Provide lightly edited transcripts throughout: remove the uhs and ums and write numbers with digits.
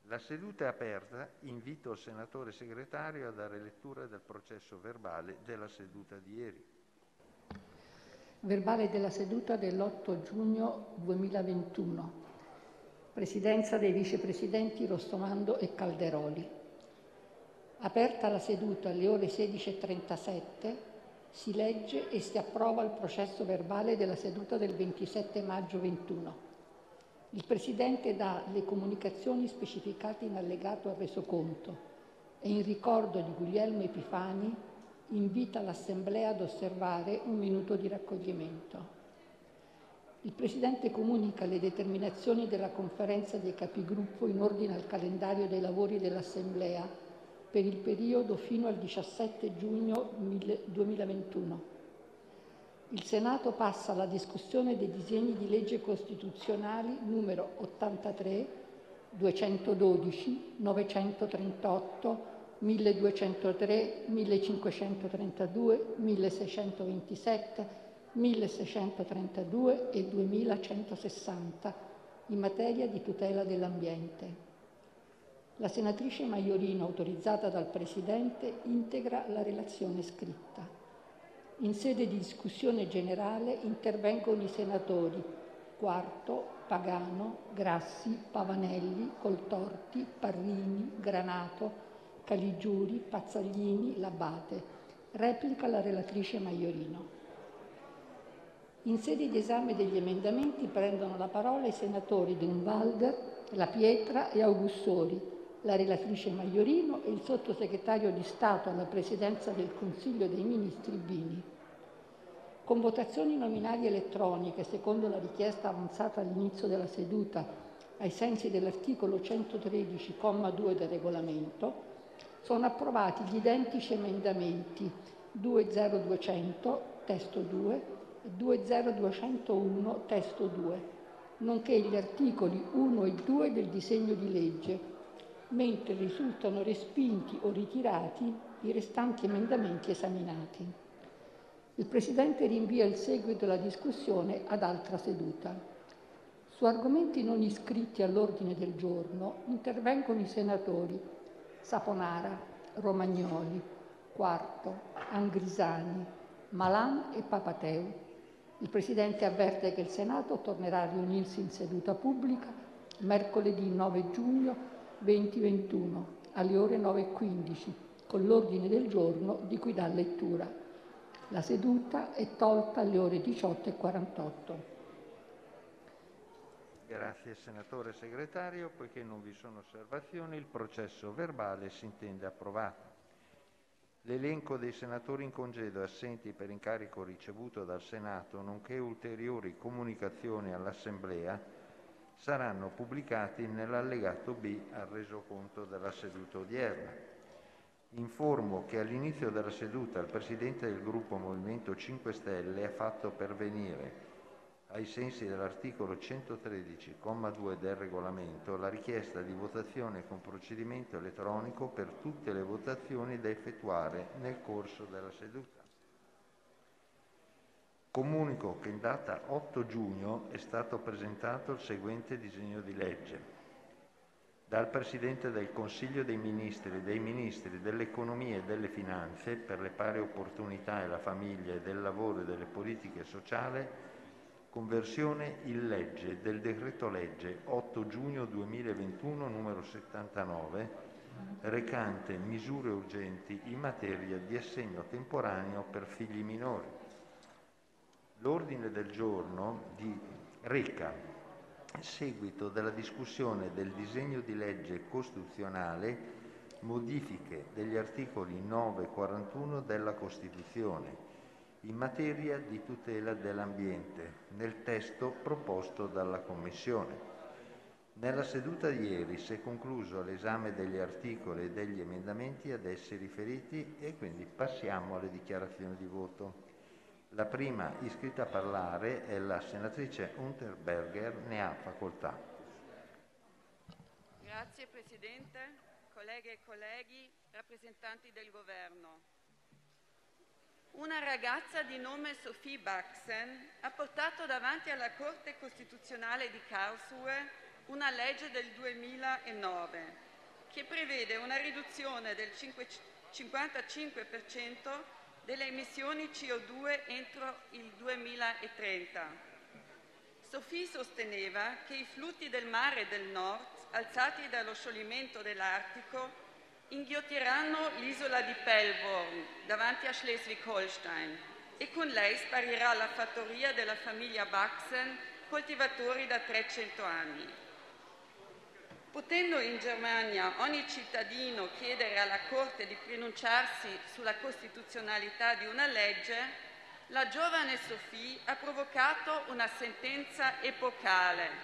La seduta è aperta. Invito il senatore segretario a dare lettura del processo verbale della seduta di ieri. Verbale della seduta dell'8 giugno 2021. Presidenza dei vicepresidenti Rossomando e Calderoli. Aperta la seduta alle ore 16:37, si legge e si approva il processo verbale della seduta del 27 maggio 21. Il Presidente dà le comunicazioni specificate in allegato al resoconto e in ricordo di Guglielmo Epifani invita l'Assemblea ad osservare un minuto di raccoglimento. Il Presidente comunica le determinazioni della Conferenza dei Capigruppo in ordine al calendario dei lavori dell'Assemblea per il periodo fino al 17 giugno 2021. Il Senato passa alla discussione dei disegni di legge costituzionali numero 83, 212, 938, 1203, 1532, 1627, 1632 e 2160 in materia di tutela dell'ambiente. La senatrice Maiorino, autorizzata dal Presidente, integra la relazione scritta. In sede di discussione generale intervengono i senatori Quarto, Pagano, Grassi, Pavanelli, Coltorti, Parrini, Granato, Caligiuri, Pazzaglini, L'Abbate. Replica la relatrice Maiorino. In sede di esame degli emendamenti prendono la parola i senatori Durnwalder, La Pietra e Augussori, la relatrice Maiorino e il sottosegretario di Stato alla Presidenza del Consiglio dei Ministri Bini. Con votazioni nominali elettroniche, secondo la richiesta avanzata all'inizio della seduta ai sensi dell'articolo 113,2 del Regolamento, sono approvati gli identici emendamenti 20200 testo 2 e 20201 testo 2, nonché gli articoli 1 e 2 del disegno di legge, mentre risultano respinti o ritirati i restanti emendamenti esaminati. Il Presidente rinvia il seguito della discussione ad altra seduta. Su argomenti non iscritti all'ordine del giorno intervengono i senatori Saponara, Romagnoli, Quarto, Angrisani, Malan e Papateu. Il Presidente avverte che il Senato tornerà a riunirsi in seduta pubblica mercoledì 9 giugno 2021 alle ore 9:15 con l'ordine del giorno di cui dà lettura. La seduta è tolta alle ore 18:48. Grazie senatore segretario. Poiché non vi sono osservazioni, il processo verbale si intende approvato. L'elenco dei senatori in congedo e assenti per incarico ricevuto dal Senato, nonché ulteriori comunicazioni all'Assemblea, saranno pubblicati nell'allegato B al resoconto della seduta odierna. Informo che all'inizio della seduta il Presidente del Gruppo Movimento 5 Stelle ha fatto pervenire, ai sensi dell'articolo 113,2 del Regolamento, la richiesta di votazione con procedimento elettronico per tutte le votazioni da effettuare nel corso della seduta. Comunico che in data 8 giugno è stato presentato il seguente disegno di legge: dal Presidente del Consiglio dei Ministri e dei Ministri dell'Economia e delle Finanze, per le pari opportunità e la famiglia e del lavoro e delle politiche sociali, conversione in legge del decreto-legge 8 giugno 2021 numero 79, recante misure urgenti in materia di assegno temporaneo per figli minori. L'ordine del giorno reca seguito della discussione del disegno di legge costituzionale modifiche degli articoli 9 e 41 della Costituzione in materia di tutela dell'ambiente, nel testo proposto dalla Commissione. Nella seduta di ieri si è concluso l'esame degli articoli e degli emendamenti ad essi riferiti e quindi passiamo alle dichiarazioni di voto. La prima iscritta a parlare è la senatrice Unterberger, ne ha facoltà. Grazie Presidente, colleghe e colleghi, rappresentanti del Governo. Una ragazza di nome Sophie Baxen ha portato davanti alla Corte Costituzionale di Karlsruhe una legge del 2009 che prevede una riduzione del 55% delle emissioni CO2 entro il 2030. Sophie sosteneva che i flutti del mare del nord, alzati dallo scioglimento dell'Artico, inghiottiranno l'isola di Pellworm davanti a Schleswig-Holstein e con lei sparirà la fattoria della famiglia Baxen, coltivatori da 300 anni. Potendo in Germania ogni cittadino chiedere alla Corte di pronunciarsi sulla costituzionalità di una legge, la giovane Sophie ha provocato una sentenza epocale.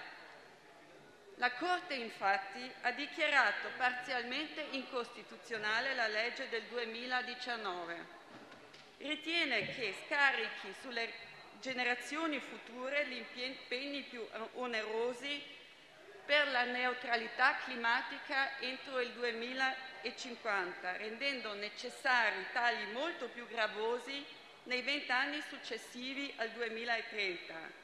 La Corte infatti ha dichiarato parzialmente incostituzionale la legge del 2019. Ritiene che scarichi sulle generazioni future gli impegni più onerosi per la neutralità climatica entro il 2050, rendendo necessari tagli molto più gravosi nei 20 anni successivi al 2030.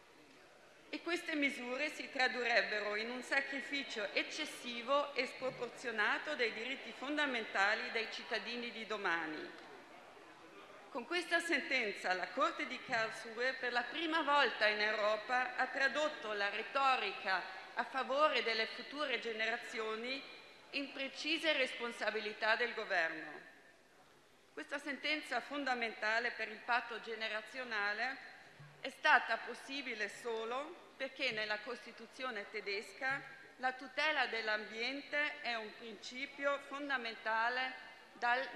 E queste misure si tradurrebbero in un sacrificio eccessivo e sproporzionato dei diritti fondamentali dei cittadini di domani. Con questa sentenza la Corte di Karlsruhe per la prima volta in Europa ha tradotto la retorica a favore delle future generazioni in precise responsabilità del governo. Questa sentenza fondamentale per il patto generazionale è stata possibile solo perché nella Costituzione tedesca la tutela dell'ambiente è un principio fondamentale dal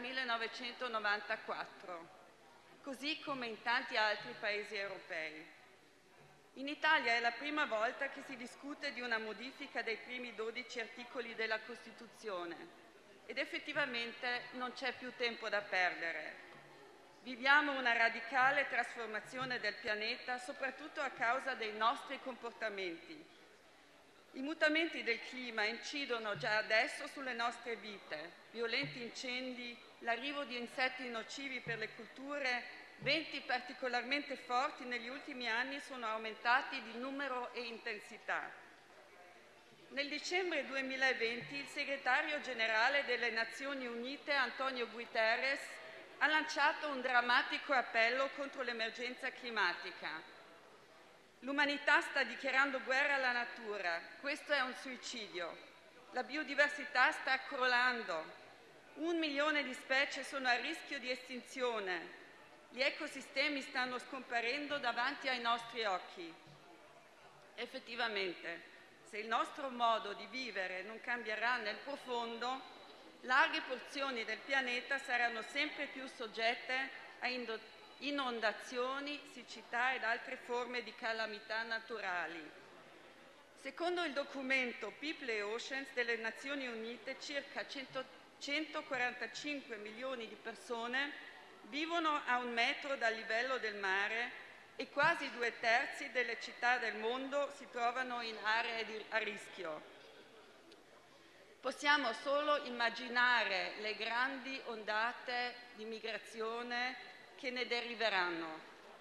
1994, così come in tanti altri paesi europei. In Italia è la prima volta che si discute di una modifica dei primi 12 articoli della Costituzione ed effettivamente non c'è più tempo da perdere. Viviamo una radicale trasformazione del pianeta, soprattutto a causa dei nostri comportamenti. I mutamenti del clima incidono già adesso sulle nostre vite. Violenti incendi, l'arrivo di insetti nocivi per le colture, venti particolarmente forti negli ultimi anni sono aumentati di numero e intensità. Nel dicembre 2020 il segretario generale delle Nazioni Unite, Antonio Guterres, ha lanciato un drammatico appello contro l'emergenza climatica. L'umanità sta dichiarando guerra alla natura. Questo è un suicidio. La biodiversità sta crollando. 1 milione di specie sono a rischio di estinzione. Gli ecosistemi stanno scomparendo davanti ai nostri occhi. Effettivamente, se il nostro modo di vivere non cambierà nel profondo, larghe porzioni del pianeta saranno sempre più soggette a inondazioni, siccità ed altre forme di calamità naturali. Secondo il documento People and Oceans delle Nazioni Unite, circa 145 milioni di persone vivono a 1 metro dal livello del mare e quasi 2/3 delle città del mondo si trovano in aree a rischio. Possiamo solo immaginare le grandi ondate di migrazione che ne deriveranno.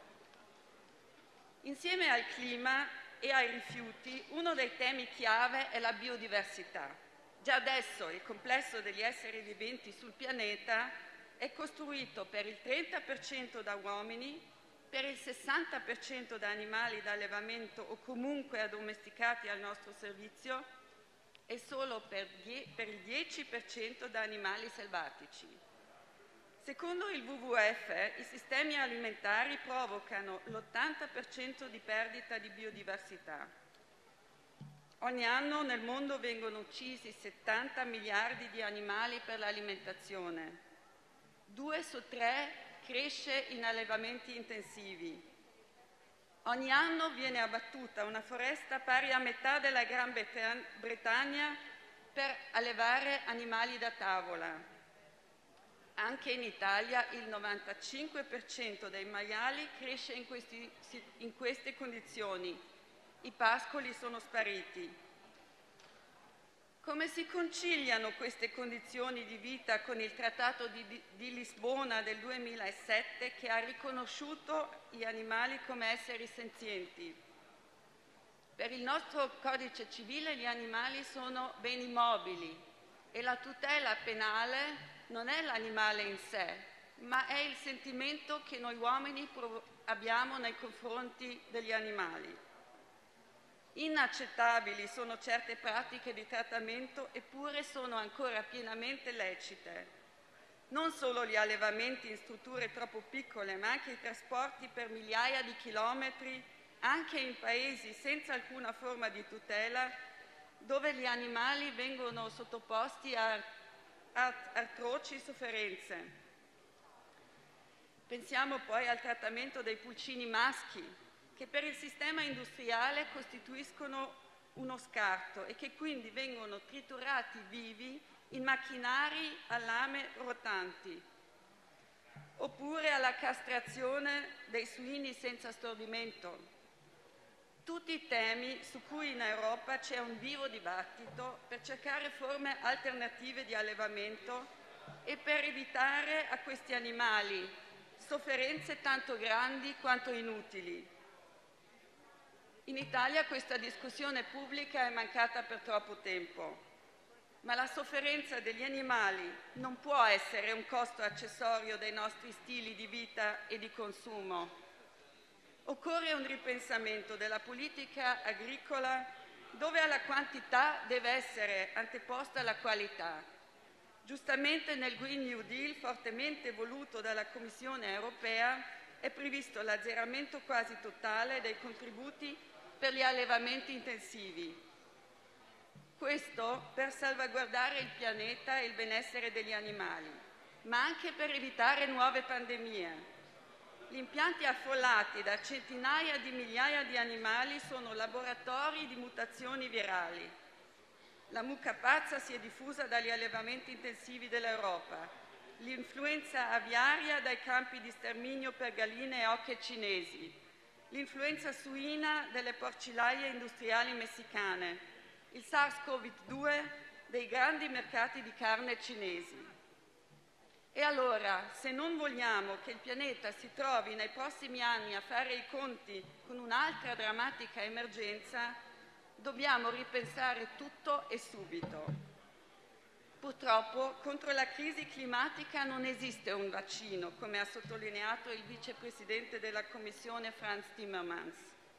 Insieme al clima e ai rifiuti, uno dei temi chiave è la biodiversità. Già adesso il complesso degli esseri viventi sul pianeta è costruito per il 30% da uomini, per il 60% da animali da allevamento o comunque addomesticati al nostro servizio e solo per il 10% da animali selvatici. Secondo il WWF, i sistemi alimentari provocano l'80% di perdita di biodiversità. Ogni anno nel mondo vengono uccisi 70 miliardi di animali per l'alimentazione. 2 su 3 cresce in allevamenti intensivi. Ogni anno viene abbattuta una foresta pari a metà della Gran Bretagna per allevare animali da tavola. Anche in Italia il 95% dei maiali cresce in queste condizioni. I pascoli sono spariti. Come si conciliano queste condizioni di vita con il Trattato di Lisbona del 2007 che ha riconosciuto gli animali come esseri senzienti? Per il nostro codice civile gli animali sono beni mobili e la tutela penale non è l'animale in sé, ma è il sentimento che noi uomini abbiamo nei confronti degli animali. Inaccettabili sono certe pratiche di trattamento, eppure sono ancora pienamente lecite. Non solo gli allevamenti in strutture troppo piccole, ma anche i trasporti per migliaia di chilometri, anche in paesi senza alcuna forma di tutela, dove gli animali vengono sottoposti a atroci sofferenze. Pensiamo poi al trattamento dei pulcini maschi, che per il sistema industriale costituiscono uno scarto e che quindi vengono triturati vivi in macchinari a lame rotanti, oppure alla castrazione dei suini senza stordimento. Tutti temi su cui in Europa c'è un vivo dibattito per cercare forme alternative di allevamento e per evitare a questi animali sofferenze tanto grandi quanto inutili. In Italia questa discussione pubblica è mancata per troppo tempo, ma la sofferenza degli animali non può essere un costo accessorio dei nostri stili di vita e di consumo. Occorre un ripensamento della politica agricola dove alla quantità deve essere anteposta la qualità. Giustamente nel Green New Deal, fortemente voluto dalla Commissione europea, è previsto l'azzeramento quasi totale dei contributi per gli allevamenti intensivi. Questo per salvaguardare il pianeta e il benessere degli animali, ma anche per evitare nuove pandemie. Gli impianti affollati da centinaia di migliaia di animali sono laboratori di mutazioni virali. La mucca pazza si è diffusa dagli allevamenti intensivi dell'Europa, l'influenza aviaria dai campi di sterminio per galline e oche cinesi, l'influenza suina delle porcilaie industriali messicane, il SARS-CoV-2 dei grandi mercati di carne cinesi. E allora, se non vogliamo che il pianeta si trovi nei prossimi anni a fare i conti con un'altra drammatica emergenza, dobbiamo ripensare tutto e subito. Purtroppo, contro la crisi climatica non esiste un vaccino, come ha sottolineato il vicepresidente della Commissione Frans Timmermans.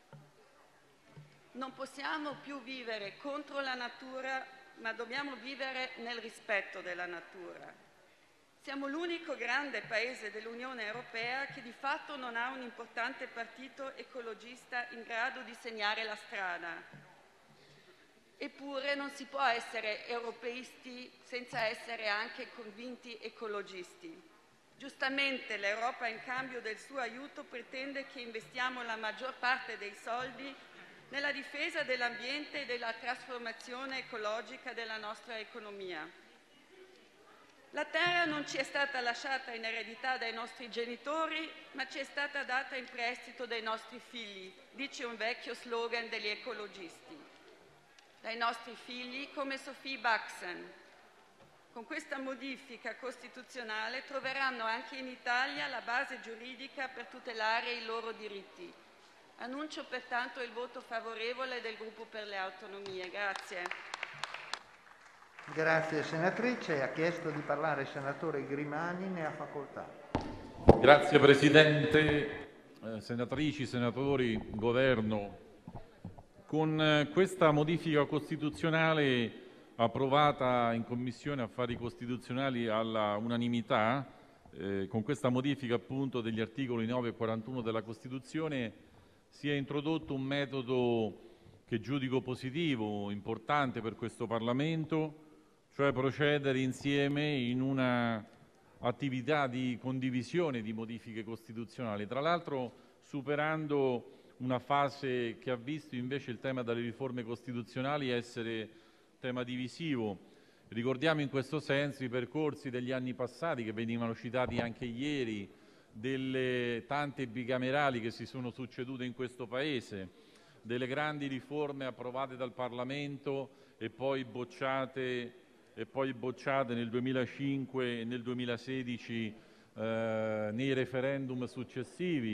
Non possiamo più vivere contro la natura, ma dobbiamo vivere nel rispetto della natura. Siamo l'unico grande paese dell'Unione Europea che di fatto non ha un importante partito ecologista in grado di segnare la strada. Eppure non si può essere europeisti senza essere anche convinti ecologisti. Giustamente l'Europa, in cambio del suo aiuto, pretende che investiamo la maggior parte dei soldi nella difesa dell'ambiente e della trasformazione ecologica della nostra economia. La terra non ci è stata lasciata in eredità dai nostri genitori, ma ci è stata data in prestito dai nostri figli, dice un vecchio slogan degli ecologisti. Dai nostri figli come Sophie Baxen. Con questa modifica costituzionale troveranno anche in Italia la base giuridica per tutelare i loro diritti. Annuncio pertanto il voto favorevole del Gruppo per le Autonomie. Grazie. Grazie senatrice. Ha chiesto di parlare il senatore Grimani, ne ha facoltà. Grazie Presidente, senatrici, senatori, Governo. Con questa modifica costituzionale approvata in Commissione Affari Costituzionali alla unanimità, con questa modifica appunto degli articoli 9 e 41 della Costituzione, si è introdotto un metodo che giudico positivo, importante per questo Parlamento, cioè procedere insieme in una attività di condivisione di modifiche costituzionali, tra l'altro superando una fase che ha visto invece il tema delle riforme costituzionali essere tema divisivo. Ricordiamo in questo senso i percorsi degli anni passati, che venivano citati anche ieri, delle tante bicamerali che si sono succedute in questo Paese, delle grandi riforme approvate dal Parlamento e poi bocciate nel 2005 e nel 2016 nei referendum successivi,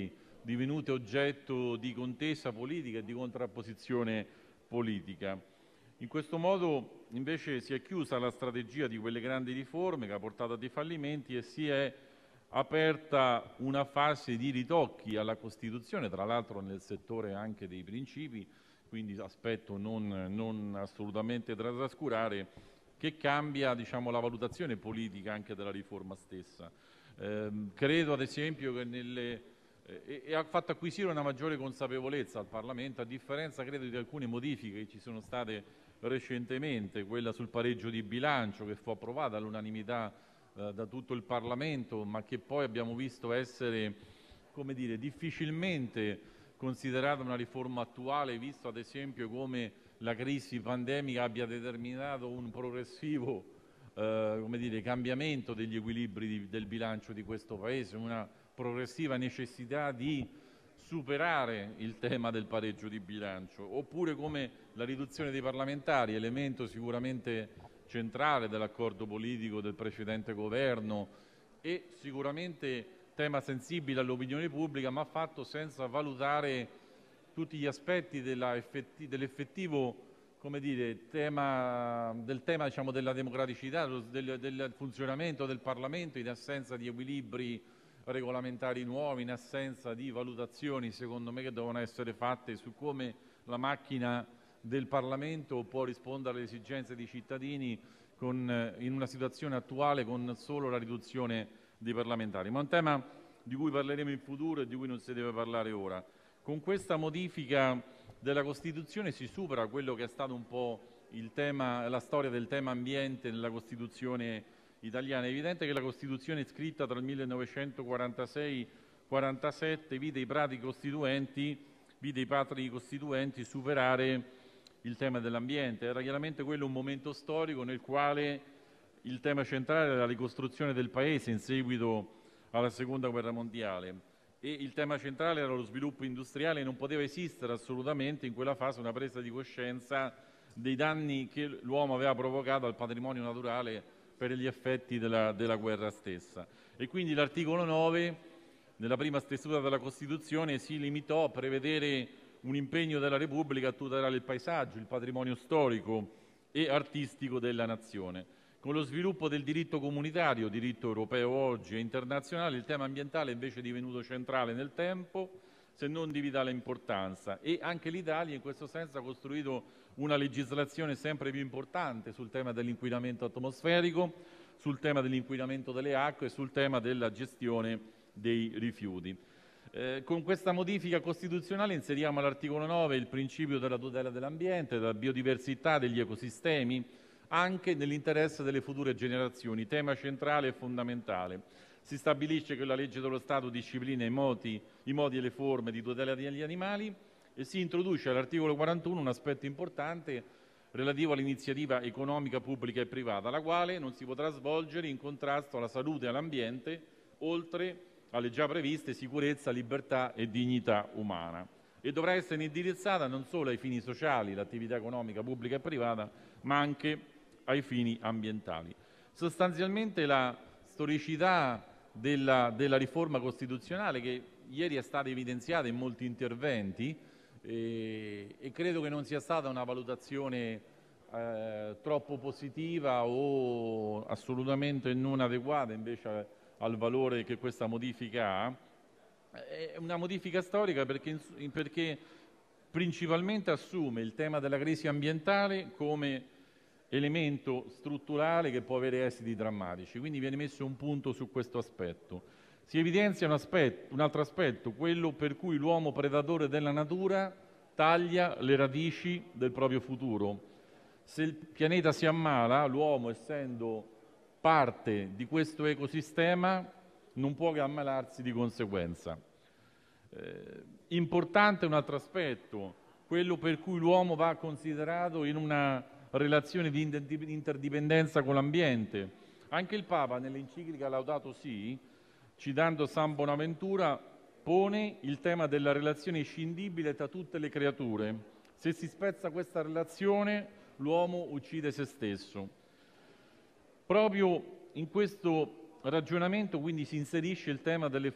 divenute oggetto di contesa politica e di contrapposizione politica. In questo modo invece si è chiusa la strategia di quelle grandi riforme che ha portato a dei fallimenti e si è aperta una fase di ritocchi alla Costituzione, tra l'altro nel settore anche dei principi, quindi aspetto non assolutamente da trascurare, che cambia, diciamo, la valutazione politica anche della riforma stessa. Credo ad esempio che ha fatto acquisire una maggiore consapevolezza al Parlamento, a differenza credo di alcune modifiche che ci sono state recentemente, quella sul pareggio di bilancio che fu approvata all'unanimità da tutto il Parlamento, ma che poi abbiamo visto essere, come dire, difficilmente considerata una riforma attuale, visto ad esempio come la crisi pandemica abbia determinato un progressivo come dire, cambiamento degli equilibri del bilancio di questo Paese, una progressiva necessità di superare il tema del pareggio di bilancio, oppure come la riduzione dei parlamentari, elemento sicuramente centrale dell'accordo politico del precedente governo e sicuramente tema sensibile all'opinione pubblica, ma fatto senza valutare tutti gli aspetti dell'effettivo, come dire, tema diciamo, della democraticità, del funzionamento del Parlamento in assenza di equilibri regolamentari nuovi, in assenza di valutazioni, secondo me, che devono essere fatte su come la macchina del Parlamento può rispondere alle esigenze dei cittadini in una situazione attuale con solo la riduzione dei parlamentari. Ma è un tema di cui parleremo in futuro e di cui non si deve parlare ora. Con questa modifica della Costituzione si supera quello che è stato un po' la storia del tema ambiente nella Costituzione italiana. È evidente che la Costituzione scritta tra il 1946 e 1947 vide i Padri Costituenti superare il tema dell'ambiente. Era chiaramente quello un momento storico nel quale il tema centrale era la ricostruzione del Paese in seguito alla Seconda Guerra Mondiale e il tema centrale era lo sviluppo industriale e non poteva esistere assolutamente in quella fase una presa di coscienza dei danni che l'uomo aveva provocato al patrimonio naturale per gli effetti della guerra stessa. E quindi l'articolo 9 nella prima stesura della Costituzione si limitò a prevedere un impegno della Repubblica a tutelare il paesaggio, il patrimonio storico e artistico della nazione. Con lo sviluppo del diritto comunitario, diritto europeo oggi e internazionale, il tema ambientale è invece divenuto centrale nel tempo, se non di vitale importanza, e anche l'Italia in questo senso ha costruito una legislazione sempre più importante sul tema dell'inquinamento atmosferico, sul tema dell'inquinamento delle acque e sul tema della gestione dei rifiuti. Con questa modifica costituzionale inseriamo all'articolo 9 il principio della tutela dell'ambiente, della biodiversità, degli ecosistemi, anche nell'interesse delle future generazioni, tema centrale e fondamentale. Si stabilisce che la legge dello Stato disciplina i modi e le forme di tutela degli animali e si introduce all'articolo 41 un aspetto importante relativo all'iniziativa economica pubblica e privata, la quale non si potrà svolgere in contrasto alla salute e all'ambiente, oltre alle già previste sicurezza, libertà e dignità umana, e dovrà essere indirizzata non solo ai fini sociali, l'attività economica pubblica e privata, ma anche ai fini ambientali. Sostanzialmente la storicità della riforma costituzionale, che ieri è stata evidenziata in molti interventi, e credo che non sia stata una valutazione troppo positiva o assolutamente non adeguata invece al valore che questa modifica ha. È una modifica storica perché principalmente assume il tema della crisi ambientale come elemento strutturale che può avere esiti drammatici, quindi viene messo un punto su questo aspetto. Si evidenzia un altro aspetto, quello per cui l'uomo predatore della natura taglia le radici del proprio futuro. Se il pianeta si ammala, l'uomo, essendo parte di questo ecosistema, non può che ammalarsi di conseguenza. Importante un altro aspetto, quello per cui l'uomo va considerato in una relazione di interdipendenza con l'ambiente. Anche il Papa nell'enciclica Laudato Si, citando San Bonaventura, pone il tema della relazione inscindibile tra tutte le creature. Se si spezza questa relazione, l'uomo uccide se stesso. Proprio in questo ragionamento quindi si inserisce il tema della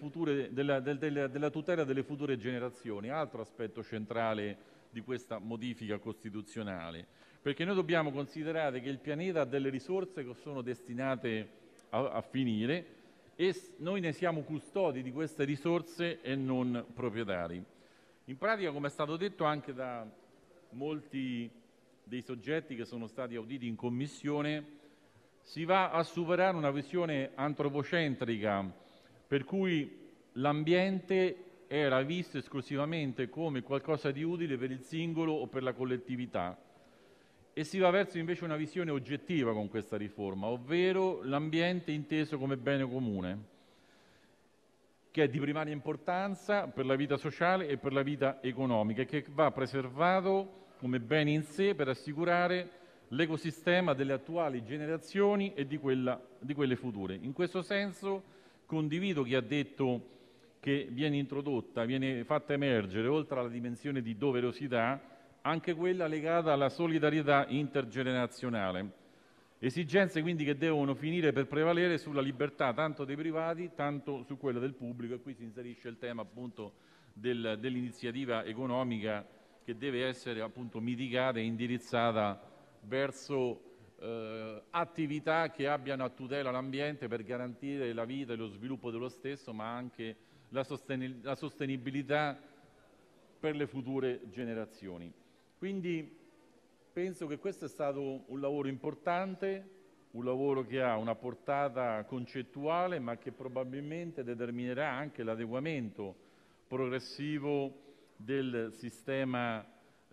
tutela delle future generazioni, altro aspetto centrale di questa modifica costituzionale, perché noi dobbiamo considerare che il pianeta ha delle risorse che sono destinate a finire e noi ne siamo custodi di queste risorse e non proprietari. In pratica, come è stato detto anche da molti dei soggetti che sono stati auditi in Commissione, si va a superare una visione antropocentrica per cui l'ambiente era visto esclusivamente come qualcosa di utile per il singolo o per la collettività e si va verso invece una visione oggettiva con questa riforma, ovvero l'ambiente inteso come bene comune, che è di primaria importanza per la vita sociale e per la vita economica e che va preservato come bene in sé per assicurare l'ecosistema delle attuali generazioni e di quelle future. In questo senso condivido chi ha detto che viene fatta emergere, oltre alla dimensione di doverosità, anche quella legata alla solidarietà intergenerazionale. Esigenze quindi che devono finire per prevalere sulla libertà tanto dei privati, tanto su quella del pubblico, e qui si inserisce il tema appunto dell'iniziativa economica che deve essere appunto mitigata e indirizzata verso attività che abbiano a tutela l'ambiente per garantire la vita e lo sviluppo dello stesso, ma anche la sostenibilità per le future generazioni. Quindi penso che questo è stato un lavoro importante, un lavoro che ha una portata concettuale, ma che probabilmente determinerà anche l'adeguamento progressivo del sistema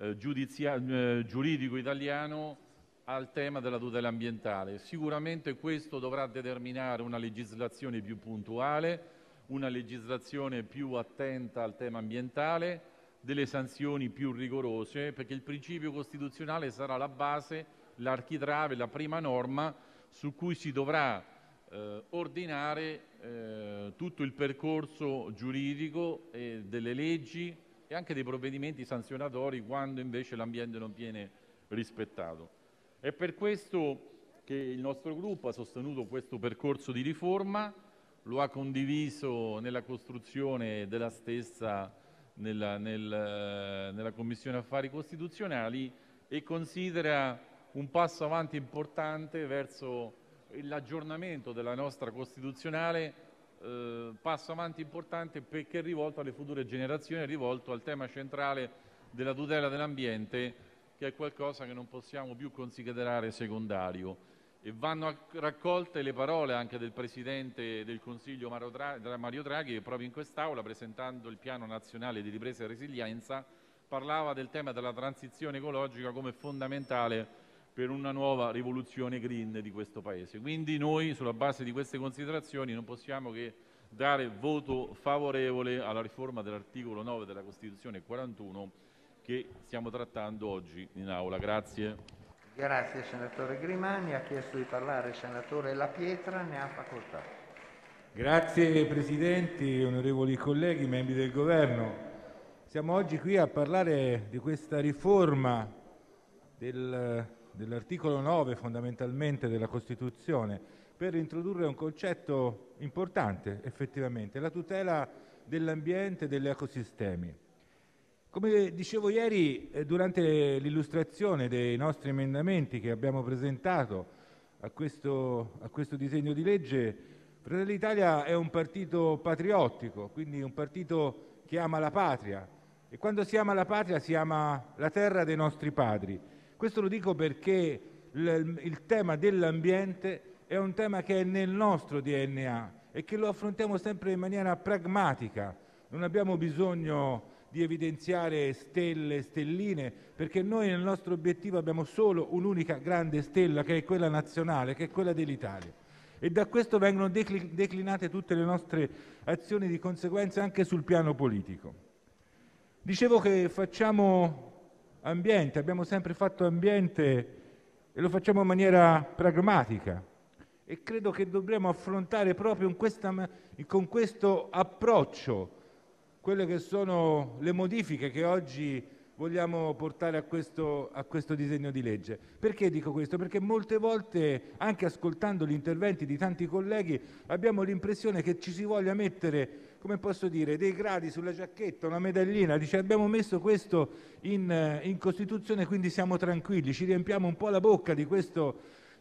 giuridico italiano al tema della tutela ambientale. Sicuramente questo dovrà determinare una legislazione più puntuale, una legislazione più attenta al tema ambientale, delle sanzioni più rigorose, perché il principio costituzionale sarà la base, l'architrave, la prima norma su cui si dovrà ordinare tutto il percorso giuridico delle leggi e anche dei provvedimenti sanzionatori quando invece l'ambiente non viene rispettato. È per questo che il nostro gruppo ha sostenuto questo percorso di riforma, lo ha condiviso nella costruzione della stessa nella Commissione Affari Costituzionali e considera un passo avanti importante verso l'aggiornamento della nostra Costituzionale, passo avanti importante perché è rivolto alle future generazioni, è rivolto al tema centrale della tutela dell'ambiente, che è qualcosa che non possiamo più considerare secondario. E vanno raccolte le parole anche del Presidente del Consiglio Mario Draghi, che proprio in quest'Aula, presentando il Piano Nazionale di Ripresa e Resilienza, parlava del tema della transizione ecologica come fondamentale per una nuova rivoluzione green di questo Paese. Quindi noi, sulla base di queste considerazioni, non possiamo che dare voto favorevole alla riforma dell'articolo 9 della Costituzione 41 che stiamo trattando oggi in Aula. Grazie. Grazie senatore Grimani. Ha chiesto di parlare il senatore La Pietra, ne ha facoltà. Grazie Presidente, onorevoli colleghi, membri del Governo. Siamo oggi qui a parlare di questa riforma dell'articolo 9 fondamentalmente della Costituzione per introdurre un concetto importante effettivamente, la tutela dell'ambiente e degli ecosistemi. Come dicevo ieri durante l'illustrazione dei nostri emendamenti che abbiamo presentato a questo disegno di legge, Fratelli d'Italia è un partito patriottico, quindi un partito che ama la patria, e quando si ama la patria si ama la terra dei nostri padri. Questo lo dico perché il tema dell'ambiente è un tema che è nel nostro DNA e che lo affrontiamo sempre in maniera pragmatica. Non abbiamo bisogno di evidenziare stelle, stelline, perché noi nel nostro obiettivo abbiamo solo un'unica grande stella, che è quella nazionale, che è quella dell'Italia. E da questo vengono declinate tutte le nostre azioni di conseguenza anche sul piano politico. Dicevo che facciamo ambiente, abbiamo sempre fatto ambiente e lo facciamo in maniera pragmatica. E credo che dovremmo affrontare proprio con questo approccio quelle che sono le modifiche che oggi vogliamo portare a questo disegno di legge. Perché dico questo? Perché molte volte, anche ascoltando gli interventi di tanti colleghi, abbiamo l'impressione che ci si voglia mettere, come posso dire, dei gradi sulla giacchetta, una medaglina, dice abbiamo messo questo in Costituzione, quindi siamo tranquilli, ci riempiamo un po' la bocca di questa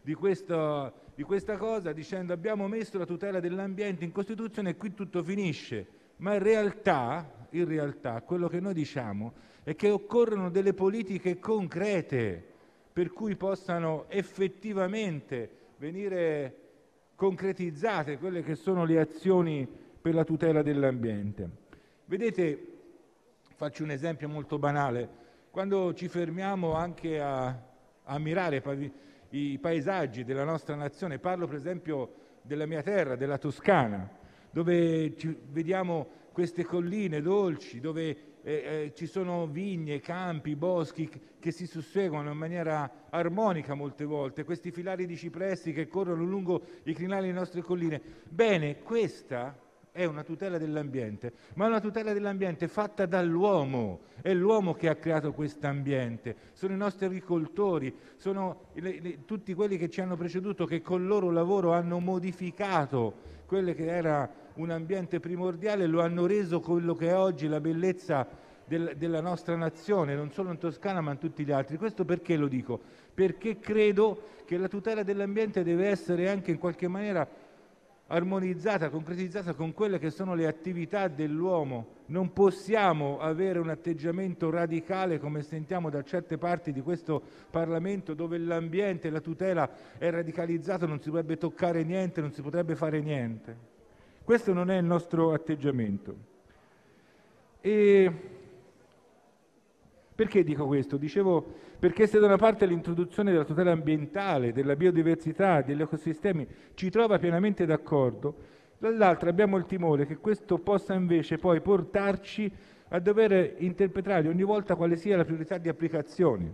cosa dicendo abbiamo messo la tutela dell'ambiente in Costituzione e qui tutto finisce. Ma in realtà quello che noi diciamo è che occorrono delle politiche concrete per cui possano effettivamente venire concretizzate quelle che sono le azioni per la tutela dell'ambiente. Vedete, faccio un esempio molto banale, quando ci fermiamo anche a ammirare i paesaggi della nostra nazione, parlo per esempio della mia terra, della Toscana, dove vediamo queste colline dolci, dove ci sono vigne, campi, boschi che si susseguono in maniera armonica molte volte, questi filari di cipressi che corrono lungo i crinali delle nostre colline. Bene, questa è una tutela dell'ambiente, ma è una tutela dell'ambiente fatta dall'uomo. È l'uomo che ha creato questo ambiente, sono i nostri agricoltori, sono tutti quelli che ci hanno preceduto che col loro lavoro hanno modificato quello che era un ambiente primordiale, lo hanno reso quello che è oggi la bellezza della nostra nazione, non solo in Toscana ma in tutti gli altri. Questo perché lo dico? Perché credo che la tutela dell'ambiente deve essere anche in qualche maniera armonizzata, concretizzata con quelle che sono le attività dell'uomo. Non possiamo avere un atteggiamento radicale, come sentiamo da certe parti di questo Parlamento, dove l'ambiente e la tutela è radicalizzato, non si potrebbe toccare niente, non si potrebbe fare niente. Questo non è il nostro atteggiamento. E perché dico questo? Dicevo perché se da una parte l'introduzione della tutela ambientale, della biodiversità, degli ecosistemi ci trova pienamente d'accordo, dall'altra abbiamo il timore che questo possa invece poi portarci a dover interpretare ogni volta quale sia la priorità di applicazione.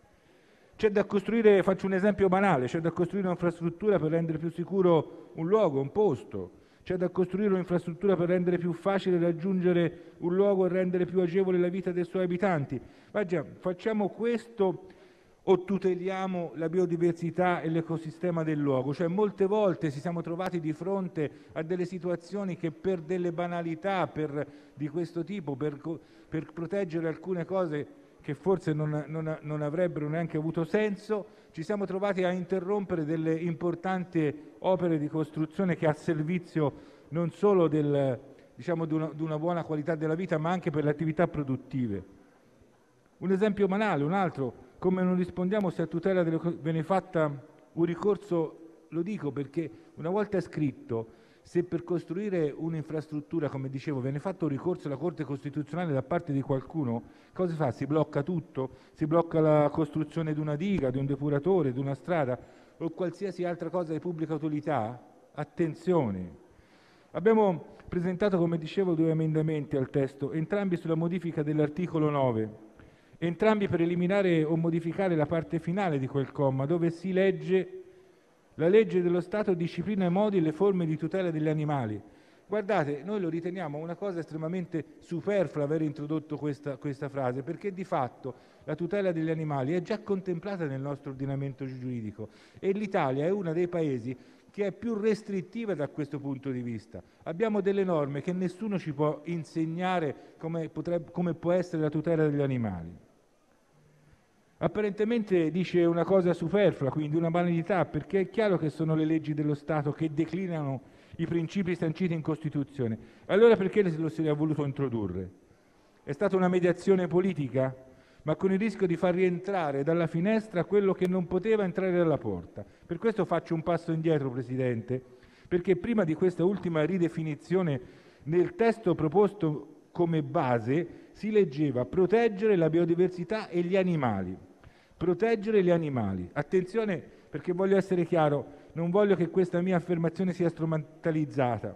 C'è da costruire, faccio un esempio banale, c'è da costruire un'infrastruttura per rendere più sicuro un luogo, un posto. C'è da costruire un'infrastruttura per rendere più facile raggiungere un luogo e rendere più agevole la vita dei suoi abitanti. Ma già, facciamo questo o tuteliamo la biodiversità e l'ecosistema del luogo? Cioè, molte volte ci siamo trovati di fronte a delle situazioni che per delle banalità di questo tipo, per proteggere alcune cose che forse non avrebbero neanche avuto senso, ci siamo trovati a interrompere delle importanti opere di costruzione che a servizio non solo di una buona qualità della vita, ma anche per le attività produttive. Un esempio banale, un altro, come non rispondiamo se a tutela viene fatta un ricorso, lo dico perché una volta è scritto, se per costruire un'infrastruttura, come dicevo, viene fatto un ricorso alla Corte Costituzionale da parte di qualcuno, cosa si fa? Si blocca tutto? Si blocca la costruzione di una diga, di un depuratore, di una strada o qualsiasi altra cosa di pubblica utilità? Attenzione! Abbiamo presentato, come dicevo, 2 emendamenti al testo, entrambi sulla modifica dell'articolo 9, entrambi per eliminare o modificare la parte finale di quel comma, dove si legge la legge dello Stato disciplina i modi e le forme di tutela degli animali. Guardate, noi lo riteniamo una cosa estremamente superflua aver introdotto questa frase, perché di fatto la tutela degli animali è già contemplata nel nostro ordinamento giuridico e l'Italia è uno dei paesi che è più restrittiva da questo punto di vista. Abbiamo delle norme che nessuno ci può insegnare come può essere la tutela degli animali. Apparentemente dice una cosa superflua, quindi una banalità, perché è chiaro che sono le leggi dello Stato che declinano i principi sanciti in Costituzione. Allora perché lo si è voluto introdurre? È stata una mediazione politica, ma con il rischio di far rientrare dalla finestra quello che non poteva entrare dalla porta. Per questo faccio un passo indietro, Presidente, perché prima di questa ultima ridefinizione nel testo proposto come base si leggeva proteggere la biodiversità e gli animali. Proteggere gli animali. Attenzione, perché voglio essere chiaro, non voglio che questa mia affermazione sia strumentalizzata,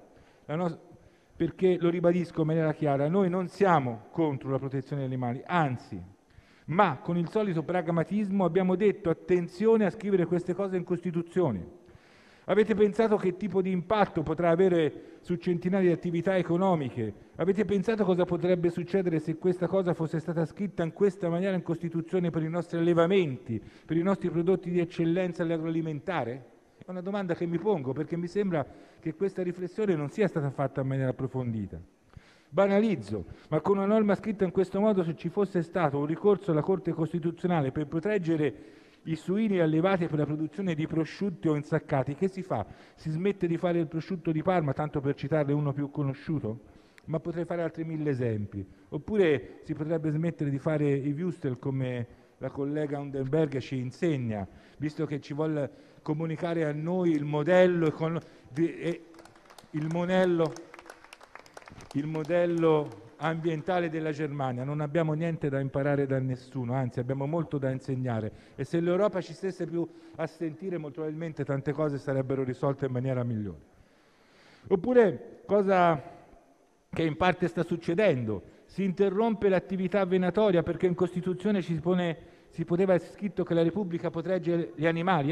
perché lo ribadisco in maniera chiara, noi non siamo contro la protezione degli animali, anzi, ma con il solito pragmatismo abbiamo detto attenzione a scrivere queste cose in Costituzione, Avete pensato che tipo di impatto potrà avere su centinaia di attività economiche? Avete pensato cosa potrebbe succedere se questa cosa fosse stata scritta in questa maniera in Costituzione per i nostri allevamenti, per i nostri prodotti di eccellenza all'agroalimentare? È una domanda che mi pongo, perché mi sembra che questa riflessione non sia stata fatta in maniera approfondita. Banalizzo, ma con una norma scritta in questo modo, se ci fosse stato un ricorso alla Corte Costituzionale per proteggere i suini allevati per la produzione di prosciutti o insaccati, che si fa? Si smette di fare il prosciutto di Parma, tanto per citarne uno più conosciuto? Ma potrei fare altri 1000 esempi. Oppure si potrebbe smettere di fare i würstel, come la collega Unterberger ci insegna, visto che ci vuole comunicare a noi il modello ambientale della Germania. Non abbiamo niente da imparare da nessuno, anzi abbiamo molto da insegnare, e se l'Europa ci stesse più a sentire, molto probabilmente tante cose sarebbero risolte in maniera migliore. Oppure, cosa che in parte sta succedendo, si interrompe l'attività venatoria perché in Costituzione si poteva essere scritto che la Repubblica protegge gli animali.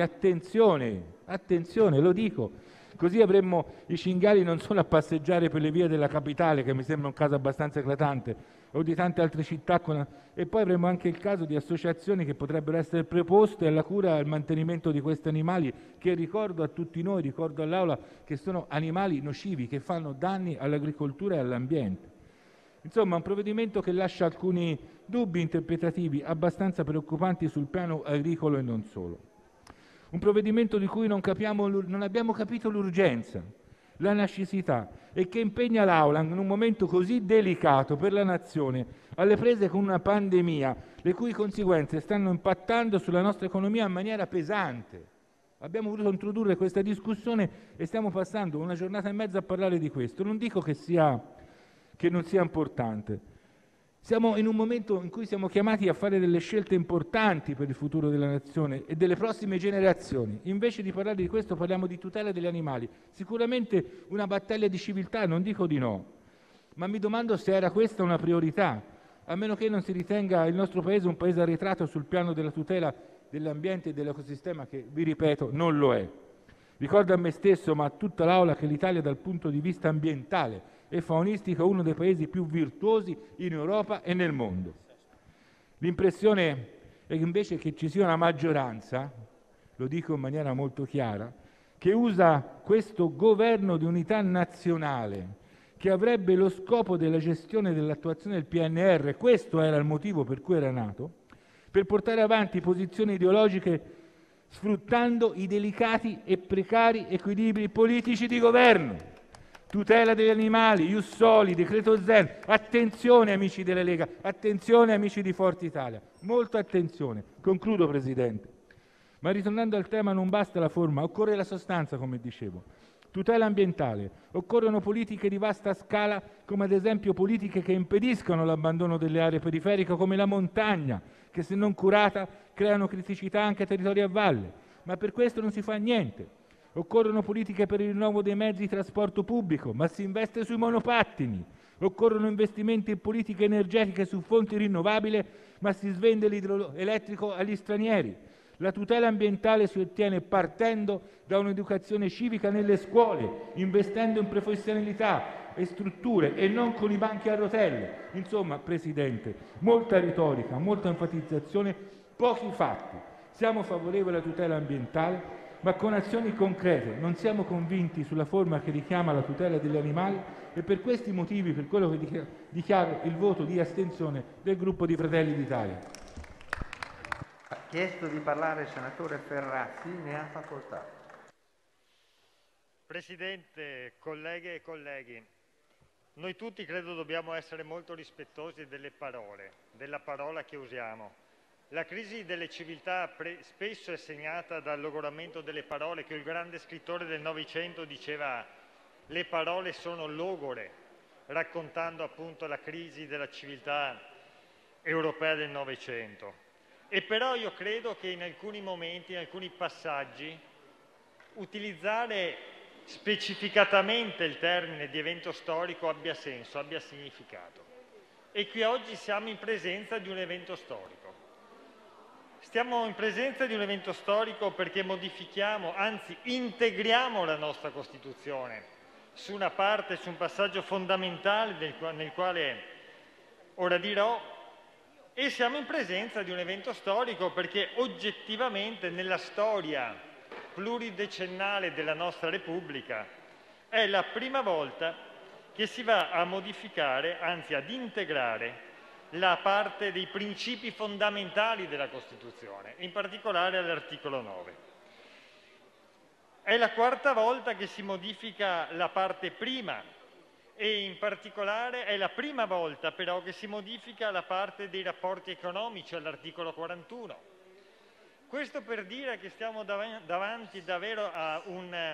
Attenzione, lo dico. Così avremmo i cinghiali non solo a passeggiare per le vie della capitale, che mi sembra un caso abbastanza eclatante, o di tante altre città, e poi avremmo anche il caso di associazioni che potrebbero essere preposte alla cura e al mantenimento di questi animali, che ricordo a tutti noi, ricordo all'Aula, che sono animali nocivi, che fanno danni all'agricoltura e all'ambiente. Insomma, un provvedimento che lascia alcuni dubbi interpretativi abbastanza preoccupanti sul piano agricolo e non solo. Un provvedimento di cui non abbiamo capito l'urgenza, la necessità, e che impegna l'Aula in un momento così delicato per la Nazione, alle prese con una pandemia, le cui conseguenze stanno impattando sulla nostra economia in maniera pesante. Abbiamo voluto introdurre questa discussione e stiamo passando una giornata e mezza a parlare di questo. Non dico che non sia importante. Siamo in un momento in cui siamo chiamati a fare delle scelte importanti per il futuro della Nazione e delle prossime generazioni. Invece di parlare di questo parliamo di tutela degli animali. Sicuramente una battaglia di civiltà, non dico di no, ma mi domando se era questa una priorità, a meno che non si ritenga il nostro Paese un Paese arretrato sul piano della tutela dell'ambiente e dell'ecosistema, che, vi ripeto, non lo è. Ricordo a me stesso, ma a tutta l'Aula, che l'Italia dal punto di vista ambientale e faunistico è uno dei paesi più virtuosi in Europa e nel mondo. L'impressione è che invece che ci sia una maggioranza, lo dico in maniera molto chiara, che usa questo governo di unità nazionale, che avrebbe lo scopo della gestione e dell'attuazione del PNR, questo era il motivo per cui era nato, per portare avanti posizioni ideologiche sfruttando i delicati e precari equilibri politici di governo. Tutela degli animali, ius soli, decreto Zan. Attenzione amici della Lega, attenzione amici di Forza Italia, molta attenzione. Concludo, Presidente. Ma ritornando al tema, non basta la forma, occorre la sostanza, come dicevo. Tutela ambientale, occorrono politiche di vasta scala, come ad esempio politiche che impediscano l'abbandono delle aree periferiche come la montagna, che se non curata creano criticità anche ai territori a valle, ma per questo non si fa niente. Occorrono politiche per il rinnovo dei mezzi di trasporto pubblico, ma si investe sui monopattini. Occorrono investimenti in politiche energetiche su fonti rinnovabili, ma si svende l'idroelettrico agli stranieri. La tutela ambientale si ottiene partendo da un'educazione civica nelle scuole, investendo in professionalità e strutture e non con i banchi a rotelle. Insomma, Presidente, molta retorica, molta enfatizzazione, pochi fatti. Siamo favorevoli alla tutela ambientale, ma con azioni concrete. Non siamo convinti sulla forma che richiama la tutela degli animali e per questi motivi, per quello che dichiaro il voto di astensione del gruppo di Fratelli d'Italia. Ha chiesto di parlare il senatore Ferrazzi, ne ha facoltà. Presidente, colleghe e colleghi, noi tutti credo dobbiamo essere molto rispettosi delle parole, della parola che usiamo. La crisi delle civiltà spesso è segnata dal logoramento delle parole, che il grande scrittore del Novecento diceva le parole sono logore, raccontando appunto la crisi della civiltà europea del Novecento. E però io credo che in alcuni momenti, in alcuni passaggi, utilizzare specificatamente il termine di evento storico abbia senso, abbia significato. E qui oggi siamo in presenza di un evento storico. Stiamo in presenza di un evento storico perché modifichiamo, anzi integriamo la nostra Costituzione su una parte, su un passaggio fondamentale nel quale ora dirò, e siamo in presenza di un evento storico perché oggettivamente nella storia pluridecennale della nostra Repubblica è la prima volta che si va a modificare, anzi ad integrare, la parte dei principi fondamentali della Costituzione, in particolare all'articolo 9. È la quarta volta che si modifica la parte prima e in particolare è la prima volta però che si modifica la parte dei rapporti economici all'articolo 41. Questo per dire che stiamo davanti davvero a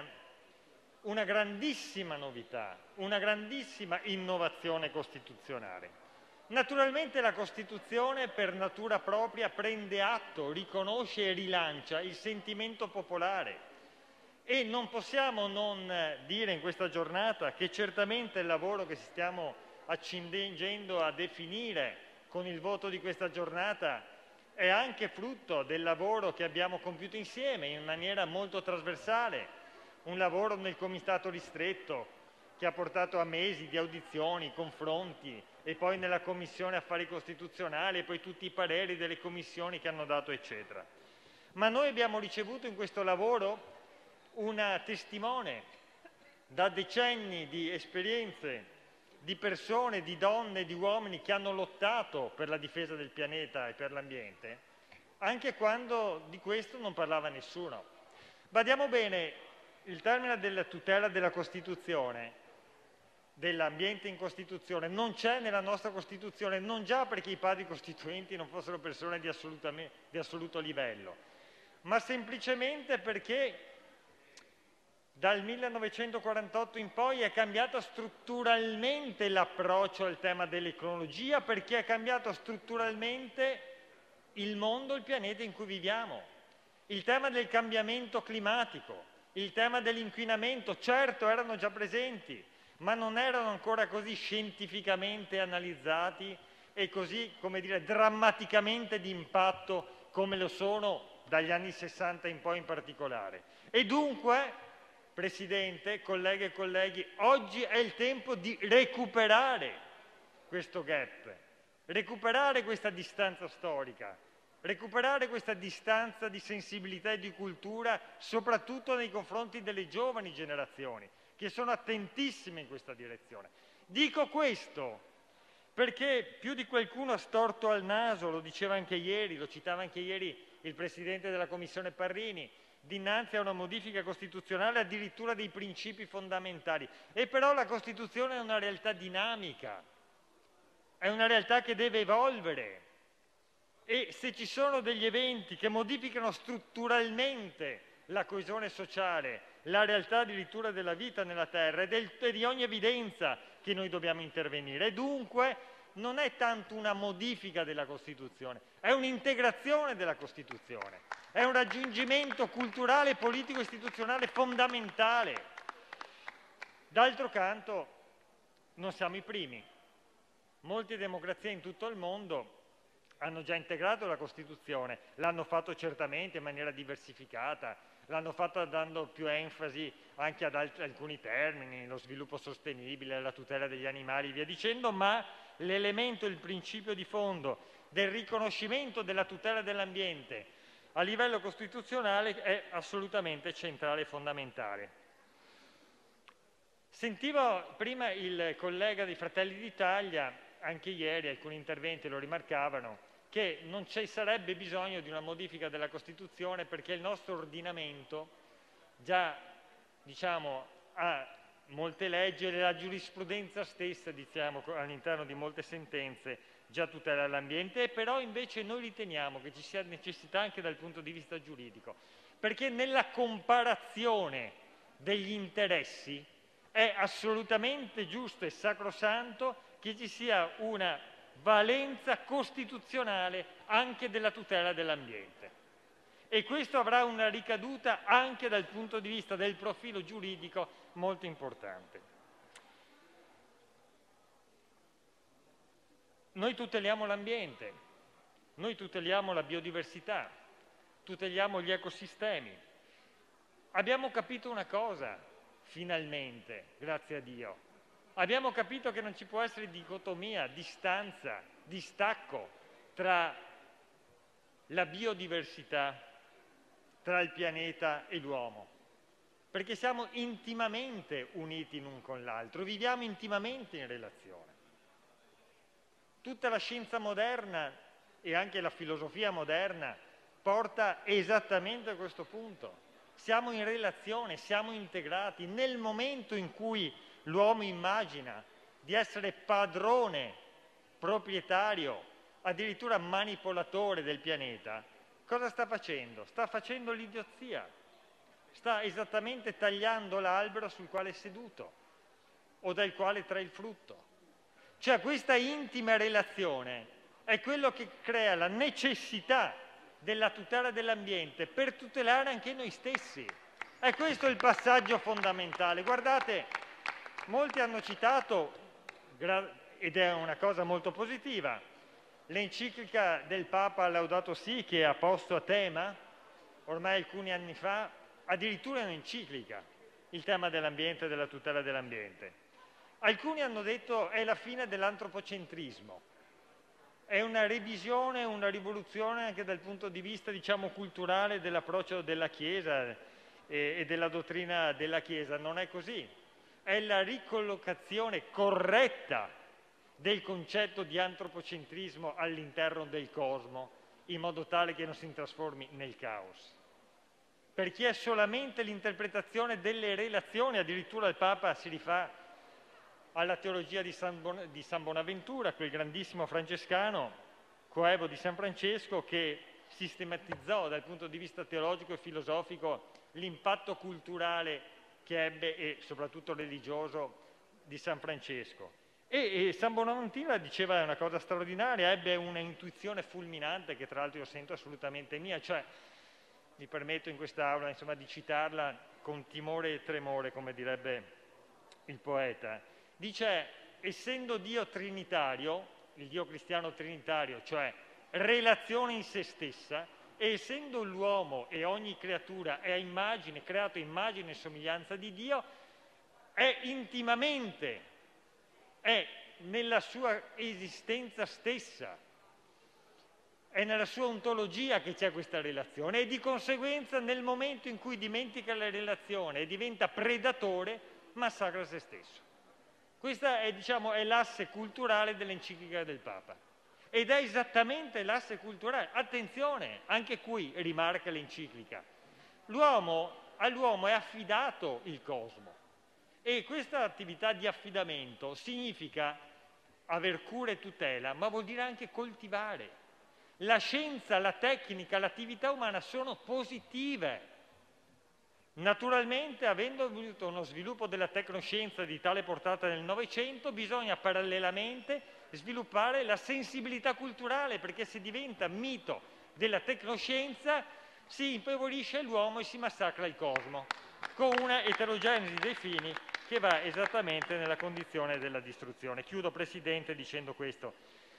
una grandissima novità, una grandissima innovazione costituzionale. Naturalmente la Costituzione per natura propria prende atto, riconosce e rilancia il sentimento popolare e non possiamo non dire in questa giornata che certamente il lavoro che stiamo accingendo a definire con il voto di questa giornata è anche frutto del lavoro che abbiamo compiuto insieme in maniera molto trasversale, un lavoro nel comitato ristretto che ha portato a mesi di audizioni, confronti e poi nella Commissione Affari Costituzionali e poi tutti i pareri delle commissioni che hanno dato, eccetera. Ma noi abbiamo ricevuto in questo lavoro una testimone da decenni di esperienze di persone, di donne e di uomini che hanno lottato per la difesa del pianeta e per l'ambiente, anche quando di questo non parlava nessuno. Badiamo bene, il termine della tutela della Costituzione, dell'ambiente in Costituzione, non c'è nella nostra Costituzione, non già perché i padri costituenti non fossero persone di assoluto livello, ma semplicemente perché dal 1948 in poi è cambiato strutturalmente l'approccio al tema dell'ecologia, perché è cambiato strutturalmente il mondo, il pianeta in cui viviamo. Il tema del cambiamento climatico, il tema dell'inquinamento, certo erano già presenti, ma non erano ancora così scientificamente analizzati e così, come dire, drammaticamente di impatto come lo sono dagli anni 60 in poi in particolare. E dunque, Presidente, colleghe e colleghi, oggi è il tempo di recuperare questo gap, recuperare questa distanza storica, recuperare questa distanza di sensibilità e di cultura, soprattutto nei confronti delle giovani generazioni, che sono attentissime in questa direzione. Dico questo perché più di qualcuno ha storto al naso, lo diceva anche ieri, lo citava anche ieri il Presidente della Commissione Parrini, dinanzi a una modifica costituzionale addirittura dei principi fondamentali. E però la Costituzione è una realtà dinamica, è una realtà che deve evolvere e se ci sono degli eventi che modificano strutturalmente la coesione sociale, la realtà addirittura della vita nella terra, è di ogni evidenza che noi dobbiamo intervenire. E dunque non è tanto una modifica della Costituzione, è un'integrazione della Costituzione, è un raggiungimento culturale, politico, istituzionale fondamentale. D'altro canto non siamo i primi. Molte democrazie in tutto il mondo hanno già integrato la Costituzione, l'hanno fatto certamente in maniera diversificata, l'hanno fatto dando più enfasi anche ad alcuni termini, lo sviluppo sostenibile, la tutela degli animali e via dicendo, ma l'elemento, il principio di fondo del riconoscimento della tutela dell'ambiente a livello costituzionale è assolutamente centrale e fondamentale. Sentivo prima il collega di Fratelli d'Italia, anche ieri alcuni interventi lo rimarcavano, che non ci sarebbe bisogno di una modifica della Costituzione perché il nostro ordinamento già, ha molte leggi e la giurisprudenza stessa, all'interno di molte sentenze, già tutela l'ambiente, e però invece noi riteniamo che ci sia necessità anche dal punto di vista giuridico, perché nella comparazione degli interessi è assolutamente giusto e sacrosanto che ci sia una valenza costituzionale anche della tutela dell'ambiente. E questo avrà una ricaduta anche dal punto di vista del profilo giuridico molto importante. Noi tuteliamo l'ambiente, Noi tuteliamo la biodiversità, tuteliamo gli ecosistemi. Abbiamo capito una cosa, finalmente, grazie a Dio. Abbiamo capito che non ci può essere dicotomia, distanza, distacco tra la biodiversità, tra il pianeta e l'uomo, perché siamo intimamente uniti l'un con l'altro, viviamo intimamente in relazione. Tutta la scienza moderna e anche la filosofia moderna porta esattamente a questo punto. Siamo in relazione, siamo integrati. Nel momento in cui l'uomo immagina di essere padrone, proprietario, addirittura manipolatore del pianeta, cosa sta facendo? Sta facendo l'idiozia. Sta esattamente tagliando l'albero sul quale è seduto o dal quale trae il frutto. Cioè questa intima relazione è quello che crea la necessità della tutela dell'ambiente per tutelare anche noi stessi. E questo è il passaggio fondamentale. Guardate, molti hanno citato, ed è una cosa molto positiva, l'enciclica del Papa Laudato Si, che ha posto a tema, ormai alcuni anni fa, addirittura un'enciclica, il tema dell'ambiente e della tutela dell'ambiente. Alcuni hanno detto è la fine dell'antropocentrismo, è una revisione, una rivoluzione anche dal punto di vista, diciamo, culturale dell'approccio della Chiesa e della dottrina della Chiesa. Non è così, è la ricollocazione corretta del concetto di antropocentrismo all'interno del cosmo, in modo tale che non si trasformi nel caos. Perché è solamente l'interpretazione delle relazioni, addirittura il Papa si rifà alla teologia di San Bonaventura, quel grandissimo francescano, coevo di San Francesco, che sistematizzò dal punto di vista teologico e filosofico l'impatto culturale che ebbe e soprattutto religioso di San Francesco. E San Bonaventura diceva una cosa straordinaria, ebbe una intuizione fulminante, che tra l'altro io sento assolutamente mia, cioè mi permetto in quest'Aula di citarla con timore e tremore, come direbbe il poeta. Dice, essendo Dio trinitario, il Dio cristiano trinitario, cioè relazione in se stessa, e essendo l'uomo e ogni creatura è immagine, creato immagine e somiglianza di Dio, è intimamente, è nella sua esistenza stessa, è nella sua ontologia che c'è questa relazione e di conseguenza nel momento in cui dimentica la relazione e diventa predatore, massacra se stesso. Questa è, è l'asse culturale dell'enciclica del Papa ed è esattamente l'asse culturale. Attenzione, anche qui rimarca l'enciclica, all'uomo è affidato il cosmo e questa attività di affidamento significa aver cura e tutela, ma vuol dire anche coltivare. La scienza, la tecnica, l'attività umana sono positive. Naturalmente, avendo avuto uno sviluppo della tecnoscienza di tale portata nel Novecento, bisogna parallelamente sviluppare la sensibilità culturale, perché se diventa mito della tecnoscienza si impoverisce l'uomo e si massacra il cosmo, con una eterogenesi dei fini che va esattamente nella condizione della distruzione. Chiudo, Presidente, dicendo questo.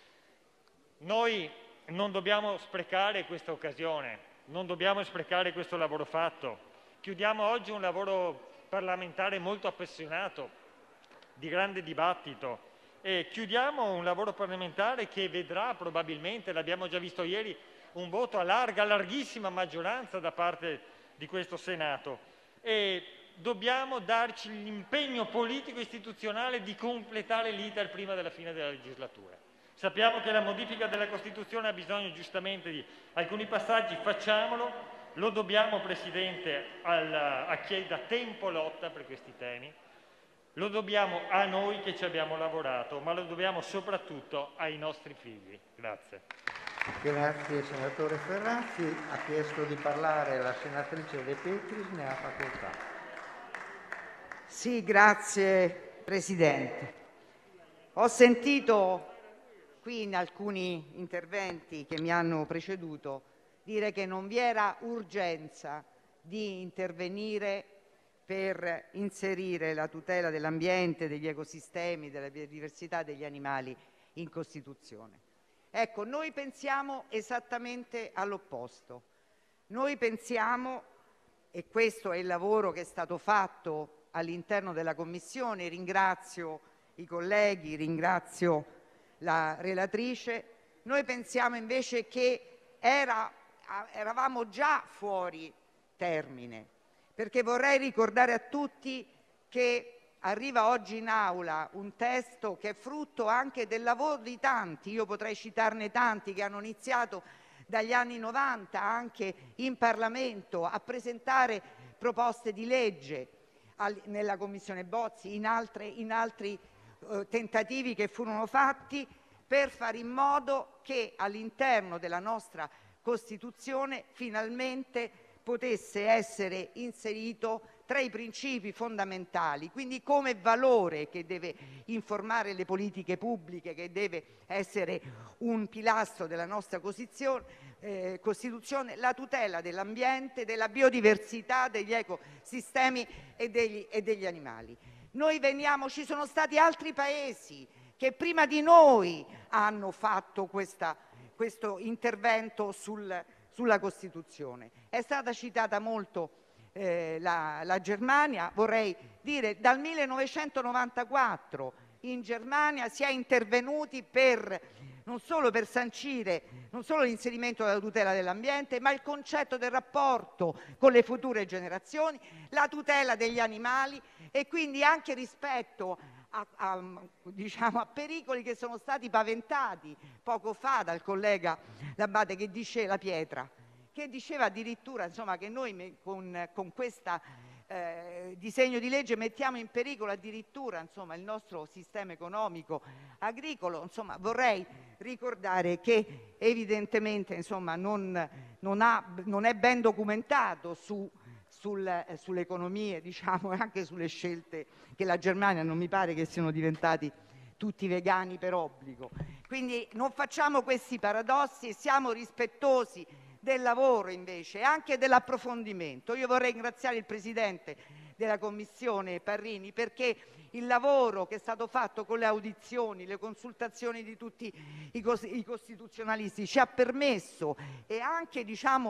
Noi non dobbiamo sprecare questa occasione, non dobbiamo sprecare questo lavoro fatto. Chiudiamo oggi un lavoro parlamentare molto appassionato, di grande dibattito, e chiudiamo un lavoro parlamentare che vedrà probabilmente, l'abbiamo già visto ieri, un voto a larghissima maggioranza da parte di questo Senato. E dobbiamo darci l'impegno politico e istituzionale di completare l'iter prima della fine della legislatura. Sappiamo che la modifica della Costituzione ha bisogno giustamente di alcuni passaggi, facciamolo. Lo dobbiamo, Presidente, a chi da tempo lotta per questi temi, lo dobbiamo a noi che ci abbiamo lavorato, ma lo dobbiamo soprattutto ai nostri figli. Grazie. Grazie senatore Ferrazzi. Ha chiesto di parlare la senatrice De Petris, ne ha facoltà. Sì, grazie Presidente. Ho sentito qui in alcuni interventi che mi hanno preceduto dire che non vi era urgenza di intervenire per inserire la tutela dell'ambiente, degli ecosistemi, della biodiversità degli animali in Costituzione. Ecco, noi pensiamo esattamente all'opposto. Noi pensiamo, e questo è il lavoro che è stato fatto all'interno della Commissione, ringrazio i colleghi, ringrazio la relatrice, noi pensiamo invece che eravamo già fuori termine, perché vorrei ricordare a tutti che arriva oggi in aula un testo che è frutto anche del lavoro di tanti, io potrei citarne tanti che hanno iniziato dagli anni 90 anche in Parlamento a presentare proposte di legge nella Commissione Bozzi, in altri tentativi che furono fatti per fare in modo che all'interno della nostra Costituzione finalmente potesse essere inserito tra i principi fondamentali, quindi come valore che deve informare le politiche pubbliche, che deve essere un pilastro della nostra Costituzione, la tutela dell'ambiente, della biodiversità, degli ecosistemi e degli animali. Ci sono stati altri paesi che prima di noi hanno fatto questo intervento sulla Costituzione. È stata citata molto la Germania. Vorrei dire, dal 1994 in Germania si è intervenuti non solo per sancire l'inserimento della tutela dell'ambiente, ma il concetto del rapporto con le future generazioni, la tutela degli animali e quindi anche rispetto a pericoli che sono stati paventati poco fa dal collega L'Abbate, che diceva la pietra, che diceva addirittura che noi con questo disegno di legge mettiamo in pericolo addirittura il nostro sistema economico agricolo. Vorrei ricordare che evidentemente non è ben documentato sulle economie, anche sulle scelte che la Germania non mi pare che siano diventati tutti vegani per obbligo. Quindi non facciamo questi paradossi e siamo rispettosi del lavoro invece e anche dell'approfondimento. Io vorrei ringraziare il Presidente della Commissione Parrini, perché il lavoro che è stato fatto con le audizioni, le consultazioni di tutti i costituzionalisti ci ha permesso, e anche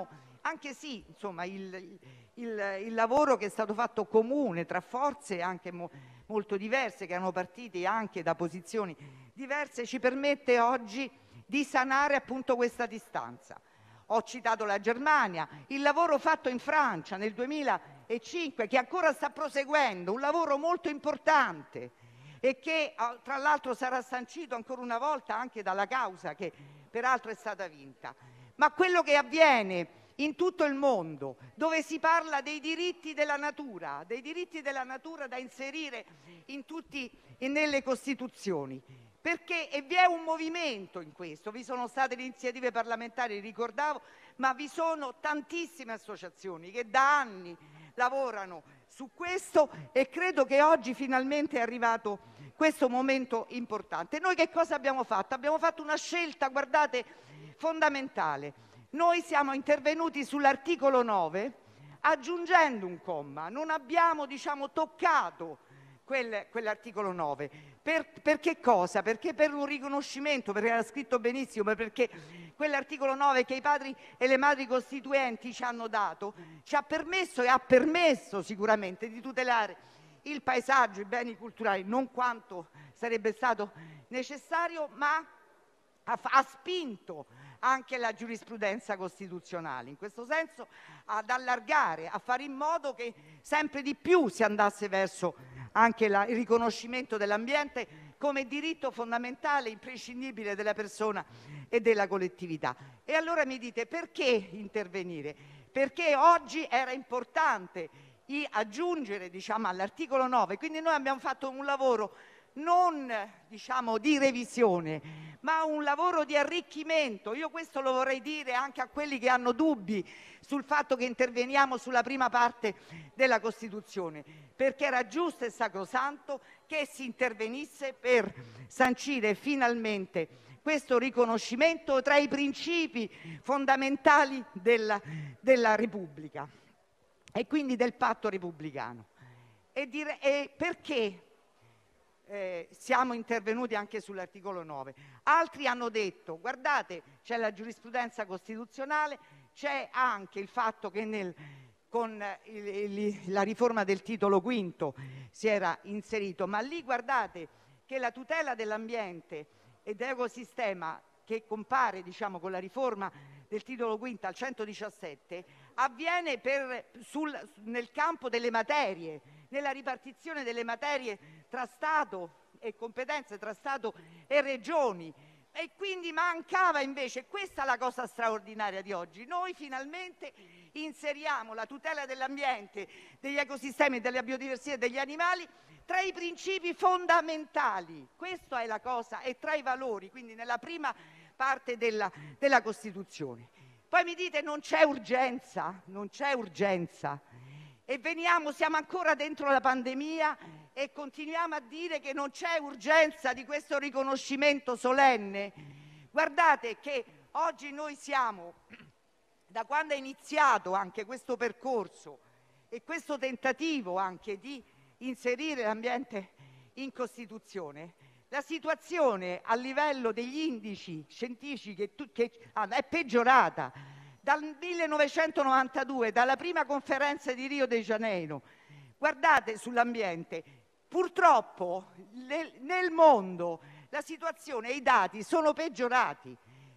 il lavoro che è stato fatto comune tra forze anche molto diverse, che erano partite anche da posizioni diverse, ci permette oggi di sanare appunto questa distanza. Ho citato la Germania, il lavoro fatto in Francia nel 2005, che ancora sta proseguendo, un lavoro molto importante e che tra l'altro sarà sancito ancora una volta anche dalla causa che peraltro è stata vinta. Ma quello che avviene in tutto il mondo, dove si parla dei diritti della natura da inserire nelle Costituzioni, perché vi è un movimento in questo. Vi sono state le iniziative parlamentari, ricordavo, ma vi sono tantissime associazioni che da anni lavorano su questo e credo che oggi finalmente è arrivato questo momento importante. Noi che cosa abbiamo fatto? Abbiamo fatto una scelta, guardate, fondamentale. Noi siamo intervenuti sull'articolo 9 aggiungendo un comma, non abbiamo toccato quell'articolo 9. Per che cosa? Perché per un riconoscimento, perché era scritto benissimo, ma perché quell'articolo 9 che i padri e le madri costituenti ci hanno dato ci ha permesso e ha permesso sicuramente di tutelare il paesaggio, i beni culturali, non quanto sarebbe stato necessario, ma ha spinto anche la giurisprudenza costituzionale in questo senso ad allargare, a fare in modo che sempre di più si andasse verso anche il riconoscimento dell'ambiente come diritto fondamentale, imprescindibile della persona e della collettività. E allora mi dite, perché intervenire? Perché oggi era importante aggiungere all'articolo 9, quindi noi abbiamo fatto un lavoro non di revisione, ma un lavoro di arricchimento. Io questo lo vorrei dire anche a quelli che hanno dubbi sul fatto che interveniamo sulla prima parte della Costituzione, perché era giusto e sacrosanto che si intervenisse per sancire finalmente questo riconoscimento tra i principi fondamentali della Repubblica e quindi del patto repubblicano. Perché siamo intervenuti anche sull'articolo 9. Altri hanno detto: guardate, c'è la giurisprudenza costituzionale, c'è anche il fatto che con la riforma del titolo V si era inserito, ma lì guardate che la tutela dell'ambiente e dell'ecosistema che compare con la riforma del titolo V al 117 avviene nel campo delle materie, nella ripartizione delle materie tra Stato e competenze tra Stato e Regioni, e quindi mancava invece. Questa è la cosa straordinaria di oggi: noi finalmente inseriamo la tutela dell'ambiente, degli ecosistemi, della biodiversità e degli animali tra i principi fondamentali. Questa è la cosa, e tra i valori, quindi nella prima parte della Costituzione. Poi mi dite: non c'è urgenza, non c'è urgenza, e siamo ancora dentro la pandemia e continuiamo a dire che non c'è urgenza di questo riconoscimento solenne. Guardate che oggi noi siamo, da quando è iniziato anche questo percorso e questo tentativo anche di inserire l'ambiente in Costituzione, la situazione a livello degli indici scientifici è peggiorata dal 1992, dalla prima conferenza di Rio de Janeiro. Guardate, sull'ambiente purtroppo nel mondo la situazione e i dati sono peggiorati.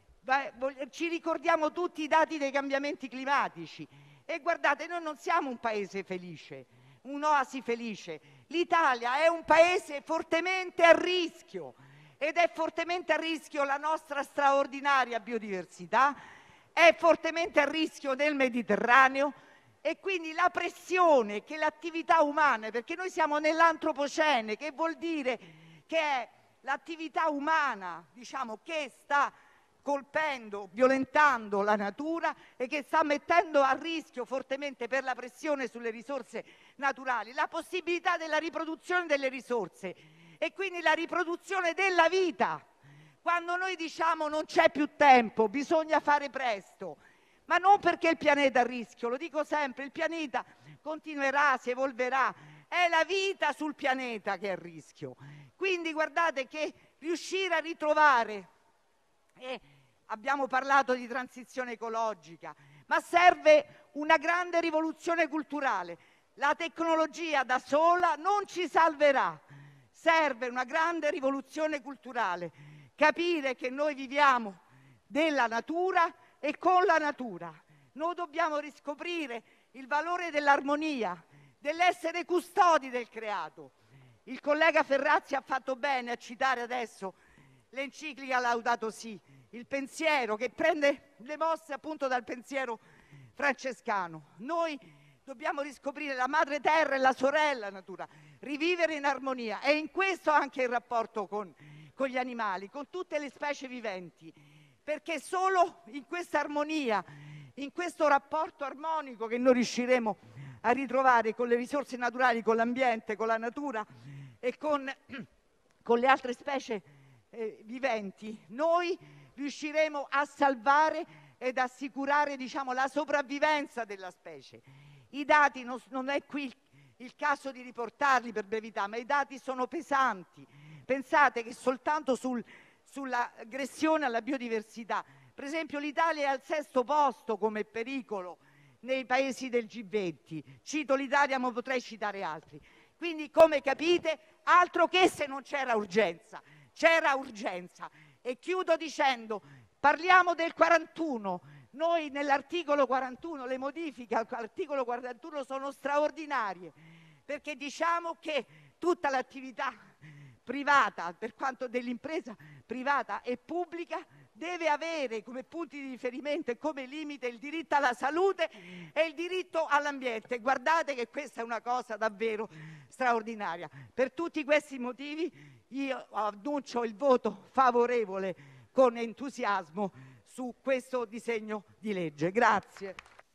Ci ricordiamo tutti i dati dei cambiamenti climatici, e guardate, noi non siamo un paese felice, un'oasi felice. L'Italia è un paese fortemente a rischio, ed è fortemente a rischio la nostra straordinaria biodiversità, è fortemente a rischio nel Mediterraneo, e quindi la pressione che l'attività umana, perché noi siamo nell'antropocene, che vuol dire che è l'attività umana che sta colpendo, violentando la natura e che sta mettendo a rischio fortemente, per la pressione sulle risorse naturali, la possibilità della riproduzione delle risorse e quindi la riproduzione della vita. Quando noi diciamo non c'è più tempo, bisogna fare presto, ma non perché il pianeta è a rischio, lo dico sempre, il pianeta continuerà, si evolverà, è la vita sul pianeta che è a rischio. Quindi guardate che riuscire a ritrovare, abbiamo parlato di transizione ecologica, ma serve una grande rivoluzione culturale. La tecnologia da sola non ci salverà, serve una grande rivoluzione culturale, capire che noi viviamo della natura e con la natura. Noi dobbiamo riscoprire il valore dell'armonia, dell'essere custodi del creato. Il collega Ferrazzi ha fatto bene a citare adesso l'enciclica Laudato Si, il pensiero che prende le mosse appunto dal pensiero francescano. Noi dobbiamo riscoprire la madre terra e la sorella natura, rivivere in armonia, e in questo anche il rapporto con gli animali, con tutte le specie viventi, perché solo in questa armonia, in questo rapporto armonico che noi riusciremo a ritrovare con le risorse naturali, con l'ambiente, con la natura e con le altre specie viventi, noi riusciremo a salvare ed assicurare la sopravvivenza della specie. I dati non è qui il caso di riportarli per brevità, ma i dati sono pesanti. Pensate che soltanto sull'aggressione alla biodiversità, per esempio, l'Italia è al 6° posto come pericolo nei paesi del G20. Cito l'Italia, ma potrei citare altri. Quindi, come capite, altro che se non c'era urgenza. C'era urgenza. E chiudo dicendo: parliamo del 41. Noi nell'articolo 41, le modifiche all'articolo 41 sono straordinarie, perché diciamo che tutta l'attività privata, per quanto dell'impresa privata e pubblica, deve avere come punti di riferimento e come limite il diritto alla salute e il diritto all'ambiente. Guardate che questa è una cosa davvero straordinaria. Per tutti questi motivi io annuncio il voto favorevole con entusiasmo su questo disegno di legge. Grazie.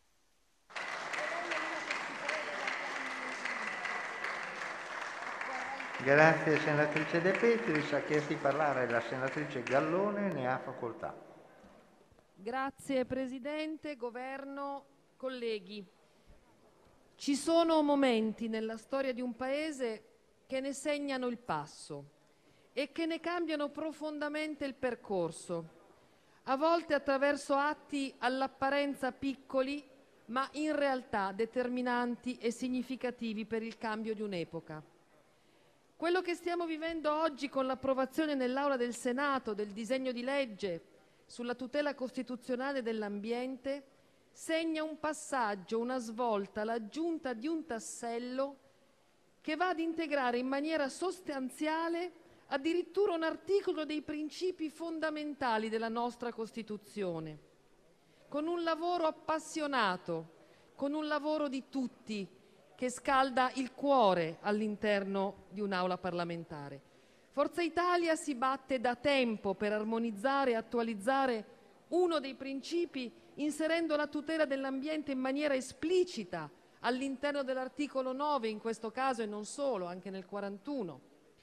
Grazie senatrice De Petris. Ha chiesto di parlare la senatrice Gallone, ne ha facoltà. Grazie Presidente, Governo, colleghi. Ci sono momenti nella storia di un Paese che ne segnano il passo e che ne cambiano profondamente il percorso, a volte attraverso atti all'apparenza piccoli, ma in realtà determinanti e significativi per il cambio di un'epoca. Quello che stiamo vivendo oggi con l'approvazione nell'Aula del Senato del disegno di legge sulla tutela costituzionale dell'ambiente segna un passaggio, una svolta, l'aggiunta di un tassello che va ad integrare in maniera sostanziale addirittura un articolo dei principi fondamentali della nostra Costituzione, con un lavoro appassionato, con un lavoro di tutti, che scalda il cuore all'interno di un'aula parlamentare. Forza Italia si batte da tempo per armonizzare e attualizzare uno dei principi, inserendo la tutela dell'ambiente in maniera esplicita all'interno dell'articolo 9, in questo caso, e non solo, anche nel 41.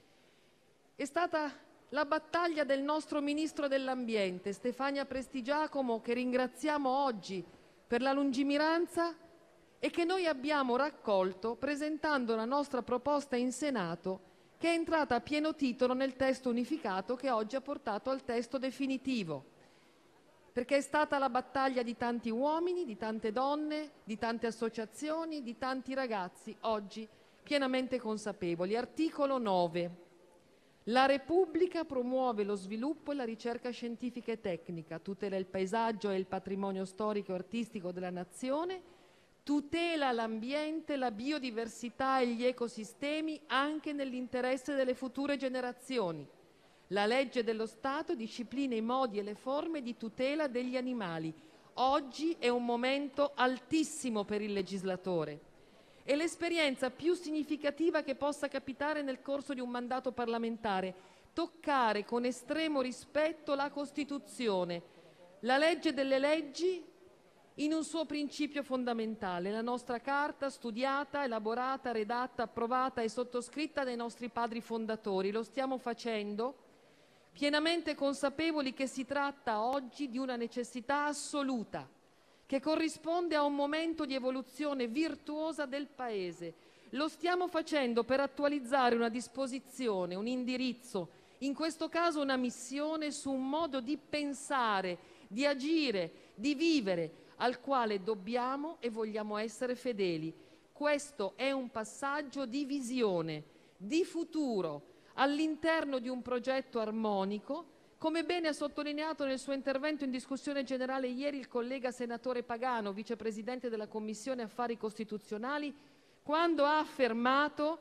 È stata la battaglia del nostro Ministro dell'Ambiente, Stefania Prestigiacomo, che ringraziamo oggi per la lungimiranza e che noi abbiamo raccolto presentando la nostra proposta in Senato, che è entrata a pieno titolo nel testo unificato che oggi ha portato al testo definitivo, perché è stata la battaglia di tanti uomini, di tante donne, di tante associazioni, di tanti ragazzi oggi pienamente consapevoli. Articolo 9. La Repubblica promuove lo sviluppo e la ricerca scientifica e tecnica, tutela il paesaggio e il patrimonio storico e artistico della nazione, tutela l'ambiente, la biodiversità e gli ecosistemi anche nell'interesse delle future generazioni. La legge dello Stato disciplina i modi e le forme di tutela degli animali. Oggi è un momento altissimo per il legislatore. È l'esperienza più significativa che possa capitare nel corso di un mandato parlamentare, toccare con estremo rispetto la Costituzione, la legge delle leggi, in un suo principio fondamentale, la nostra Carta studiata, elaborata, redatta, approvata e sottoscritta dai nostri padri fondatori. Lo stiamo facendo pienamente consapevoli che si tratta oggi di una necessità assoluta, che corrisponde a un momento di evoluzione virtuosa del Paese. Lo stiamo facendo per attualizzare una disposizione, un indirizzo, in questo caso una missione su un modo di pensare, di agire, di vivere, al quale dobbiamo e vogliamo essere fedeli. Questo è un passaggio di visione, di futuro, all'interno di un progetto armonico, come bene ha sottolineato nel suo intervento in discussione generale ieri il collega senatore Pagano, vicepresidente della Commissione Affari Costituzionali, quando ha affermato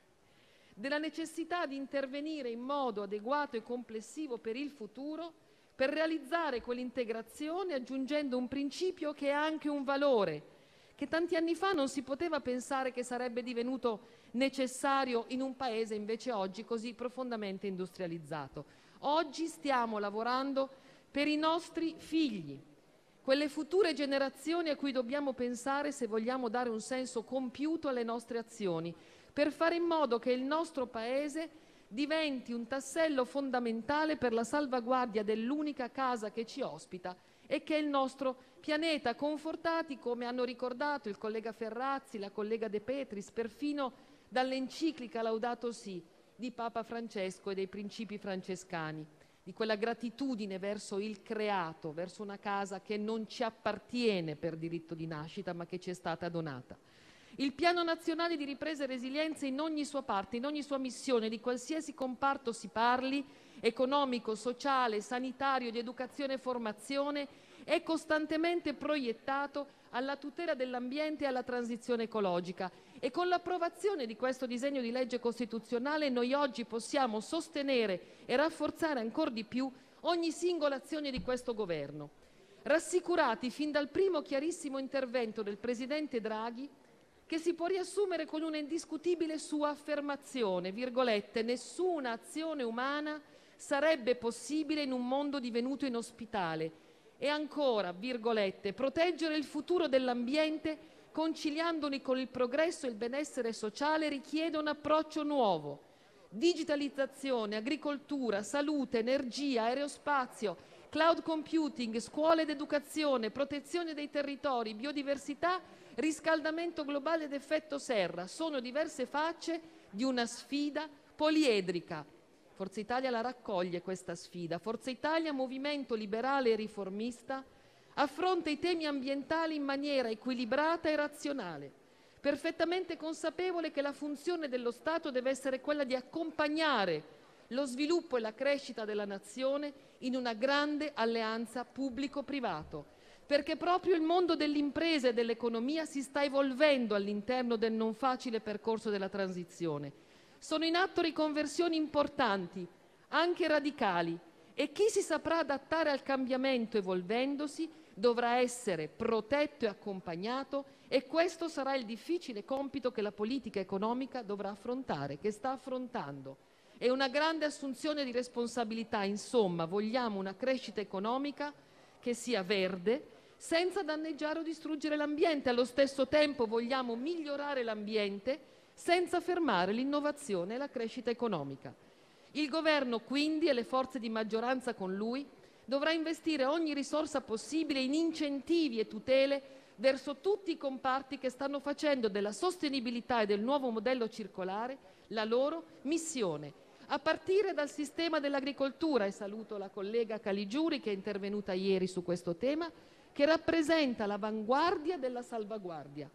della necessità di intervenire in modo adeguato e complessivo per il futuro, per realizzare quell'integrazione aggiungendo un principio che è anche un valore, che tanti anni fa non si poteva pensare che sarebbe divenuto necessario in un Paese invece oggi così profondamente industrializzato. Oggi stiamo lavorando per i nostri figli, quelle future generazioni a cui dobbiamo pensare se vogliamo dare un senso compiuto alle nostre azioni, per fare in modo che il nostro Paese diventi un tassello fondamentale per la salvaguardia dell'unica casa che ci ospita e che è il nostro pianeta, confortati, come hanno ricordato il collega Ferrazzi, la collega De Petris, perfino dall'enciclica Laudato Si di Papa Francesco e dei principi francescani, di quella gratitudine verso il creato, verso una casa che non ci appartiene per diritto di nascita, ma che ci è stata donata. Il Piano Nazionale di Ripresa e Resilienza in ogni sua parte, in ogni sua missione, di qualsiasi comparto si parli, economico, sociale, sanitario, di educazione e formazione, è costantemente proiettato alla tutela dell'ambiente e alla transizione ecologica. E con l'approvazione di questo disegno di legge costituzionale noi oggi possiamo sostenere e rafforzare ancor di più ogni singola azione di questo Governo, rassicurati fin dal primo chiarissimo intervento del Presidente Draghi, che si può riassumere con una indiscutibile sua affermazione, virgolette, nessuna azione umana sarebbe possibile in un mondo divenuto inospitale. E ancora, virgolette, proteggere il futuro dell'ambiente conciliandoli con il progresso e il benessere sociale richiede un approccio nuovo. Digitalizzazione, agricoltura, salute, energia, aerospazio, cloud computing, scuole ed educazione, protezione dei territori, biodiversità, riscaldamento globale ed effetto serra sono diverse facce di una sfida poliedrica. Forza Italia la raccoglie questa sfida. Forza Italia, movimento liberale e riformista, affronta i temi ambientali in maniera equilibrata e razionale, perfettamente consapevole che la funzione dello Stato deve essere quella di accompagnare lo sviluppo e la crescita della nazione in una grande alleanza pubblico-privato, perché proprio il mondo dell'impresa e dell'economia si sta evolvendo all'interno del non facile percorso della transizione. Sono in atto riconversioni importanti, anche radicali, e chi si saprà adattare al cambiamento evolvendosi dovrà essere protetto e accompagnato, e questo sarà il difficile compito che la politica economica dovrà affrontare, che sta affrontando. È una grande assunzione di responsabilità, insomma, vogliamo una crescita economica che sia verde, senza danneggiare o distruggere l'ambiente. Allo stesso tempo vogliamo migliorare l'ambiente senza fermare l'innovazione e la crescita economica. Il Governo, quindi, e le forze di maggioranza con lui, dovrà investire ogni risorsa possibile in incentivi e tutele verso tutti i comparti che stanno facendo della sostenibilità e del nuovo modello circolare la loro missione, a partire dal sistema dell'agricoltura, e saluto la collega Caligiuri che è intervenuta ieri su questo tema, che rappresenta l'avanguardia della salvaguardia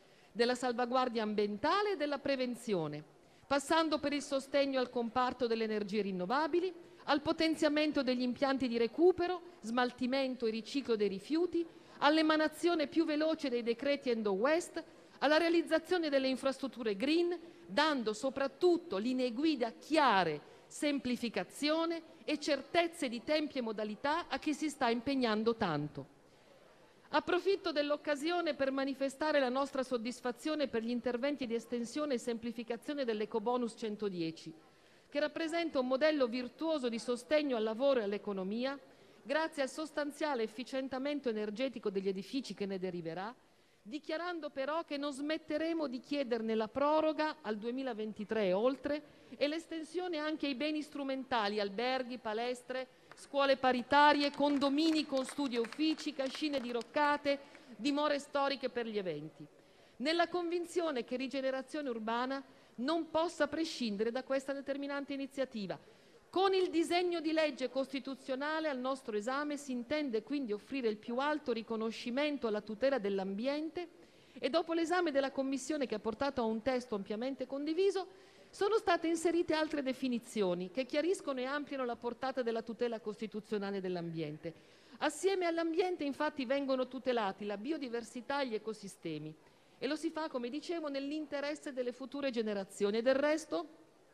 ambientale e della prevenzione, passando per il sostegno al comparto delle energie rinnovabili, al potenziamento degli impianti di recupero, smaltimento e riciclo dei rifiuti, all'emanazione più veloce dei decreti End-of-Waste, alla realizzazione delle infrastrutture green, dando soprattutto linee guida chiare, semplificazione e certezze di tempi e modalità a chi si sta impegnando tanto. Approfitto dell'occasione per manifestare la nostra soddisfazione per gli interventi di estensione e semplificazione dell'Ecobonus 110, che rappresenta un modello virtuoso di sostegno al lavoro e all'economia, grazie al sostanziale efficientamento energetico degli edifici che ne deriverà, dichiarando però che non smetteremo di chiederne la proroga al 2023 e oltre, e l'estensione anche ai beni strumentali, alberghi, palestre, scuole paritarie, condomini con studio uffici, cascine diroccate, dimore storiche per gli eventi, nella convinzione che rigenerazione urbana non possa prescindere da questa determinante iniziativa. Con il disegno di legge costituzionale al nostro esame si intende quindi offrire il più alto riconoscimento alla tutela dell'ambiente, e dopo l'esame della Commissione, che ha portato a un testo ampiamente condiviso, sono state inserite altre definizioni che chiariscono e ampliano la portata della tutela costituzionale dell'ambiente. Assieme all'ambiente, infatti, vengono tutelati la biodiversità e gli ecosistemi, e lo si fa, come dicevo, nell'interesse delle future generazioni. E del resto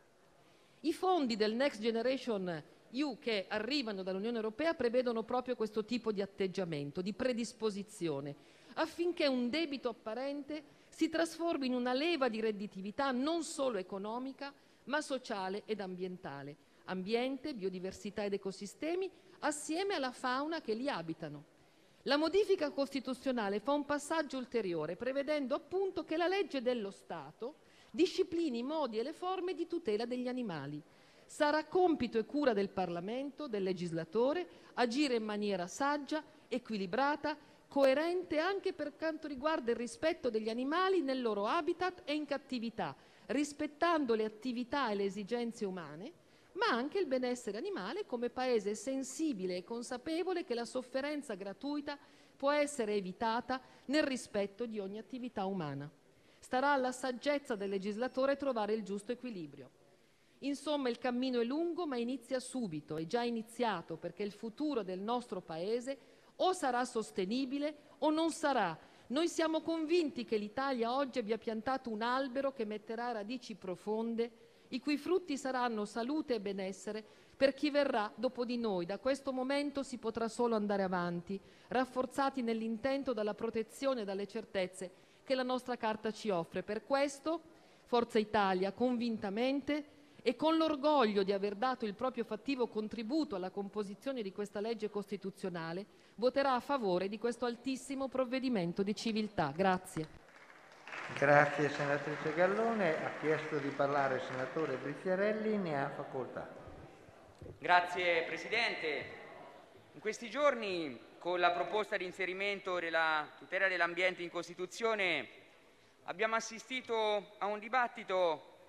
i fondi del Next Generation EU che arrivano dall'Unione Europea prevedono proprio questo tipo di atteggiamento, di predisposizione, affinché un debito apparente si trasformi in una leva di redditività non solo economica, ma sociale ed ambientale. Ambiente, biodiversità ed ecosistemi, assieme alla fauna che li abitano. La modifica costituzionale fa un passaggio ulteriore, prevedendo appunto che la legge dello Stato disciplini i modi e le forme di tutela degli animali. Sarà compito e cura del Parlamento, del legislatore, agire in maniera saggia, equilibrata, coerente anche per quanto riguarda il rispetto degli animali nel loro habitat e in cattività, rispettando le attività e le esigenze umane, ma anche il benessere animale, come Paese sensibile e consapevole che la sofferenza gratuita può essere evitata nel rispetto di ogni attività umana. Starà alla saggezza del legislatore trovare il giusto equilibrio. Insomma, il cammino è lungo, ma inizia subito, è già iniziato, perché il futuro del nostro Paese o sarà sostenibile o non sarà. Noi siamo convinti che l'Italia oggi abbia piantato un albero che metterà radici profonde, i cui frutti saranno salute e benessere per chi verrà dopo di noi. Da questo momento si potrà solo andare avanti, rafforzati nell'intento dalla protezione e dalle certezze che la nostra Carta ci offre. Per questo Forza Italia, convintamente e con l'orgoglio di aver dato il proprio fattivo contributo alla composizione di questa legge costituzionale, voterà a favore di questo altissimo provvedimento di civiltà. Grazie. Grazie senatrice Gallone. Ha chiesto di parlare il senatore Briziarelli, ne ha facoltà. Grazie Presidente. In questi giorni, con la proposta di inserimento della tutela dell'ambiente in Costituzione, abbiamo assistito a un dibattito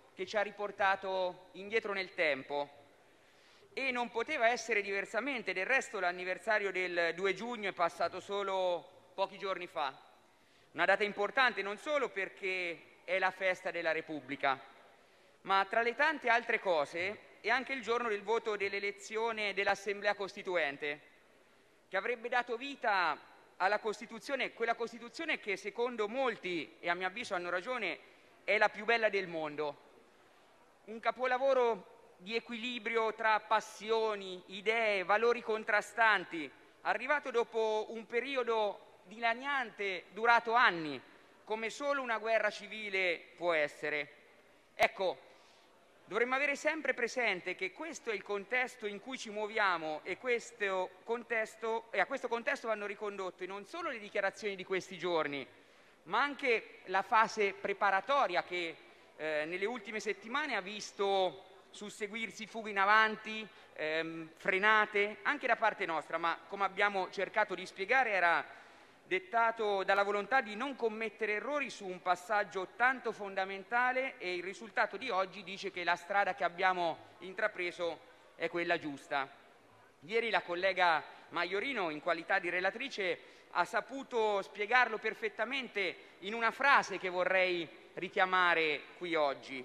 che ci ha riportato indietro nel tempo e non poteva essere diversamente. Del resto l'anniversario del 2 giugno è passato solo pochi giorni fa. Una data importante non solo perché è la festa della Repubblica, ma tra le tante altre cose è anche il giorno del voto dell'elezione dell'Assemblea Costituente, che avrebbe dato vita alla Costituzione, quella Costituzione che secondo molti, e a mio avviso hanno ragione, è la più bella del mondo. Un capolavoro di equilibrio tra passioni, idee, valori contrastanti, arrivato dopo un periodo dilaniante durato anni, come solo una guerra civile può essere. Ecco, dovremmo avere sempre presente che questo è il contesto in cui ci muoviamo e a questo contesto vanno ricondotte non solo le dichiarazioni di questi giorni, ma anche la fase preparatoria che nelle ultime settimane ha visto susseguirsi fughe in avanti, frenate, anche da parte nostra, ma come abbiamo cercato di spiegare era dettato dalla volontà di non commettere errori su un passaggio tanto fondamentale, e il risultato di oggi dice che la strada che abbiamo intrapreso è quella giusta. Ieri la collega Maiorino, in qualità di relatrice, ha saputo spiegarlo perfettamente in una frase che vorrei richiamare qui oggi.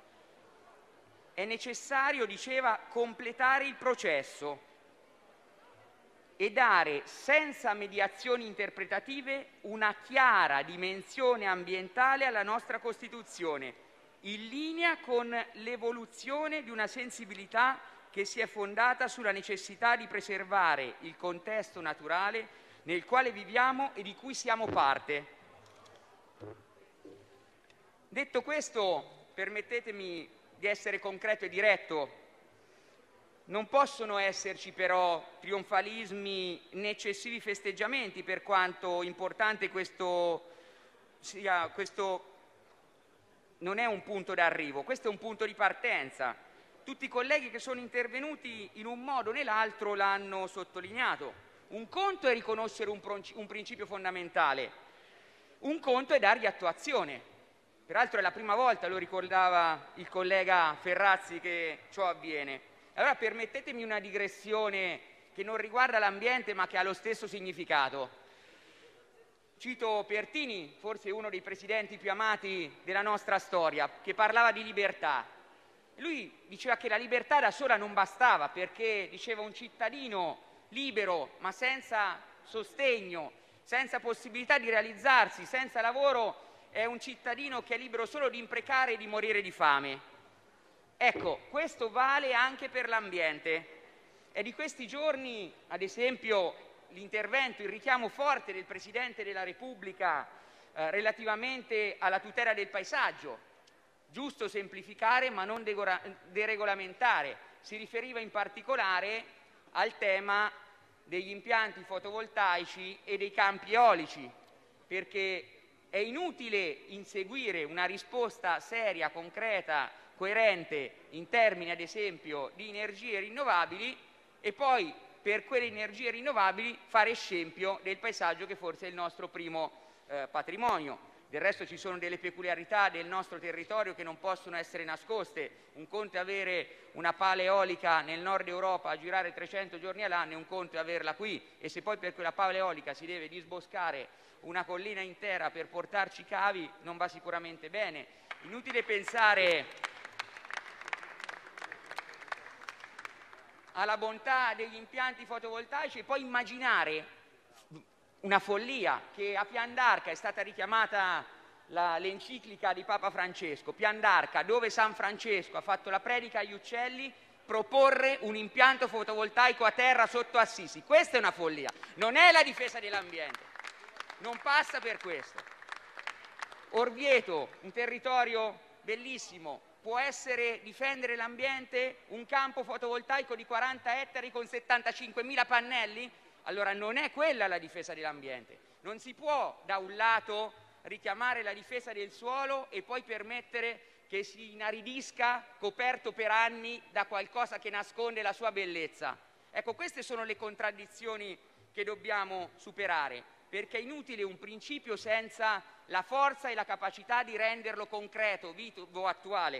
È necessario, diceva, completare il processo e dare, senza mediazioni interpretative, una chiara dimensione ambientale alla nostra Costituzione, in linea con l'evoluzione di una sensibilità che si è fondata sulla necessità di preservare il contesto naturale nel quale viviamo e di cui siamo parte. Detto questo, permettetemi di essere concreto e diretto. Non possono esserci però trionfalismi né eccessivi festeggiamenti, per quanto importante questo sia. Questo non è un punto d'arrivo, questo è un punto di partenza. Tutti i colleghi che sono intervenuti in un modo o nell'altro l'hanno sottolineato. Un conto è riconoscere un principio fondamentale, un conto è dargli attuazione. Peraltro è la prima volta, lo ricordava il collega Ferrazzi, che ciò avviene. Allora permettetemi una digressione che non riguarda l'ambiente ma che ha lo stesso significato. Cito Pertini, forse uno dei presidenti più amati della nostra storia, che parlava di libertà. Lui diceva che la libertà da sola non bastava, perché, diceva, un cittadino libero ma senza sostegno, senza possibilità di realizzarsi, senza lavoro, è un cittadino che è libero solo di imprecare e di morire di fame. Ecco, questo vale anche per l'ambiente. È di questi giorni, ad esempio, l'intervento, il richiamo forte del Presidente della Repubblica relativamente alla tutela del paesaggio. Giusto semplificare ma non deregolamentare. Si riferiva in particolare al tema degli impianti fotovoltaici e dei campi eolici, perché è inutile inseguire una risposta seria, concreta, coerente in termini, ad esempio, di energie rinnovabili e poi per quelle energie rinnovabili fare scempio del paesaggio, che forse è il nostro primo patrimonio. Del resto ci sono delle peculiarità del nostro territorio che non possono essere nascoste. Un conto è avere una pala eolica nel nord Europa a girare 300 giorni all'anno e un conto è averla qui, e se poi per quella pala eolica si deve disboscare una collina intera per portarci cavi, non va sicuramente bene. Inutile pensare alla bontà degli impianti fotovoltaici e poi immaginare una follia che a Pian d'Arca è stata richiamata l'enciclica di Papa Francesco. Pian d'Arca, dove San Francesco ha fatto la predica agli uccelli, proporre un impianto fotovoltaico a terra sotto Assisi. Questa è una follia, non è la difesa dell'ambiente, non passa per questo. Orvieto, un territorio bellissimo, può essere difendere l'ambiente un campo fotovoltaico di 40 ettari con 75.000 pannelli? Allora non è quella la difesa dell'ambiente. Non si può da un lato richiamare la difesa del suolo e poi permettere che si inaridisca coperto per anni da qualcosa che nasconde la sua bellezza. Ecco, queste sono le contraddizioni che dobbiamo superare, perché è inutile un principio senza la forza e la capacità di renderlo concreto, vivo, attuale.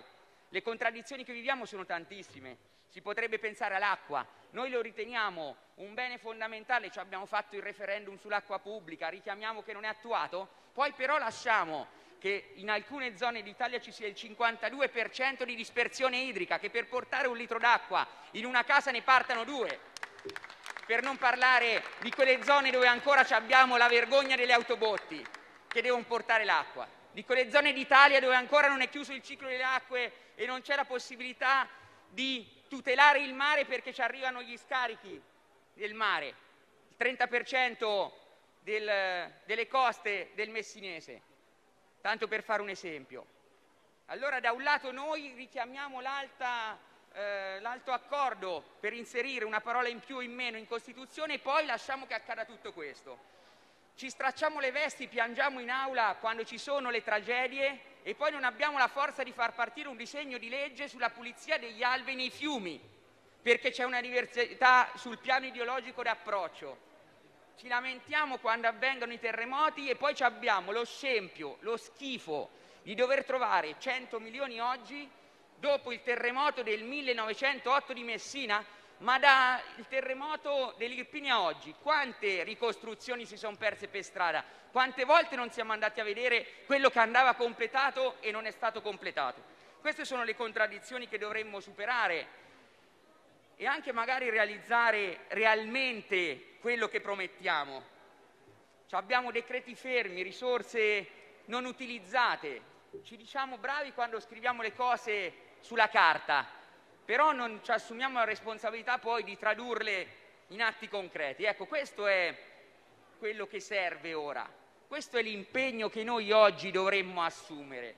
Le contraddizioni che viviamo sono tantissime. Si potrebbe pensare all'acqua. Noi lo riteniamo un bene fondamentale, ci abbiamo fatto il referendum sull'acqua pubblica, richiamiamo che non è attuato, poi però lasciamo che in alcune zone d'Italia ci sia il 52% di dispersione idrica, che per portare un litro d'acqua in una casa ne partano 2. Per non parlare di quelle zone dove ancora abbiamo la vergogna delle autobotti che devono portare l'acqua, di quelle zone d'Italia dove ancora non è chiuso il ciclo delle acque e non c'è la possibilità di tutelare il mare perché ci arrivano gli scarichi del mare, il 30% delle coste del Messinese, tanto per fare un esempio. Allora da un lato noi richiamiamo l'alto accordo per inserire una parola in più o in meno in Costituzione e poi lasciamo che accada tutto questo. Ci stracciamo le vesti, piangiamo in aula quando ci sono le tragedie e poi non abbiamo la forza di far partire un disegno di legge sulla pulizia degli alvei nei fiumi, perché c'è una diversità sul piano ideologico d'approccio. Ci lamentiamo quando avvengono i terremoti e poi abbiamo lo scempio, lo schifo di dover trovare 100 milioni oggi dopo il terremoto del 1908 di Messina, ma dal terremoto dell'Irpinia a oggi quante ricostruzioni si sono perse per strada? Quante volte non siamo andati a vedere quello che andava completato e non è stato completato? Queste sono le contraddizioni che dovremmo superare e anche magari realizzare realmente quello che promettiamo. Abbiamo decreti fermi, risorse non utilizzate, ci diciamo bravi quando scriviamo le cose sulla carta, però non ci assumiamo la responsabilità poi di tradurle in atti concreti. Ecco, questo è quello che serve ora, questo è l'impegno che noi oggi dovremmo assumere.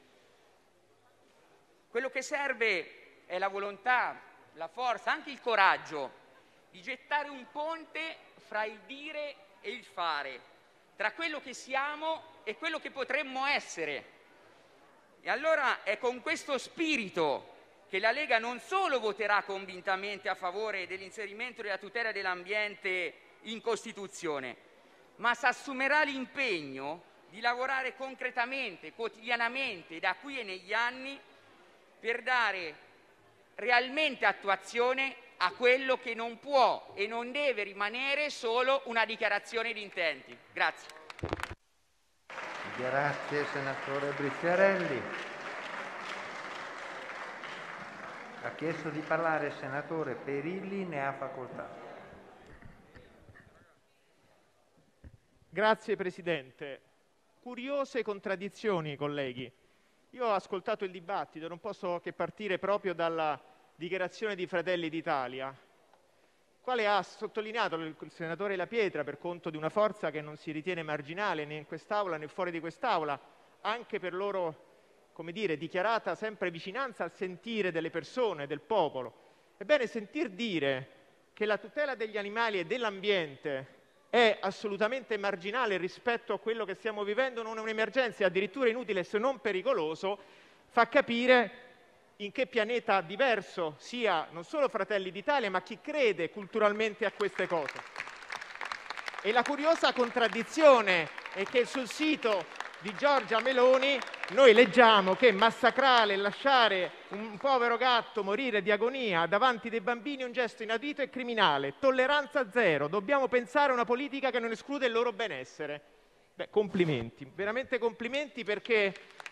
Quello che serve è la volontà, la forza, anche il coraggio di gettare un ponte fra il dire e il fare, tra quello che siamo e quello che potremmo essere. E allora è con questo spirito che la Lega non solo voterà convintamente a favore dell'inserimento della tutela dell'ambiente in Costituzione, ma si assumerà l'impegno di lavorare concretamente, quotidianamente, da qui e negli anni, per dare realmente attuazione a quello che non può e non deve rimanere solo una dichiarazione di intenti. Grazie. Grazie senatore Briziarelli. Ha chiesto di parlare il senatore Perilli, ne ha facoltà. Grazie Presidente. Curiose contraddizioni, colleghi. Io ho ascoltato il dibattito, non posso che partire proprio dalla dichiarazione di Fratelli d'Italia, quale ha sottolineato il senatore La Pietra, per conto di una forza che non si ritiene marginale né in quest'Aula né fuori di quest'Aula, anche per loro, come dire, dichiarata sempre vicinanza al sentire delle persone, del popolo. Ebbene, sentir dire che la tutela degli animali e dell'ambiente è assolutamente marginale rispetto a quello che stiamo vivendo, non è un'emergenza, è addirittura inutile se non pericoloso, fa capire in che pianeta diverso sia non solo Fratelli d'Italia, ma chi crede culturalmente a queste cose. E la curiosa contraddizione è che sul sito di Giorgia Meloni noi leggiamo che massacrare e lasciare un povero gatto morire di agonia davanti dei bambini è un gesto inaudito e criminale, tolleranza zero, dobbiamo pensare a una politica che non esclude il loro benessere. Beh, complimenti, veramente complimenti, perché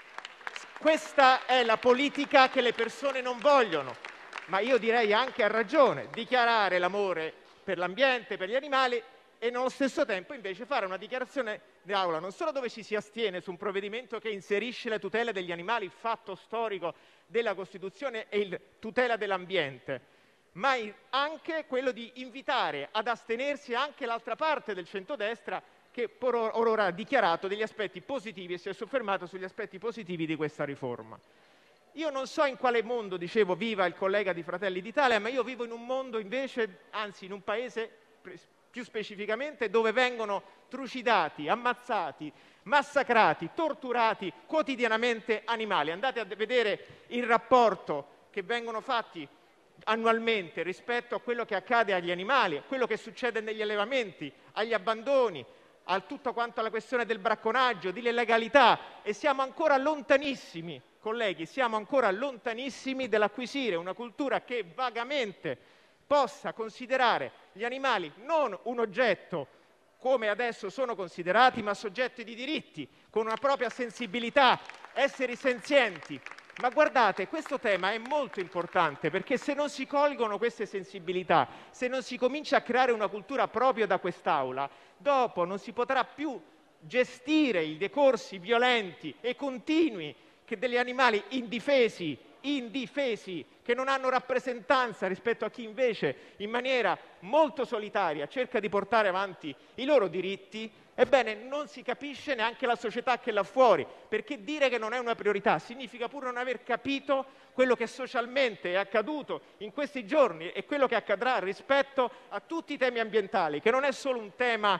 questa è la politica che le persone non vogliono, ma io direi anche a ragione, dichiarare l'amore per l'ambiente, per gli animali e nello stesso tempo invece fare una dichiarazione d'Aula non solo dove ci si astiene su un provvedimento che inserisce la tutela degli animali, fatto storico della Costituzione, e la tutela dell'ambiente, ma anche quello di invitare ad astenersi anche l'altra parte del centrodestra che per ora ha dichiarato degli aspetti positivi e si è soffermato sugli aspetti positivi di questa riforma. Io non so in quale mondo, dicevo, viva il collega di Fratelli d'Italia, ma io vivo in un mondo invece, anzi in un paese più specificamente, dove vengono trucidati, ammazzati, massacrati, torturati quotidianamente animali. Andate a vedere il rapporto che vengono fatti annualmente rispetto a quello che accade agli animali, a quello che succede negli allevamenti, agli abbandoni, a tutta quanta la questione del bracconaggio, di illegalità, e siamo ancora lontanissimi, colleghi, siamo ancora lontanissimi dall'acquisire una cultura che vagamente possa considerare gli animali non un oggetto come adesso sono considerati, ma soggetti di diritti, con una propria sensibilità, esseri senzienti. Ma guardate, questo tema è molto importante, perché se non si colgono queste sensibilità, se non si comincia a creare una cultura proprio da quest'Aula, dopo non si potrà più gestire i decorsi violenti e continui che degli animali indifesi, che non hanno rappresentanza rispetto a chi invece in maniera molto solitaria cerca di portare avanti i loro diritti. Ebbene, non si capisce neanche la società che è là fuori, perché dire che non è una priorità significa pure non aver capito quello che socialmente è accaduto in questi giorni e quello che accadrà rispetto a tutti i temi ambientali, che non è solo un tema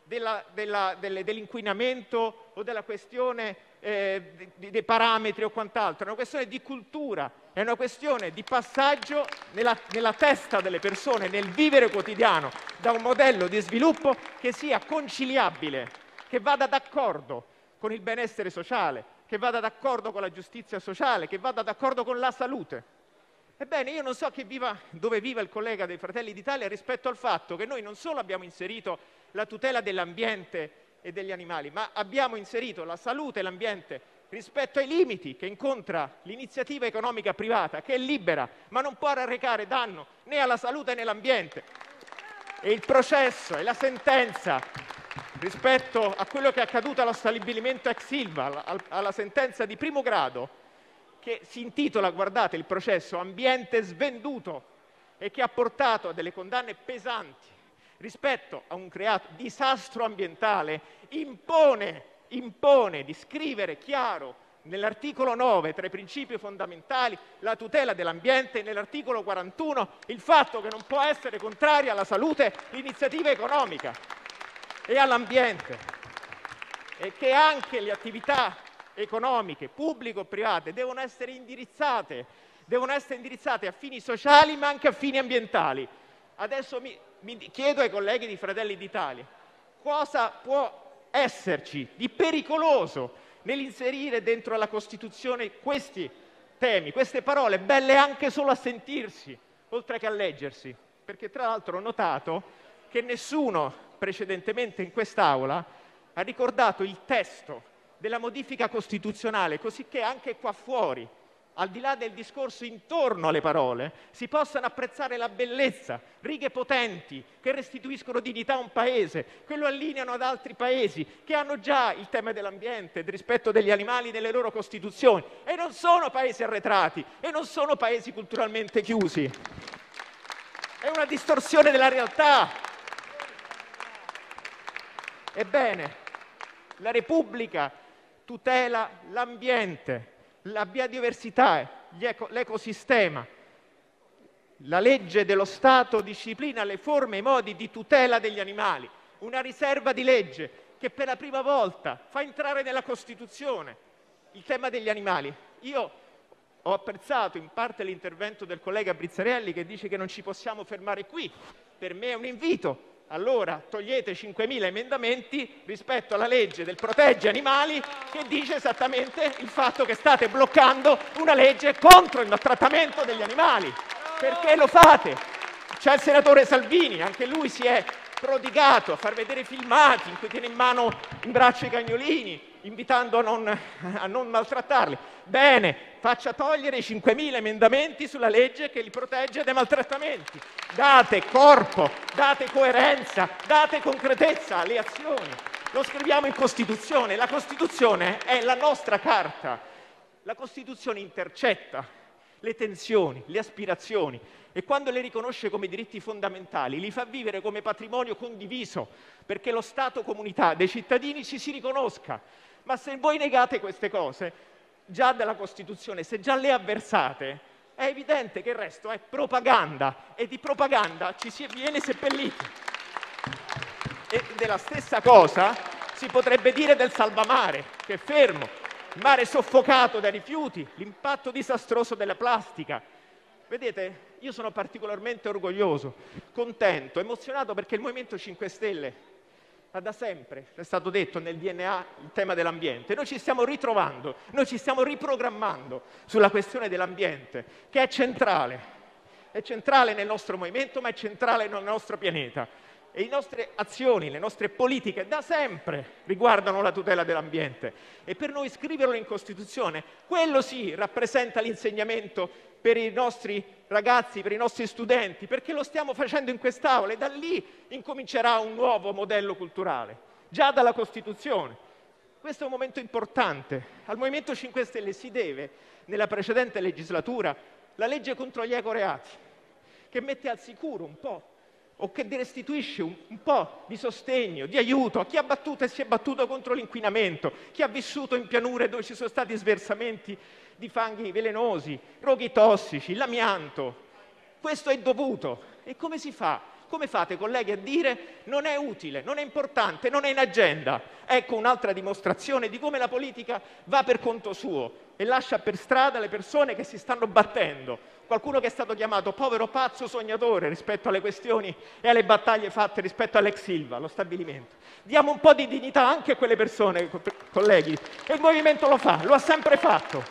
dell'inquinamento o della questione dei parametri o quant'altro, è una questione di cultura, è una questione di passaggio nella testa delle persone, nel vivere quotidiano, da un modello di sviluppo che sia conciliabile, che vada d'accordo con il benessere sociale, che vada d'accordo con la giustizia sociale, che vada d'accordo con la salute. Ebbene, io non so dove viva il collega dei Fratelli d'Italia rispetto al fatto che noi non solo abbiamo inserito la tutela dell'ambiente e degli animali, ma abbiamo inserito la salute e l'ambiente rispetto ai limiti che incontra l'iniziativa economica privata, che è libera, ma non può arrecare danno né alla salute né all'ambiente. E il processo e la sentenza rispetto a quello che è accaduto allo stabilimento ex Ilva, alla sentenza di primo grado, che si intitola, guardate, il processo Ambiente svenduto, e che ha portato a delle condanne pesanti rispetto a un creato disastro ambientale, impone di scrivere chiaro nell'articolo 9 tra i principi fondamentali la tutela dell'ambiente e nell'articolo 41 il fatto che non può essere contraria alla salute l'iniziativa economica e all'ambiente, e che anche le attività economiche, pubbliche o private, devono essere indirizzate a fini sociali ma anche a fini ambientali. Adesso mi chiedo ai colleghi di Fratelli d'Italia cosa può esserci di pericoloso nell'inserire dentro la Costituzione questi temi, queste parole, belle anche solo a sentirsi, oltre che a leggersi. Perché tra l'altro ho notato che nessuno precedentemente in quest'Aula ha ricordato il testo della modifica costituzionale, così che anche qua fuori, al di là del discorso intorno alle parole, si possano apprezzare la bellezza, righe potenti che restituiscono dignità a un paese, che lo allineano ad altri paesi che hanno già il tema dell'ambiente, del rispetto degli animali nelle loro costituzioni, e non sono paesi arretrati e non sono paesi culturalmente chiusi. È una distorsione della realtà. Ebbene, la Repubblica tutela l'ambiente, la biodiversità, l'ecosistema. La legge dello Stato disciplina le forme e i modi di tutela degli animali. Una riserva di legge che per la prima volta fa entrare nella Costituzione il tema degli animali. Io ho apprezzato in parte l'intervento del collega Brizzarelli, che dice che non ci possiamo fermare qui. Per me è un invito. Allora togliete 5.000 emendamenti rispetto alla legge del protegge animali, che dice esattamente il fatto che state bloccando una legge contro il maltrattamento degli animali. Perché lo fate? C'è il senatore Salvini, anche lui si è prodigato a far vedere filmati in cui tiene in braccio i cagnolini, invitando a non maltrattarli. Bene, faccia togliere i 5.000 emendamenti sulla legge che li protegge dai maltrattamenti. Date corpo, date coerenza, date concretezza alle azioni. Lo scriviamo in Costituzione. La Costituzione è la nostra carta. La Costituzione intercetta le tensioni, le aspirazioni, e quando le riconosce come diritti fondamentali li fa vivere come patrimonio condiviso, perché lo Stato comunità dei cittadini ci si riconosca. Ma se voi negate queste cose, già dalla Costituzione, se già le avversate, è evidente che il resto è propaganda, e di propaganda ci si viene seppelliti. E della stessa cosa si potrebbe dire del salvamare, che è fermo, il mare soffocato dai rifiuti, l'impatto disastroso della plastica. Vedete, io sono particolarmente orgoglioso, contento, emozionato, perché il Movimento 5 Stelle ma da sempre, è stato detto, nel DNA il tema dell'ambiente. Noi ci stiamo ritrovando, noi ci stiamo riprogrammando sulla questione dell'ambiente, che è centrale nel nostro movimento, ma è centrale nel nostro pianeta. E le nostre azioni, le nostre politiche da sempre riguardano la tutela dell'ambiente. E per noi scriverlo in Costituzione, quello sì rappresenta l'insegnamento per i nostri ragazzi, per i nostri studenti, perché lo stiamo facendo in quest'Aula e da lì incomincerà un nuovo modello culturale, già dalla Costituzione. Questo è un momento importante. Al Movimento 5 Stelle si deve, nella precedente legislatura, la legge contro gli ecoreati, che mette al sicuro un po', o che restituisce un po' di sostegno, di aiuto a chi ha battuto e si è battuto contro l'inquinamento, chi ha vissuto in pianure dove ci sono stati sversamenti di fanghi velenosi, roghi tossici, l'amianto. Questo è dovuto. E come si fa? Come fate, colleghi, a dire non è utile, non è importante, non è in agenda? Ecco un'altra dimostrazione di come la politica va per conto suo e lascia per strada le persone che si stanno battendo. Qualcuno che è stato chiamato povero pazzo sognatore rispetto alle questioni e alle battaglie fatte rispetto all'ex Ilva, allo stabilimento. Diamo un po' di dignità anche a quelle persone, colleghi, e il Movimento lo fa, lo ha sempre fatto.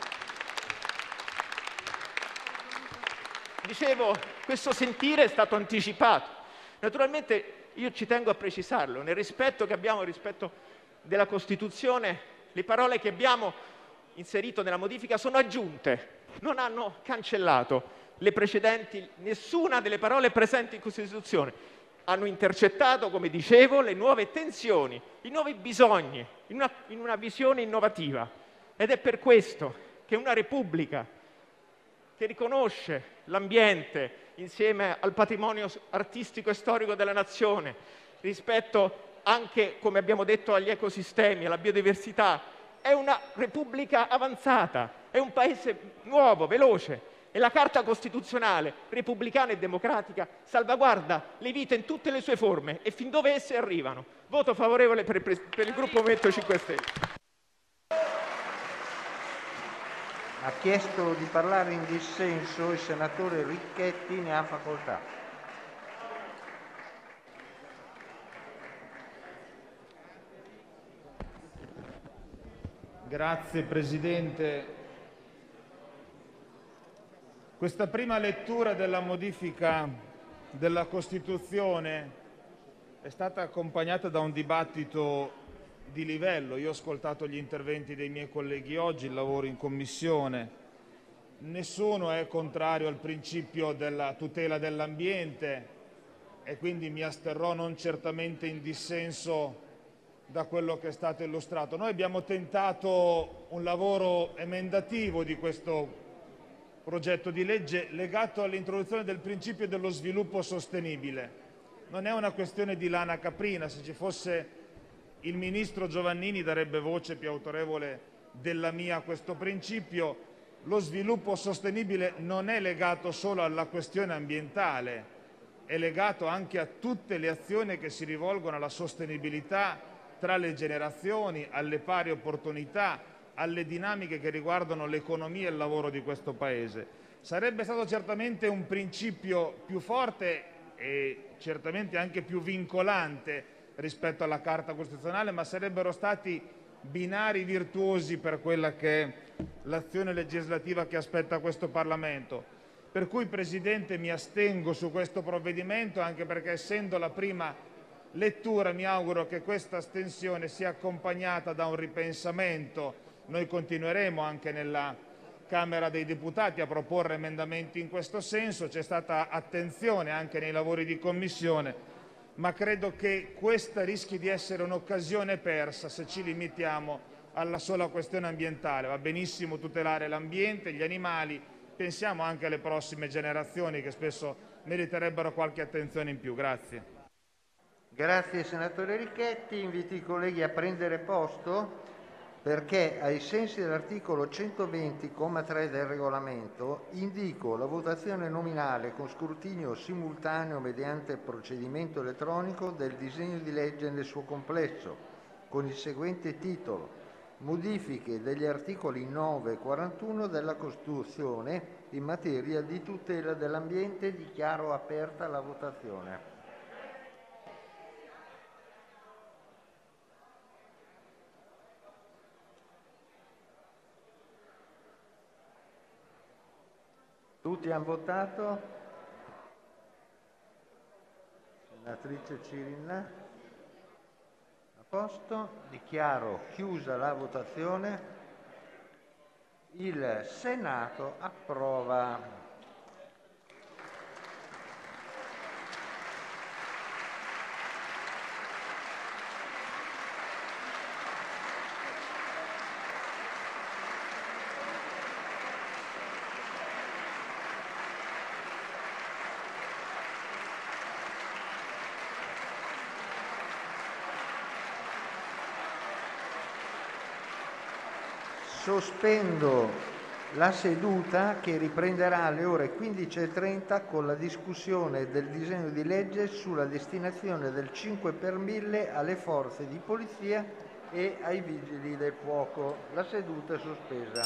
Dicevo, questo sentire è stato anticipato. Naturalmente io ci tengo a precisarlo, nel rispetto che abbiamo rispetto della Costituzione, le parole che abbiamo inserito nella modifica sono aggiunte, non hanno cancellato le precedenti, nessuna delle parole presenti in Costituzione. Hanno intercettato, come dicevo, le nuove tensioni, i nuovi bisogni, in una visione innovativa. Ed è per questo che una Repubblica che riconosce l'ambiente insieme al patrimonio artistico e storico della nazione, rispetto anche, come abbiamo detto, agli ecosistemi, alla biodiversità, è una Repubblica avanzata, è un paese nuovo, veloce. E la Carta Costituzionale repubblicana e democratica salvaguarda le vite in tutte le sue forme e fin dove esse arrivano. Voto favorevole per il gruppo Movimento 5 Stelle. Ha chiesto di parlare in dissenso il senatore Ricchetti, ne ha facoltà. Grazie Presidente. Questa prima lettura della modifica della Costituzione è stata accompagnata da un dibattito di livello. Io ho ascoltato gli interventi dei miei colleghi oggi, il lavoro in Commissione. Nessuno è contrario al principio della tutela dell'ambiente e quindi mi asterrò non certamente in dissenso da quello che è stato illustrato. Noi abbiamo tentato un lavoro emendativo di questo progetto di legge legato all'introduzione del principio dello sviluppo sostenibile. Non è una questione di lana caprina. Se ci fosse il ministro Giovannini darebbe voce più autorevole della mia a questo principio. Lo sviluppo sostenibile non è legato solo alla questione ambientale, è legato anche a tutte le azioni che si rivolgono alla sostenibilità tra le generazioni, alle pari opportunità, alle dinamiche che riguardano l'economia e il lavoro di questo Paese. Sarebbe stato certamente un principio più forte e certamente anche più vincolante rispetto alla Carta Costituzionale, ma sarebbero stati binari virtuosi per quella che è l'azione legislativa che aspetta questo Parlamento. Per cui, Presidente, mi astengo su questo provvedimento, anche perché, essendo la prima lettura, mi auguro che questa astensione sia accompagnata da un ripensamento. Noi continueremo anche nella Camera dei Deputati a proporre emendamenti in questo senso. C'è stata attenzione anche nei lavori di Commissione, ma credo che questa rischi di essere un'occasione persa se ci limitiamo alla sola questione ambientale. Va benissimo tutelare l'ambiente, gli animali, pensiamo anche alle prossime generazioni che spesso meriterebbero qualche attenzione in più. Grazie. Grazie senatore Ricchetti. Invito i colleghi a prendere posto, perché ai sensi dell'articolo 120,3 del Regolamento indico la votazione nominale con scrutinio simultaneo mediante procedimento elettronico del disegno di legge nel suo complesso, con il seguente titolo: Modifiche degli articoli 9 e 41 della Costituzione in materia di tutela dell'ambiente. Dichiaro aperta la votazione. Tutti hanno votato? Senatrice Cirinna? A posto? Dichiaro chiusa la votazione. Il Senato approva. Sospendo la seduta che riprenderà alle ore 15:30 con la discussione del disegno di legge sulla destinazione del 5 per 1000 alle forze di polizia e ai vigili del fuoco. La seduta è sospesa.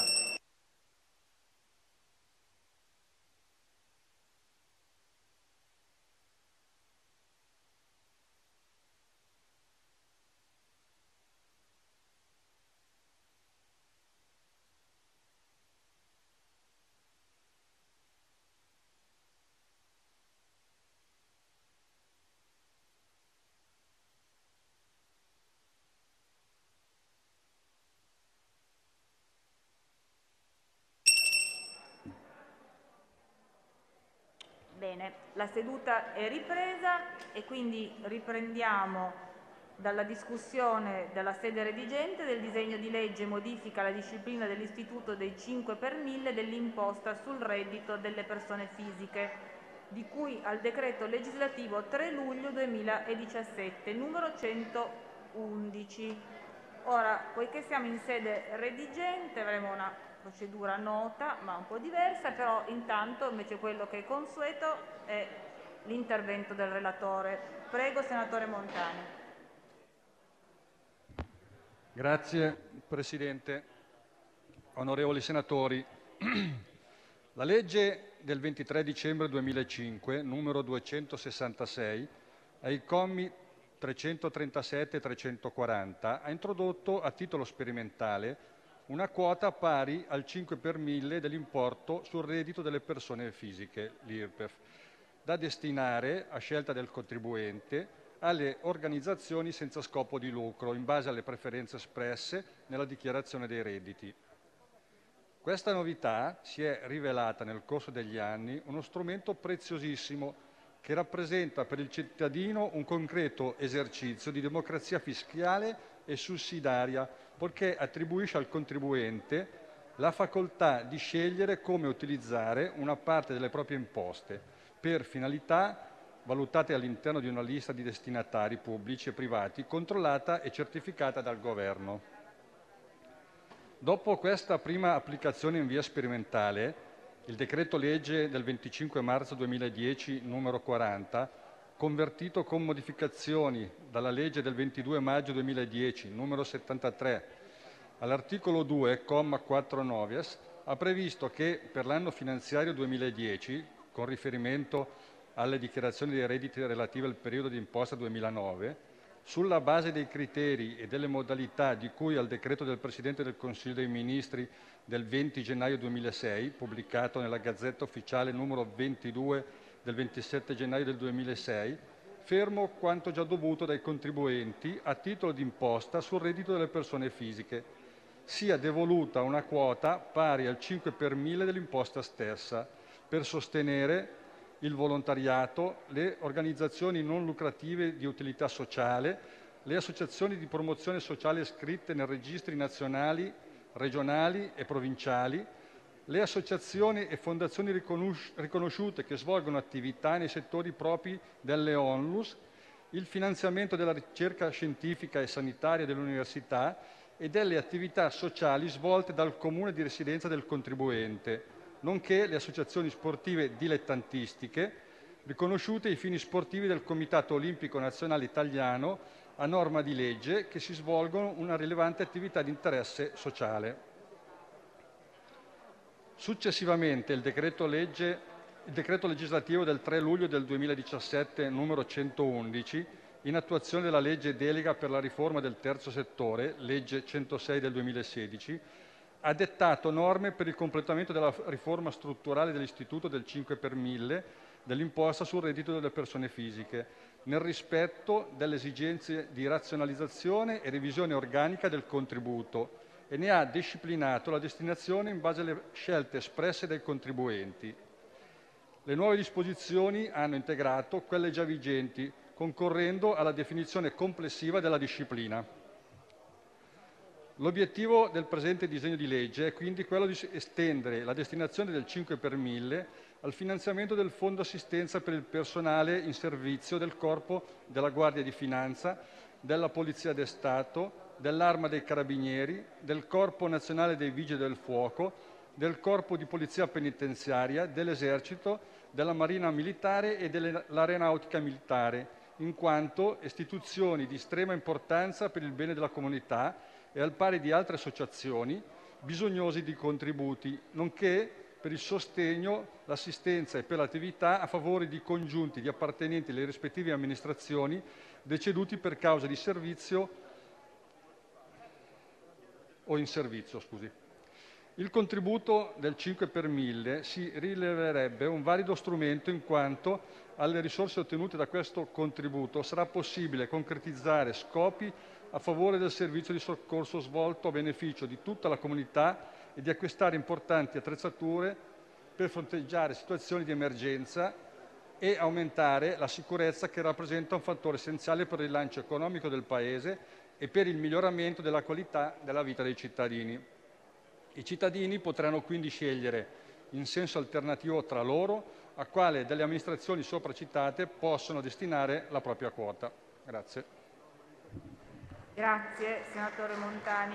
Bene, la seduta è ripresa e quindi riprendiamo dalla discussione dalla sede redigente del disegno di legge modifica la disciplina dell'istituto dei 5 per 1000 dell'imposta sul reddito delle persone fisiche, di cui al decreto legislativo 3 luglio 2017, numero 111. Ora, poiché siamo in sede redigente, avremo una procedura nota ma un po' diversa, però intanto invece quello che è consueto è l'intervento del relatore. Prego, senatore Montani. Grazie Presidente, onorevoli senatori. La legge del 23 dicembre 2005, numero 266, ai commi 337 e 340, ha introdotto a titolo sperimentale una quota pari al 5 per 1000 dell'importo sul reddito delle persone fisiche, l'IRPEF, da destinare, a scelta del contribuente, alle organizzazioni senza scopo di lucro, in base alle preferenze espresse nella dichiarazione dei redditi. Questa novità si è rivelata nel corso degli anni uno strumento preziosissimo che rappresenta per il cittadino un concreto esercizio di democrazia fiscale e sussidiaria, poiché attribuisce al contribuente la facoltà di scegliere come utilizzare una parte delle proprie imposte per finalità valutate all'interno di una lista di destinatari pubblici e privati controllata e certificata dal Governo. Dopo questa prima applicazione in via sperimentale, il decreto legge del 25 marzo 2010 numero 40, convertito con modificazioni dalla legge del 22 maggio 2010 numero 73, all'articolo 2, comma 4 novies, ha previsto che per l'anno finanziario 2010, con riferimento alle dichiarazioni dei redditi relative al periodo di imposta 2009, sulla base dei criteri e delle modalità di cui al decreto del Presidente del Consiglio dei Ministri del 20 gennaio 2006, pubblicato nella Gazzetta Ufficiale numero 22 del 27 gennaio del 2006, fermo quanto già dovuto dai contribuenti a titolo di imposta sul reddito delle persone fisiche, sia devoluta una quota pari al 5 per 1000 dell'imposta stessa, per sostenere il volontariato, le organizzazioni non lucrative di utilità sociale, le associazioni di promozione sociale iscritte nei registri nazionali, regionali e provinciali, le associazioni e fondazioni riconosciute che svolgono attività nei settori propri delle ONLUS, il finanziamento della ricerca scientifica e sanitaria dell'università e delle attività sociali svolte dal comune di residenza del contribuente, nonché le associazioni sportive dilettantistiche riconosciute ai fini sportivi del Comitato Olimpico Nazionale Italiano a norma di legge che si svolgono una rilevante attività di interesse sociale. Successivamente il decreto legislativo del 3 luglio del 2017 numero 111, in attuazione della legge delega per la riforma del terzo settore, legge 106 del 2016, ha dettato norme per il completamento della riforma strutturale dell'istituto del 5 per 1000 dell'imposta sul reddito delle persone fisiche, nel rispetto delle esigenze di razionalizzazione e revisione organica del contributo, e ne ha disciplinato la destinazione in base alle scelte espresse dai contribuenti. Le nuove disposizioni hanno integrato quelle già vigenti, concorrendo alla definizione complessiva della disciplina. L'obiettivo del presente disegno di legge è quindi quello di estendere la destinazione del 5 per 1000 al finanziamento del Fondo Assistenza per il personale in servizio del Corpo della Guardia di Finanza, della Polizia di Stato, dell'Arma dei Carabinieri, del Corpo Nazionale dei Vigili del Fuoco, del Corpo di Polizia Penitenziaria, dell'Esercito, della Marina Militare e dell'Aeronautica Militare, in quanto istituzioni di estrema importanza per il bene della comunità e al pari di altre associazioni bisognosi di contributi, nonché per il sostegno, l'assistenza e per l'attività a favore di congiunti di appartenenti alle rispettive amministrazioni deceduti per causa di servizio o in servizio. Il contributo del 5 per 1000 si rivelerebbe un valido strumento in quanto alle risorse ottenute da questo contributo sarà possibile concretizzare scopi a favore del servizio di soccorso svolto a beneficio di tutta la comunità e di acquistare importanti attrezzature per fronteggiare situazioni di emergenza e aumentare la sicurezza, che rappresenta un fattore essenziale per il rilancio economico del Paese e per il miglioramento della qualità della vita dei cittadini. I cittadini potranno quindi scegliere in senso alternativo tra loro a quale delle amministrazioni sopra citate possono destinare la propria quota. Grazie. Grazie, senatore Montani.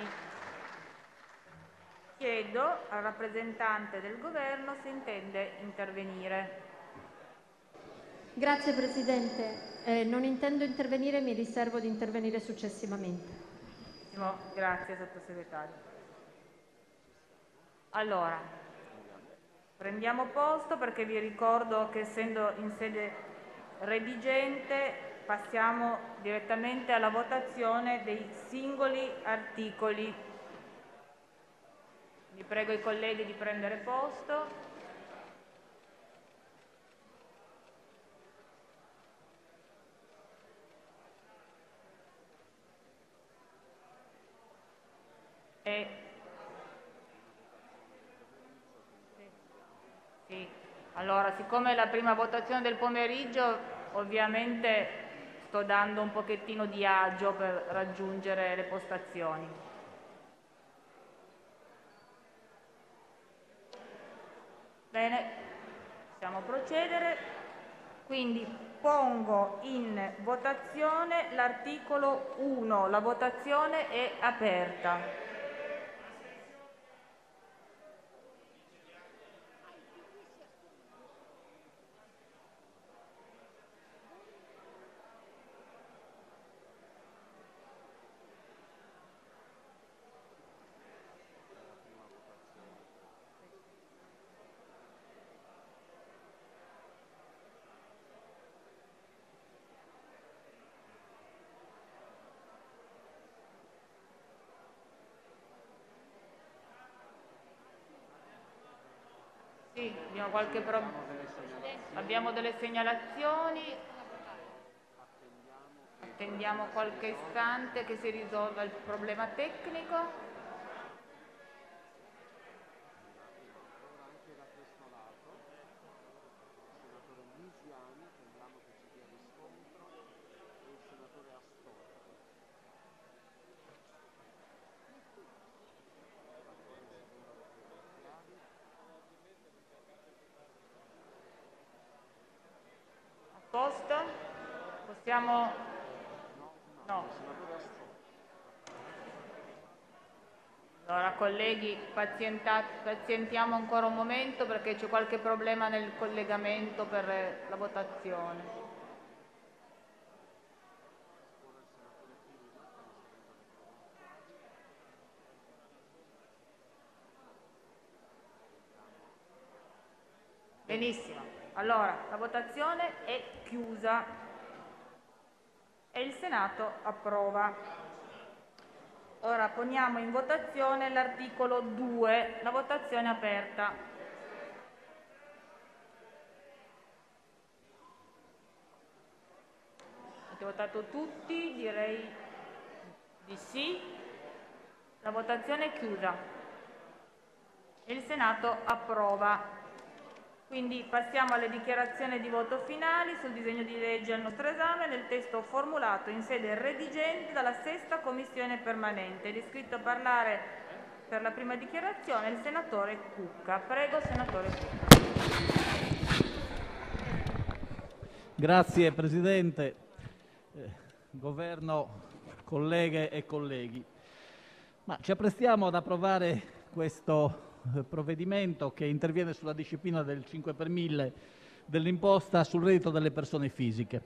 Chiedo al rappresentante del Governo se intende intervenire. Grazie Presidente. Non intendo intervenire, mi riservo di intervenire successivamente. Grazie Sottosegretario. Allora, prendiamo posto, perché vi ricordo che essendo in sede redigente passiamo direttamente alla votazione dei singoli articoli. Vi prego i colleghi di prendere posto. Sì. Allora, siccome è la prima votazione del pomeriggio, ovviamente sto dando un pochettino di agio per raggiungere le postazioni. Bene, possiamo procedere. Quindi pongo in votazione l'articolo 1. La votazione è aperta. Sì, abbiamo delle segnalazioni. Attendiamo qualche istante che si risolva il problema tecnico. Posto? Possiamo? No. Allora colleghi, pazientiamo ancora un momento perché c'è qualche problema nel collegamento per la votazione. Benissimo. Allora, la votazione è chiusa e il Senato approva. Ora poniamo in votazione l'articolo 2, la votazione è aperta. Avete votato tutti? Direi di sì. La votazione è chiusa e il Senato approva. Quindi passiamo alle dichiarazioni di voto finali sul disegno di legge al nostro esame nel testo formulato in sede redigente dalla Sesta Commissione Permanente. È iscritto a parlare per la prima dichiarazione il senatore Cucca. Prego, senatore Cucca. Grazie Presidente, Governo, colleghe e colleghi. Ci apprestiamo ad approvare questo provvedimento che interviene sulla disciplina del 5 per 1000 dell'imposta sul reddito delle persone fisiche.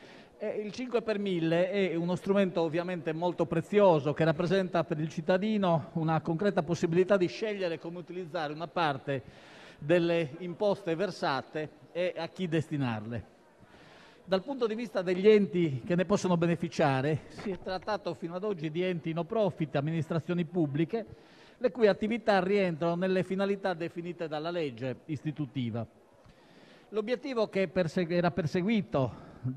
Il 5 per 1000 è uno strumento ovviamente molto prezioso che rappresenta per il cittadino una concreta possibilità di scegliere come utilizzare una parte delle imposte versate e a chi destinarle. Dal punto di vista degli enti che ne possono beneficiare, si è trattato fino ad oggi di enti no profit, amministrazioni pubbliche, le cui attività rientrano nelle finalità definite dalla legge istitutiva. L'obiettivo che è perseguito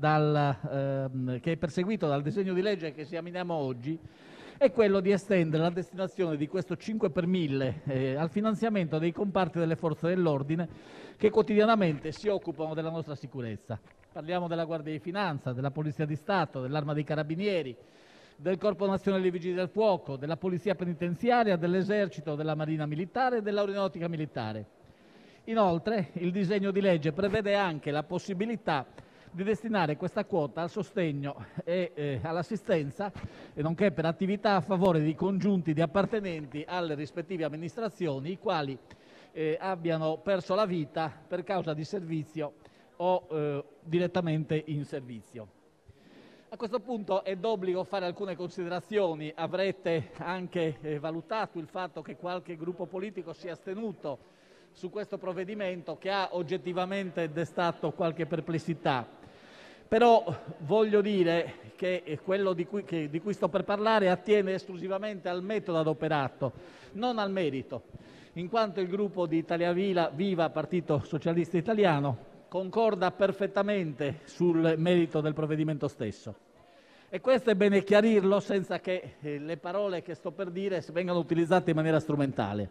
dal disegno di legge che esaminiamo oggi è quello di estendere la destinazione di questo 5 per 1000 al finanziamento dei comparti delle forze dell'ordine che quotidianamente si occupano della nostra sicurezza. Parliamo della Guardia di Finanza, della Polizia di Stato, dell'Arma dei Carabinieri, del Corpo Nazionale dei Vigili del Fuoco, della Polizia Penitenziaria, dell'Esercito, della Marina Militare e dell'Aeronautica Militare. Inoltre, il disegno di legge prevede anche la possibilità di destinare questa quota al sostegno e all'assistenza, nonché per attività a favore di congiunti di appartenenti alle rispettive amministrazioni, i quali abbiano perso la vita per causa di servizio o direttamente in servizio. A questo punto è d'obbligo fare alcune considerazioni. Avrete anche valutato il fatto che qualche gruppo politico si è astenuto su questo provvedimento che ha oggettivamente destato qualche perplessità. Però voglio dire che quello di cui sto per parlare attiene esclusivamente al metodo adoperato, non al merito, in quanto il gruppo di Italia Viva, Partito Socialista Italiano, concorda perfettamente sul merito del provvedimento stesso. E questo è bene chiarirlo senza che le parole che sto per dire vengano utilizzate in maniera strumentale.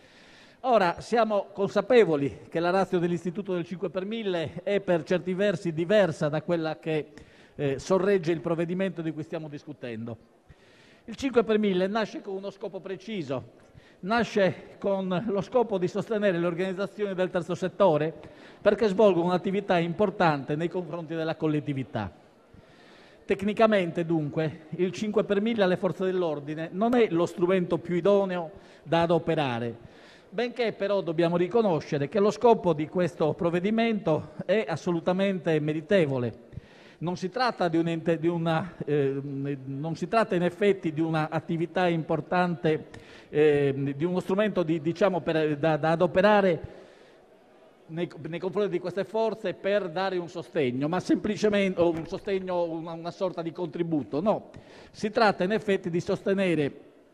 Ora, siamo consapevoli che la ratio dell'istituto del 5 per 1000 è per certi versi diversa da quella che sorregge il provvedimento di cui stiamo discutendo. Il 5 per 1000 nasce con uno scopo preciso. Nasce con lo scopo di sostenere le organizzazioni del terzo settore perché svolgono un'attività importante nei confronti della collettività. Tecnicamente, dunque, il 5 per 1000 alle forze dell'ordine non è lo strumento più idoneo da adoperare, benché però dobbiamo riconoscere che lo scopo di questo provvedimento è assolutamente meritevole. Non si tratta in effetti di un'attività importante, di uno strumento da adoperare nei confronti di queste forze per dare un sostegno, ma semplicemente un sostegno, una sorta di contributo. No, si tratta in effetti di sostenere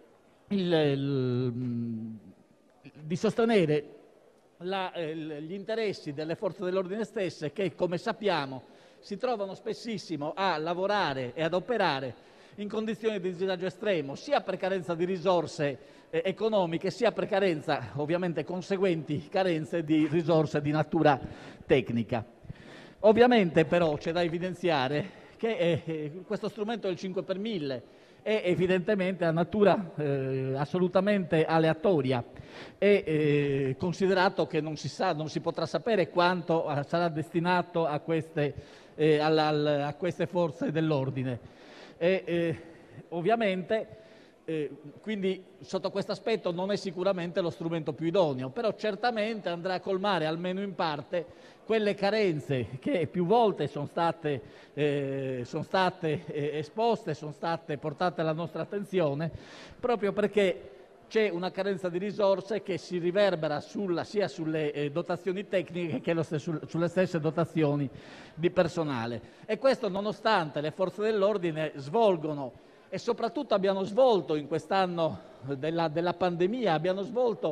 gli interessi delle forze dell'ordine stesse che, come sappiamo, si trovano spessissimo a lavorare e ad operare in condizioni di disagio estremo, sia per carenza di risorse economiche, sia per carenza, ovviamente conseguenti carenze di risorse di natura tecnica. Ovviamente però c'è da evidenziare che questo strumento del 5 per 1000 è evidentemente a natura assolutamente aleatoria e considerato che non si potrà sapere quanto sarà destinato a queste forze dell'ordine. Ovviamente quindi sotto questo aspetto non è sicuramente lo strumento più idoneo, però certamente andrà a colmare almeno in parte quelle carenze che più volte sono state esposte, sono state portate alla nostra attenzione, proprio perché c'è una carenza di risorse che si riverbera sia sulle dotazioni tecniche che sulle stesse dotazioni di personale. E questo nonostante le forze dell'ordine svolgono e soprattutto abbiamo svolto in quest'anno della pandemia, abbiamo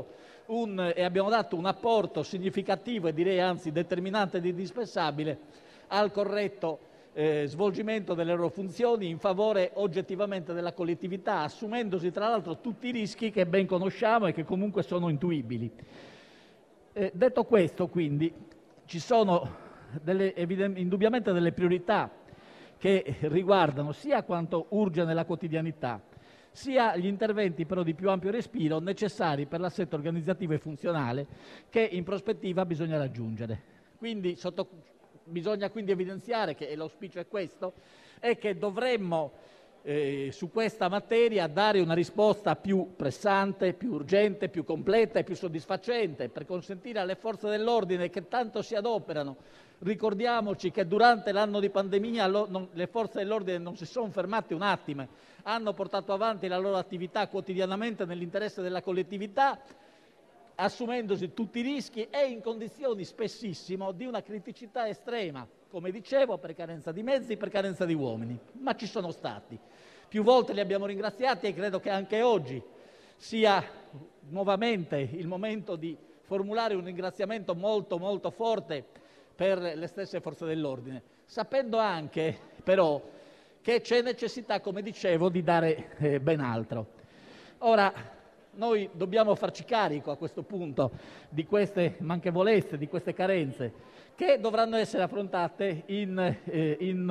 dato un apporto significativo e direi anzi determinante ed indispensabile al corretto svolgimento delle loro funzioni in favore oggettivamente della collettività, assumendosi tra l'altro tutti i rischi che ben conosciamo e che comunque sono intuibili. Detto questo, quindi, ci sono indubbiamente delle priorità che riguardano sia quanto urge nella quotidianità, sia gli interventi però di più ampio respiro necessari per l'assetto organizzativo e funzionale che in prospettiva bisogna raggiungere. Quindi bisogna quindi evidenziare che, e l'auspicio è questo, è che dovremmo su questa materia dare una risposta più pressante, più urgente, più completa e più soddisfacente per consentire alle forze dell'ordine che tanto si adoperano. Ricordiamoci che durante l'anno di pandemia le forze dell'ordine non si sono fermate un attimo, hanno portato avanti la loro attività quotidianamente nell'interesse della collettività, assumendosi tutti i rischi e in condizioni spessissimo di una criticità estrema, come dicevo, per carenza di mezzi, per carenza di uomini, ma ci sono stati. Più volte li abbiamo ringraziati e credo che anche oggi sia nuovamente il momento di formulare un ringraziamento molto molto forte per le stesse forze dell'ordine, sapendo anche però che c'è necessità, come dicevo, di dare ben altro. Ora, noi dobbiamo farci carico a questo punto di queste manchevolezze, di queste carenze, che dovranno essere affrontate in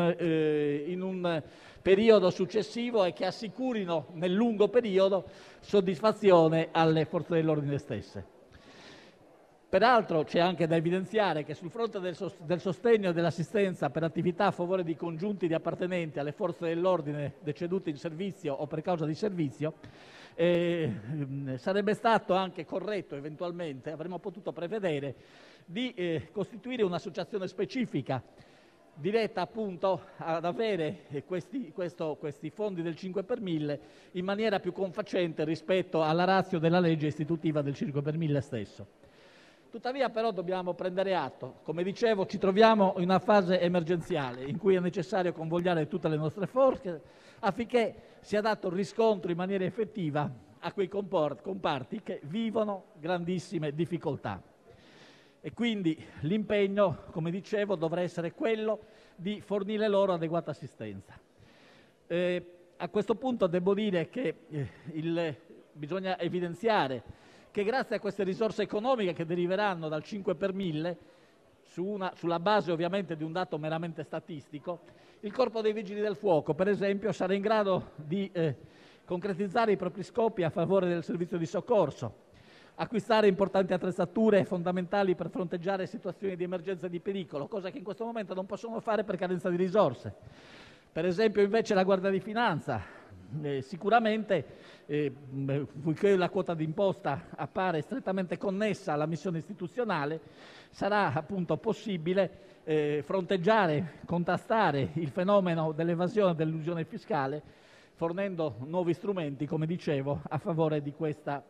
un periodo successivo e che assicurino nel lungo periodo soddisfazione alle forze dell'ordine stesse. Peraltro c'è anche da evidenziare che sul fronte del sostegno e dell'assistenza per attività a favore di congiunti di appartenenti alle forze dell'ordine deceduti in servizio o per causa di servizio, sarebbe stato anche corretto eventualmente, avremmo potuto prevedere, di costituire un'associazione specifica diretta appunto ad avere questi fondi del 5 per 1000 in maniera più confacente rispetto alla ratio della legge istitutiva del 5 per 1000 stesso. Tuttavia però dobbiamo prendere atto, come dicevo ci troviamo in una fase emergenziale in cui è necessario convogliare tutte le nostre forze affinché sia dato riscontro in maniera effettiva a quei comparti che vivono grandissime difficoltà. E quindi l'impegno, come dicevo, dovrà essere quello di fornire loro adeguata assistenza. A questo punto devo dire che bisogna evidenziare che grazie a queste risorse economiche che deriveranno dal 5 per 1000, sulla base ovviamente di un dato meramente statistico, il Corpo dei Vigili del Fuoco, per esempio, sarà in grado di concretizzare i propri scopi a favore del servizio di soccorso, acquistare importanti attrezzature fondamentali per fronteggiare situazioni di emergenza e di pericolo, cosa che in questo momento non possono fare per carenza di risorse. Per esempio, invece, la Guardia di Finanza sicuramente, poiché la quota d'imposta appare strettamente connessa alla missione istituzionale, sarà appunto possibile fronteggiare, contrastare il fenomeno dell'evasione e dell'elusione fiscale, fornendo nuovi strumenti, come dicevo, a favore di questa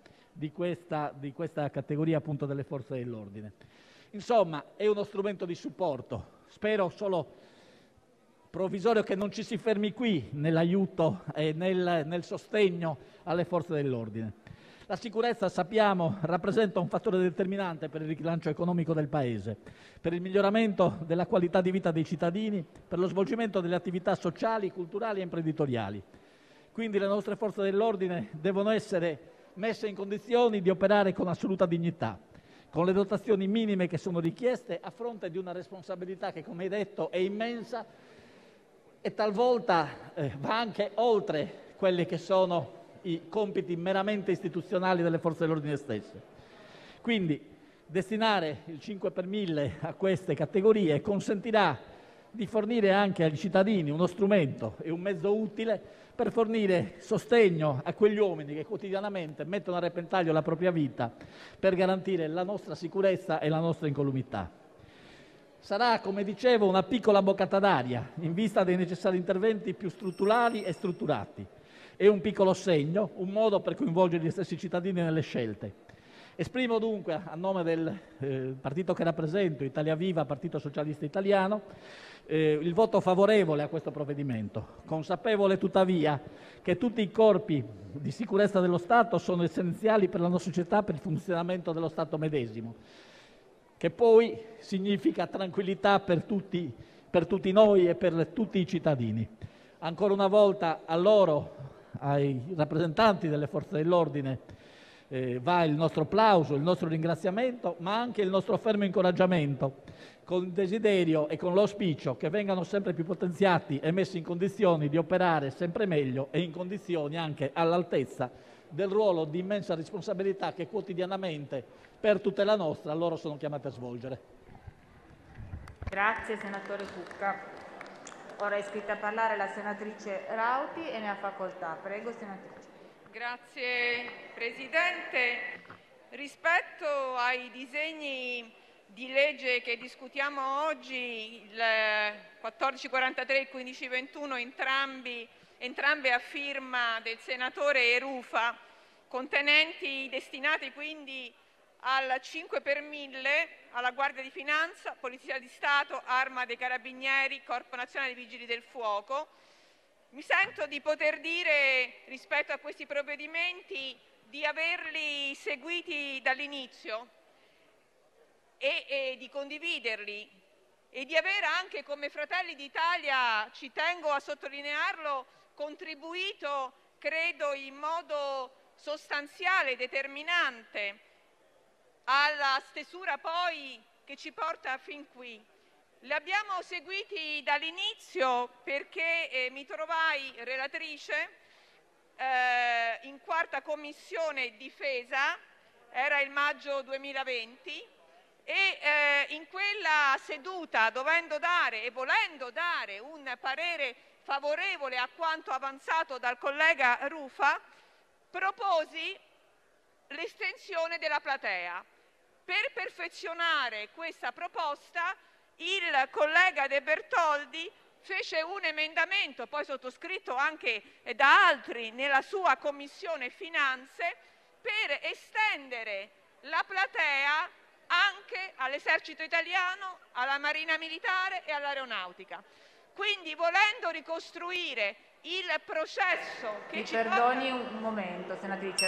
categoria appunto delle forze dell'ordine. Insomma, è uno strumento di supporto, spero solo provvisorio, che non ci si fermi qui nell'aiuto e nel sostegno alle forze dell'ordine. La sicurezza, sappiamo, rappresenta un fattore determinante per il rilancio economico del Paese, per il miglioramento della qualità di vita dei cittadini, per lo svolgimento delle attività sociali, culturali e imprenditoriali. Quindi le nostre forze dell'ordine devono essere messe in condizioni di operare con assoluta dignità, con le dotazioni minime che sono richieste a fronte di una responsabilità che, come hai detto, è immensa e talvolta va anche oltre quelli che sono i compiti meramente istituzionali delle forze dell'ordine stesse. Quindi destinare il 5 per 1000 a queste categorie consentirà di fornire anche agli cittadini uno strumento e un mezzo utile per fornire sostegno a quegli uomini che quotidianamente mettono a repentaglio la propria vita per garantire la nostra sicurezza e la nostra incolumità. Sarà, come dicevo, una piccola boccata d'aria in vista dei necessari interventi più strutturali e strutturati. È un piccolo segno, un modo per coinvolgere gli stessi cittadini nelle scelte. Esprimo dunque, a nome del partito che rappresento, Italia Viva, Partito Socialista Italiano, il voto favorevole a questo provvedimento, consapevole tuttavia che tutti i corpi di sicurezza dello Stato sono essenziali per la nostra società, per il funzionamento dello Stato medesimo, che poi significa tranquillità per tutti noi e per tutti i cittadini. Ancora una volta a loro, ai rappresentanti delle forze dell'ordine, va il nostro applauso, il nostro ringraziamento, ma anche il nostro fermo incoraggiamento, con il desiderio e con l'auspicio che vengano sempre più potenziati e messi in condizioni di operare sempre meglio e in condizioni anche all'altezza del ruolo di immensa responsabilità che quotidianamente, per tutela nostra, loro sono chiamati a svolgere. Grazie senatore Cucca. Ora è iscritta a parlare la senatrice Rauti e ne ha facoltà. Prego senatrice. Grazie Presidente. Rispetto ai disegni di legge che discutiamo oggi, il 1443 e il 1521, entrambe a firma del senatore Rufa, destinati quindi al 5 per 1000, alla Guardia di Finanza, Polizia di Stato, Arma dei Carabinieri, Corpo Nazionale dei Vigili del Fuoco. Mi sento di poter dire, rispetto a questi provvedimenti, di averli seguiti dall'inizio e di condividerli e di aver anche, come Fratelli d'Italia, ci tengo a sottolinearlo, contribuito, credo, in modo sostanziale e determinante alla stesura poi che ci porta fin qui. Li abbiamo seguiti dall'inizio perché mi trovai relatrice in 4ª Commissione Difesa, era il maggio 2020, e in quella seduta, dovendo dare e volendo dare un parere favorevole a quanto avanzato dal collega Rufa, proposi l'estensione della platea. Per perfezionare questa proposta, il collega De Bertoldi fece un emendamento, poi sottoscritto anche da altri nella sua Commissione Finanze, per estendere la platea anche all'Esercito Italiano, alla Marina Militare e all'Aeronautica. Quindi, volendo ricostruire il processo che ci perdoni un momento, senatrice.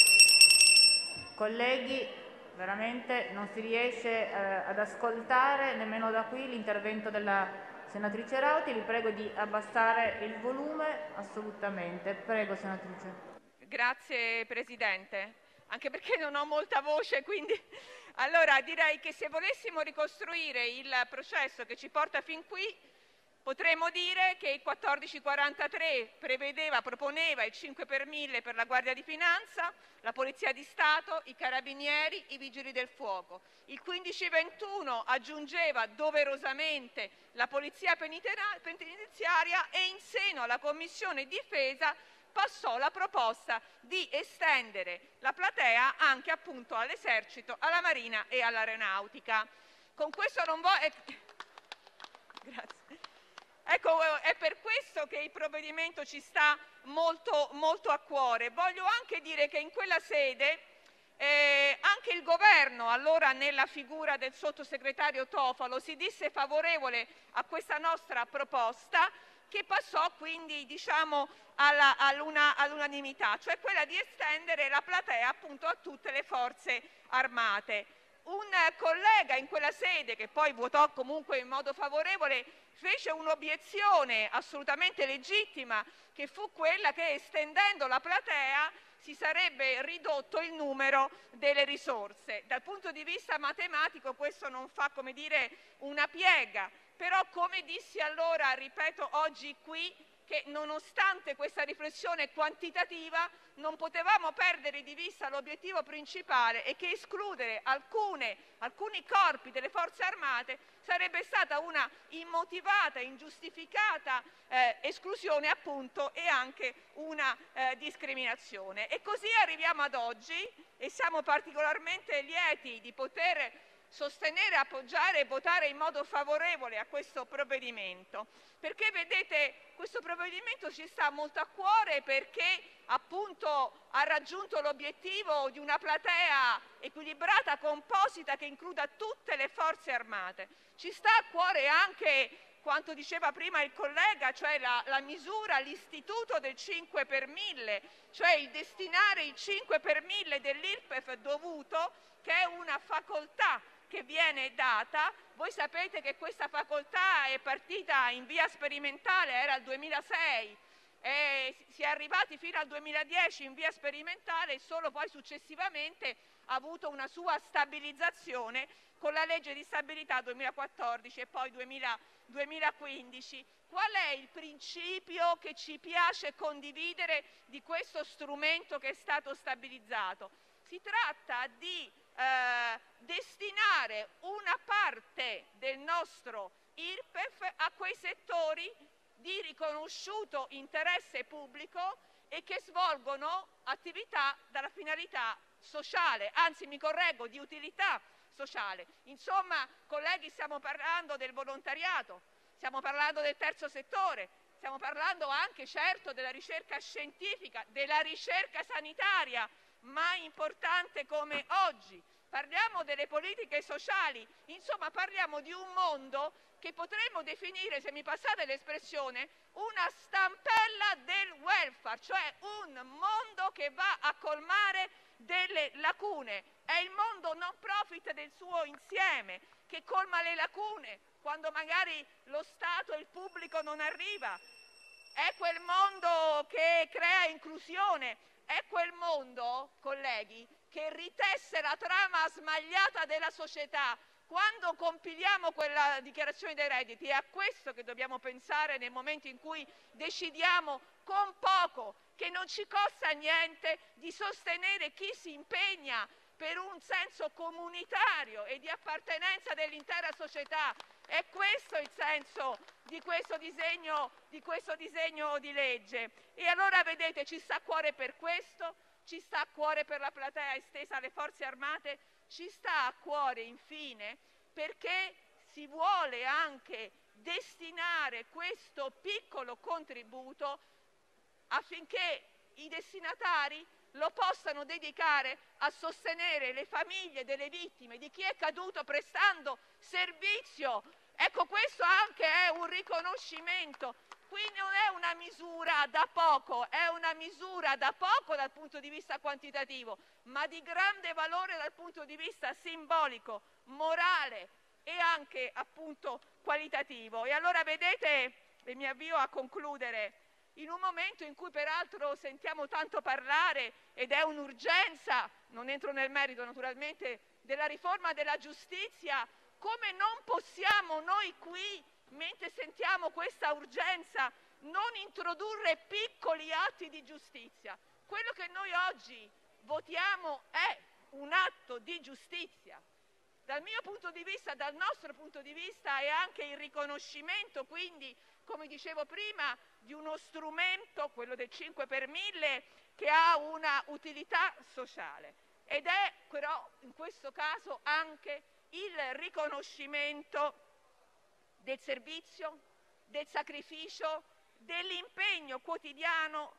Colleghi, veramente non si riesce ad ascoltare nemmeno da qui l'intervento della senatrice Rauti. Vi prego di abbassare il volume, assolutamente. Prego, senatrice. Grazie Presidente, anche perché non ho molta voce, quindi allora direi che se volessimo ricostruire il processo che ci porta fin qui, potremmo dire che il 1443 proponeva il 5 per 1000 per la Guardia di Finanza, la Polizia di Stato, i Carabinieri, i Vigili del Fuoco. Il 1521 aggiungeva doverosamente la Polizia Penitenziaria e in seno alla Commissione Difesa passò la proposta di estendere la platea anche appunto all'Esercito, alla Marina e all'Aeronautica. Con questo non voglio... Grazie. Ecco, è per questo che il provvedimento ci sta molto, molto a cuore. Voglio anche dire che in quella sede anche il Governo, allora nella figura del sottosegretario Tofalo, si disse favorevole a questa nostra proposta, che passò quindi all'unanimità, cioè quella di estendere la platea appunto a tutte le forze armate. Un collega in quella sede, che poi votò comunque in modo favorevole, fece un'obiezione assolutamente legittima, che fu quella che estendendo la platea si sarebbe ridotto il numero delle risorse. Dal punto di vista matematico questo non fa, come dire, una piega, però come dissi allora, ripeto oggi qui, che nonostante questa riflessione quantitativa non potevamo perdere di vista l'obiettivo principale e che escludere alcuni corpi delle forze armate sarebbe stata una immotivata, ingiustificata esclusione appunto e anche una discriminazione. E così arriviamo ad oggi e siamo particolarmente lieti di poter sostenere, appoggiare e votare in modo favorevole a questo provvedimento, perché vedete, questo provvedimento ci sta molto a cuore perché appunto ha raggiunto l'obiettivo di una platea equilibrata, composita, che includa tutte le forze armate. Ci sta a cuore anche quanto diceva prima il collega, cioè la misura, l'istituto del 5 per 1000, cioè il destinare il 5 per 1000 dell'IRPEF dovuto, che è una facoltà che viene data. Voi sapete che questa facoltà è partita in via sperimentale, era il 2006, si è arrivati fino al 2010 in via sperimentale e solo poi successivamente ha avuto una sua stabilizzazione con la legge di stabilità 2014 e poi 2015. Qual è il principio che ci piace condividere di questo strumento che è stato stabilizzato? Si tratta di destinare una parte del nostro IRPEF a quei settori di riconosciuto interesse pubblico e che svolgono attività dalla finalità sociale, anzi mi correggo, di utilità sociale. Insomma, colleghi, stiamo parlando del volontariato, stiamo parlando del terzo settore, stiamo parlando anche certo della ricerca scientifica, della ricerca sanitaria, mai importante come oggi. Parliamo delle politiche sociali, insomma parliamo di un mondo che potremmo definire, se mi passate l'espressione, una stampella del welfare, cioè un mondo che va a colmare delle lacune. È il mondo non profit del suo insieme che colma le lacune quando magari lo Stato e il pubblico non arriva. È quel mondo che crea inclusione, è quel mondo, colleghi, che ritesse la trama smagliata della società. Quando compiliamo quella dichiarazione dei redditi è a questo che dobbiamo pensare nel momento in cui decidiamo con poco, che non ci costa niente, di sostenere chi si impegna per un senso comunitario e di appartenenza dell'intera società. È questo il senso di questo disegno di legge. E allora vedete, ci sta a cuore per questo, ci sta a cuore per la platea estesa alle forze armate, ci sta a cuore infine perché si vuole anche destinare questo piccolo contributo affinché i destinatari lo possano dedicare a sostenere le famiglie delle vittime, di chi è caduto prestando servizio. Ecco, questo anche è un riconoscimento. Quindi non è una misura da poco, è una misura da poco dal punto di vista quantitativo, ma di grande valore dal punto di vista simbolico, morale e anche appunto qualitativo. E allora vedete, e mi avvio a concludere, in un momento in cui peraltro sentiamo tanto parlare, ed è un'urgenza, non entro nel merito naturalmente, della riforma della giustizia, come non possiamo noi qui, mentre sentiamo questa urgenza, non introdurre piccoli atti di giustizia? Quello che noi oggi votiamo è un atto di giustizia. Dal mio punto di vista, dal nostro punto di vista, è anche il riconoscimento, quindi, come dicevo prima, di uno strumento, quello del 5 per 1000, che ha una utilità sociale. Ed è però in questo caso anche il riconoscimento del servizio, del sacrificio, dell'impegno quotidiano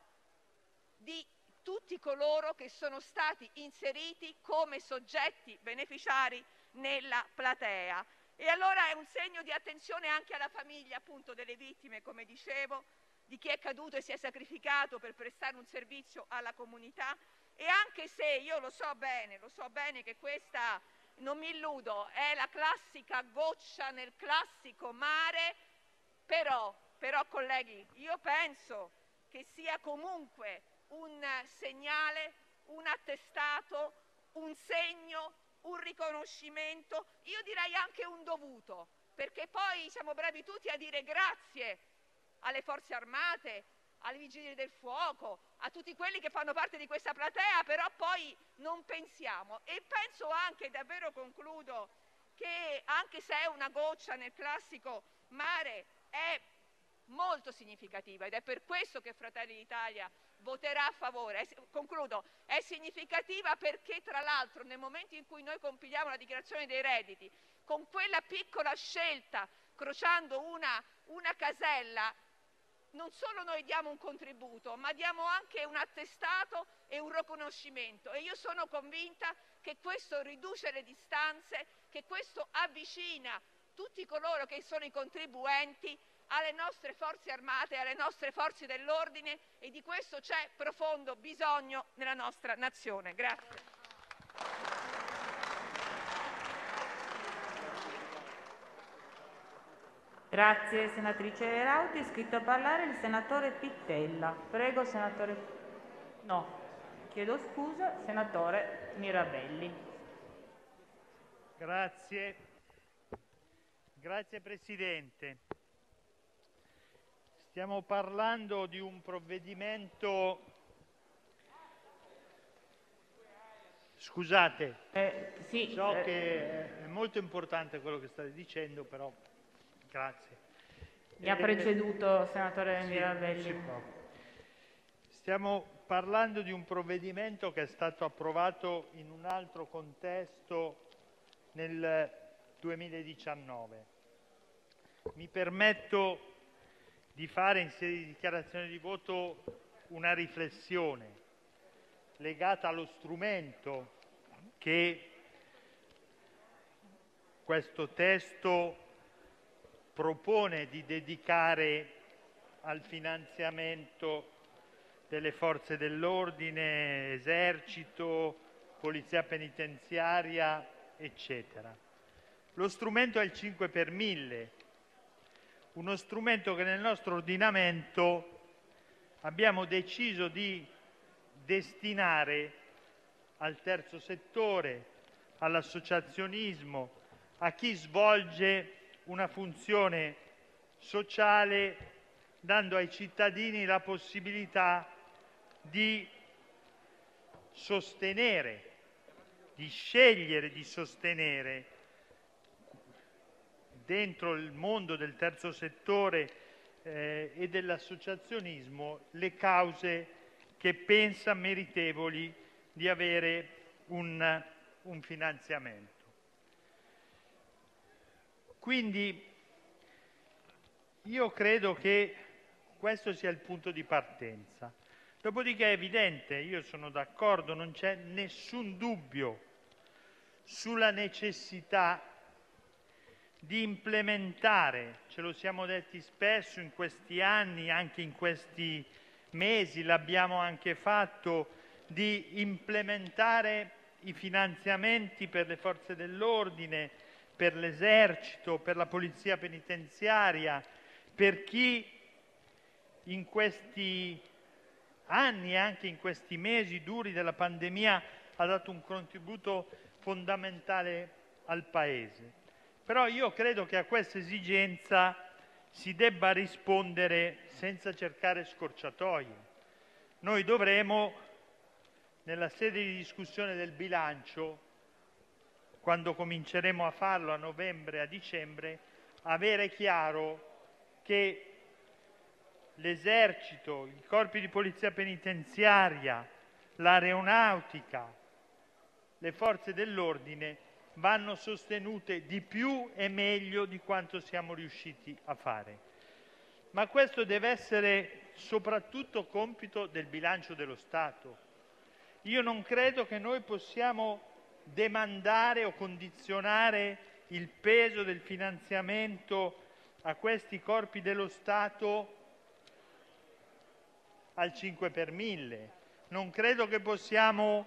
di tutti coloro che sono stati inseriti come soggetti beneficiari nella platea. E allora è un segno di attenzione anche alla famiglia appunto delle vittime, come dicevo, di chi è caduto e si è sacrificato per prestare un servizio alla comunità. E anche se io lo so bene che questa, non mi illudo, è la classica goccia nel classico mare, però colleghi, io penso che sia comunque un segnale, un attestato, un segno, un riconoscimento, io direi anche un dovuto, perché poi siamo bravi tutti a dire grazie alle forze armate, ai vigili del fuoco, a tutti quelli che fanno parte di questa platea, però poi non pensiamo. E penso anche, davvero concludo, che anche se è una goccia nel classico mare, è molto significativa ed è per questo che Fratelli d'Italia voterà a favore. Concludo, è significativa perché tra l'altro nel momento in cui noi compiliamo la dichiarazione dei redditi, con quella piccola scelta, crociando una casella, non solo noi diamo un contributo, ma diamo anche un attestato e un riconoscimento. E io sono convinta che questo riduce le distanze, che questo avvicina tutti coloro che sono i contribuenti alle nostre forze armate, alle nostre forze dell'ordine, e di questo c'è profondo bisogno nella nostra nazione. Grazie. Grazie senatrice Rauti. È iscritto a parlare il senatore Pittella. Prego, senatore. No, chiedo scusa, senatore Mirabelli. Grazie Presidente. Stiamo parlando di un provvedimento. Scusate, sì, so che è molto importante quello che state dicendo, però grazie. Mi ha preceduto, senatore Sì, Mirabelli. Stiamo parlando di un provvedimento che è stato approvato in un altro contesto nel 2019. Mi permetto di fare in sede di dichiarazione di voto una riflessione legata allo strumento che questo testo propone di dedicare al finanziamento delle forze dell'ordine, esercito, polizia penitenziaria, eccetera. Lo strumento è il 5 per 1000, uno strumento che nel nostro ordinamento abbiamo deciso di destinare al terzo settore, all'associazionismo, a chi svolge una funzione sociale, dando ai cittadini la possibilità di sostenere, di scegliere di sostenere dentro il mondo del terzo settore e dell'associazionismo le cause che pensa meritevoli di avere un finanziamento. Quindi io credo che questo sia il punto di partenza. Dopodiché è evidente, io sono d'accordo, non c'è nessun dubbio sulla necessità di implementare, ce lo siamo detti spesso in questi anni, anche in questi mesi, l'abbiamo anche fatto, di implementare i finanziamenti per le forze dell'ordine, per l'esercito, per la polizia penitenziaria, per chi in questi anni e anche in questi mesi duri della pandemia ha dato un contributo fondamentale al Paese. Però io credo che a questa esigenza si debba rispondere senza cercare scorciatoie. Noi dovremo, nella sede di discussione del bilancio, quando cominceremo a farlo a novembre, a dicembre, avere chiaro che l'esercito, i corpi di polizia penitenziaria, l'aeronautica, le forze dell'ordine vanno sostenute di più e meglio di quanto siamo riusciti a fare. Ma questo deve essere soprattutto compito del bilancio dello Stato. Io non credo che noi possiamo demandare o condizionare il peso del finanziamento a questi corpi dello Stato al 5 per 1000. Non credo che possiamo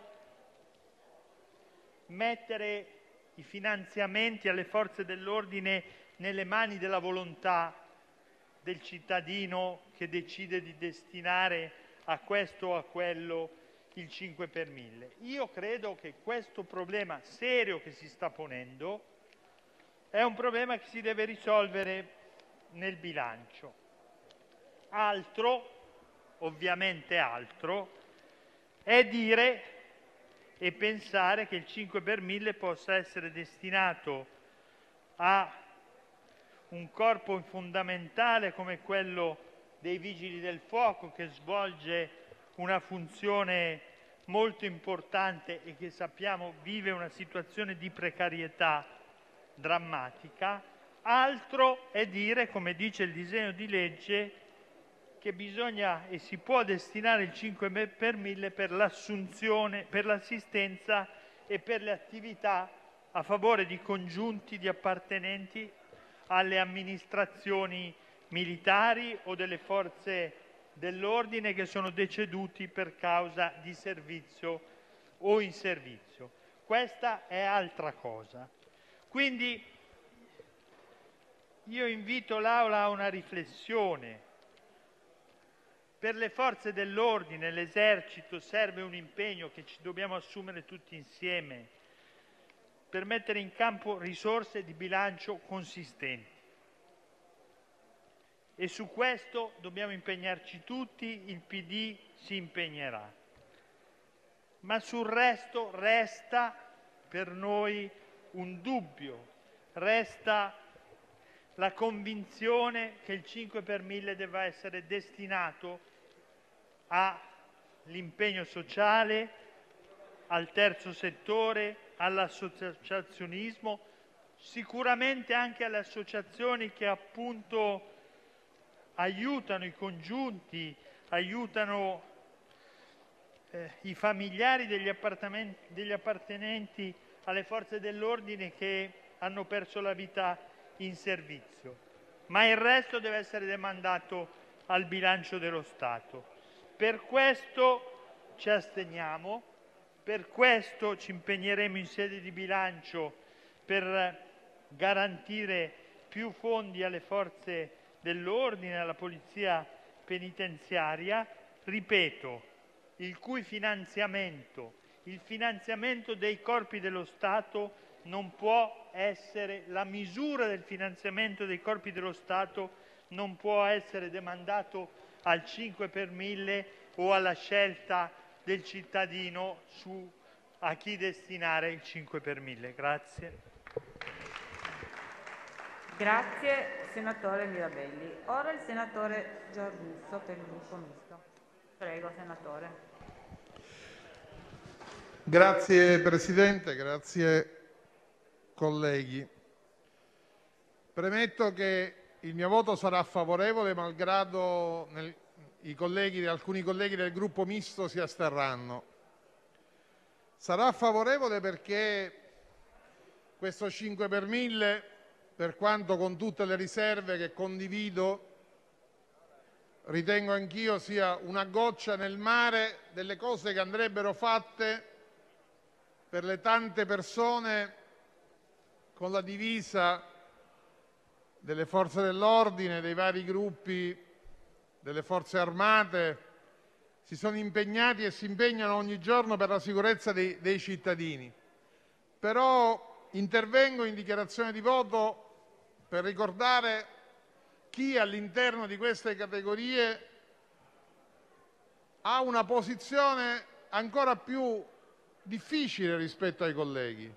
mettere i finanziamenti alle forze dell'ordine nelle mani della volontà del cittadino che decide di destinare a questo o a quello il 5 per 1000. Io credo che questo problema serio che si sta ponendo è un problema che si deve risolvere nel bilancio. Ovviamente altro, è dire e pensare che il 5 per 1000 possa essere destinato a un corpo fondamentale come quello dei Vigili del Fuoco, che svolge una funzione molto importante e che sappiamo vive una situazione di precarietà drammatica. Altro è dire, come dice il disegno di legge, che bisogna e si può destinare il 5 per mille per l'assunzione, per l'assistenza e per le attività a favore di congiunti di appartenenti alle amministrazioni militari o delle forze dell'ordine che sono deceduti per causa di servizio o in servizio. Questa è altra cosa. Quindi io invito l'Aula a una riflessione. Per le forze dell'ordine, l'Esercito, serve un impegno che ci dobbiamo assumere tutti insieme per mettere in campo risorse di bilancio consistenti. E su questo dobbiamo impegnarci tutti, il PD si impegnerà. Ma sul resto resta per noi un dubbio, resta la convinzione che il 5 per mille debba essere destinato all'impegno sociale, al terzo settore, all'associazionismo, sicuramente anche alle associazioni che appunto aiutano i congiunti, aiutano i familiari degli appartenenti alle forze dell'ordine che hanno perso la vita in servizio, ma il resto deve essere demandato al bilancio dello Stato. Per questo ci asteniamo, per questo ci impegneremo in sede di bilancio per garantire più fondi alle forze dell'ordine, alla polizia penitenziaria, ripeto, il cui finanziamento, il finanziamento dei corpi dello Stato non può essere, la misura del finanziamento dei corpi dello Stato non può essere demandato al 5 per mille o alla scelta del cittadino su a chi destinare il 5 per mille. Grazie. Grazie senatore Mirabelli. Ora il senatore Giarrusso per il gruppo misto. Prego senatore. Grazie Presidente, grazie colleghi. Premetto che il mio voto sarà favorevole malgrado alcuni colleghi del gruppo misto si asterranno. Sarà favorevole perché questo 5 per mille, per quanto con tutte le riserve che condivido, ritengo anch'io sia una goccia nel mare delle cose che andrebbero fatte per le tante persone con la divisa delle forze dell'ordine, dei vari gruppi delle forze armate, si sono impegnati e si impegnano ogni giorno per la sicurezza dei cittadini. Però intervengo in dichiarazione di voto per ricordare chi all'interno di queste categorie ha una posizione ancora più difficile rispetto ai colleghi.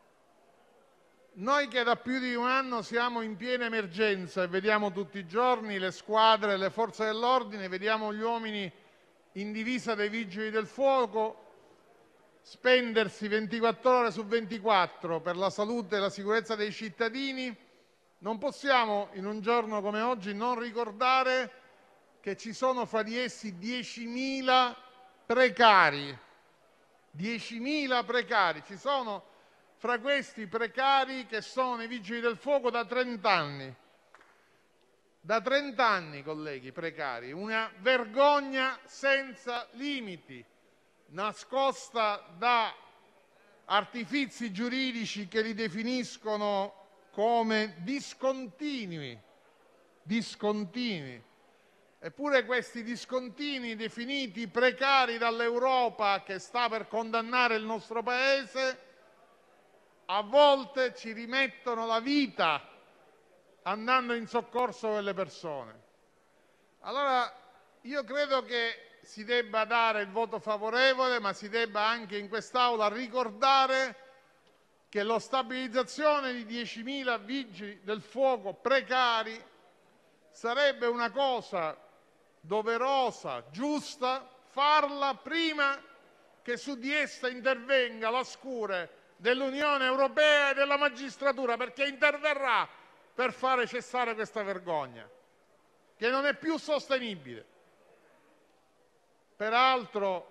Noi che da più di un anno siamo in piena emergenza e vediamo tutti i giorni le squadre, le forze dell'ordine, vediamo gli uomini in divisa dei vigili del fuoco spendersi 24 ore su 24 per la salute e la sicurezza dei cittadini, non possiamo in un giorno come oggi non ricordare che ci sono fra di essi 10.000 precari. 10.000 precari. Ci sono fra questi precari che sono nei vigili del fuoco da 30 anni. Da 30 anni, colleghi, precari. Una vergogna senza limiti, nascosta da artifizi giuridici che li definiscono come discontinui. Eppure questi discontinui, definiti precari dall'Europa che sta per condannare il nostro Paese, a volte ci rimettono la vita andando in soccorso delle persone. Allora io credo che si debba dare il voto favorevole, ma si debba anche in quest'Aula ricordare che la stabilizzazione di 10.000 vigili del fuoco precari sarebbe una cosa doverosa, giusta, farla prima che su di essa intervenga la scure dell'Unione Europea e della magistratura, perché interverrà per fare cessare questa vergogna, che non è più sostenibile. Peraltro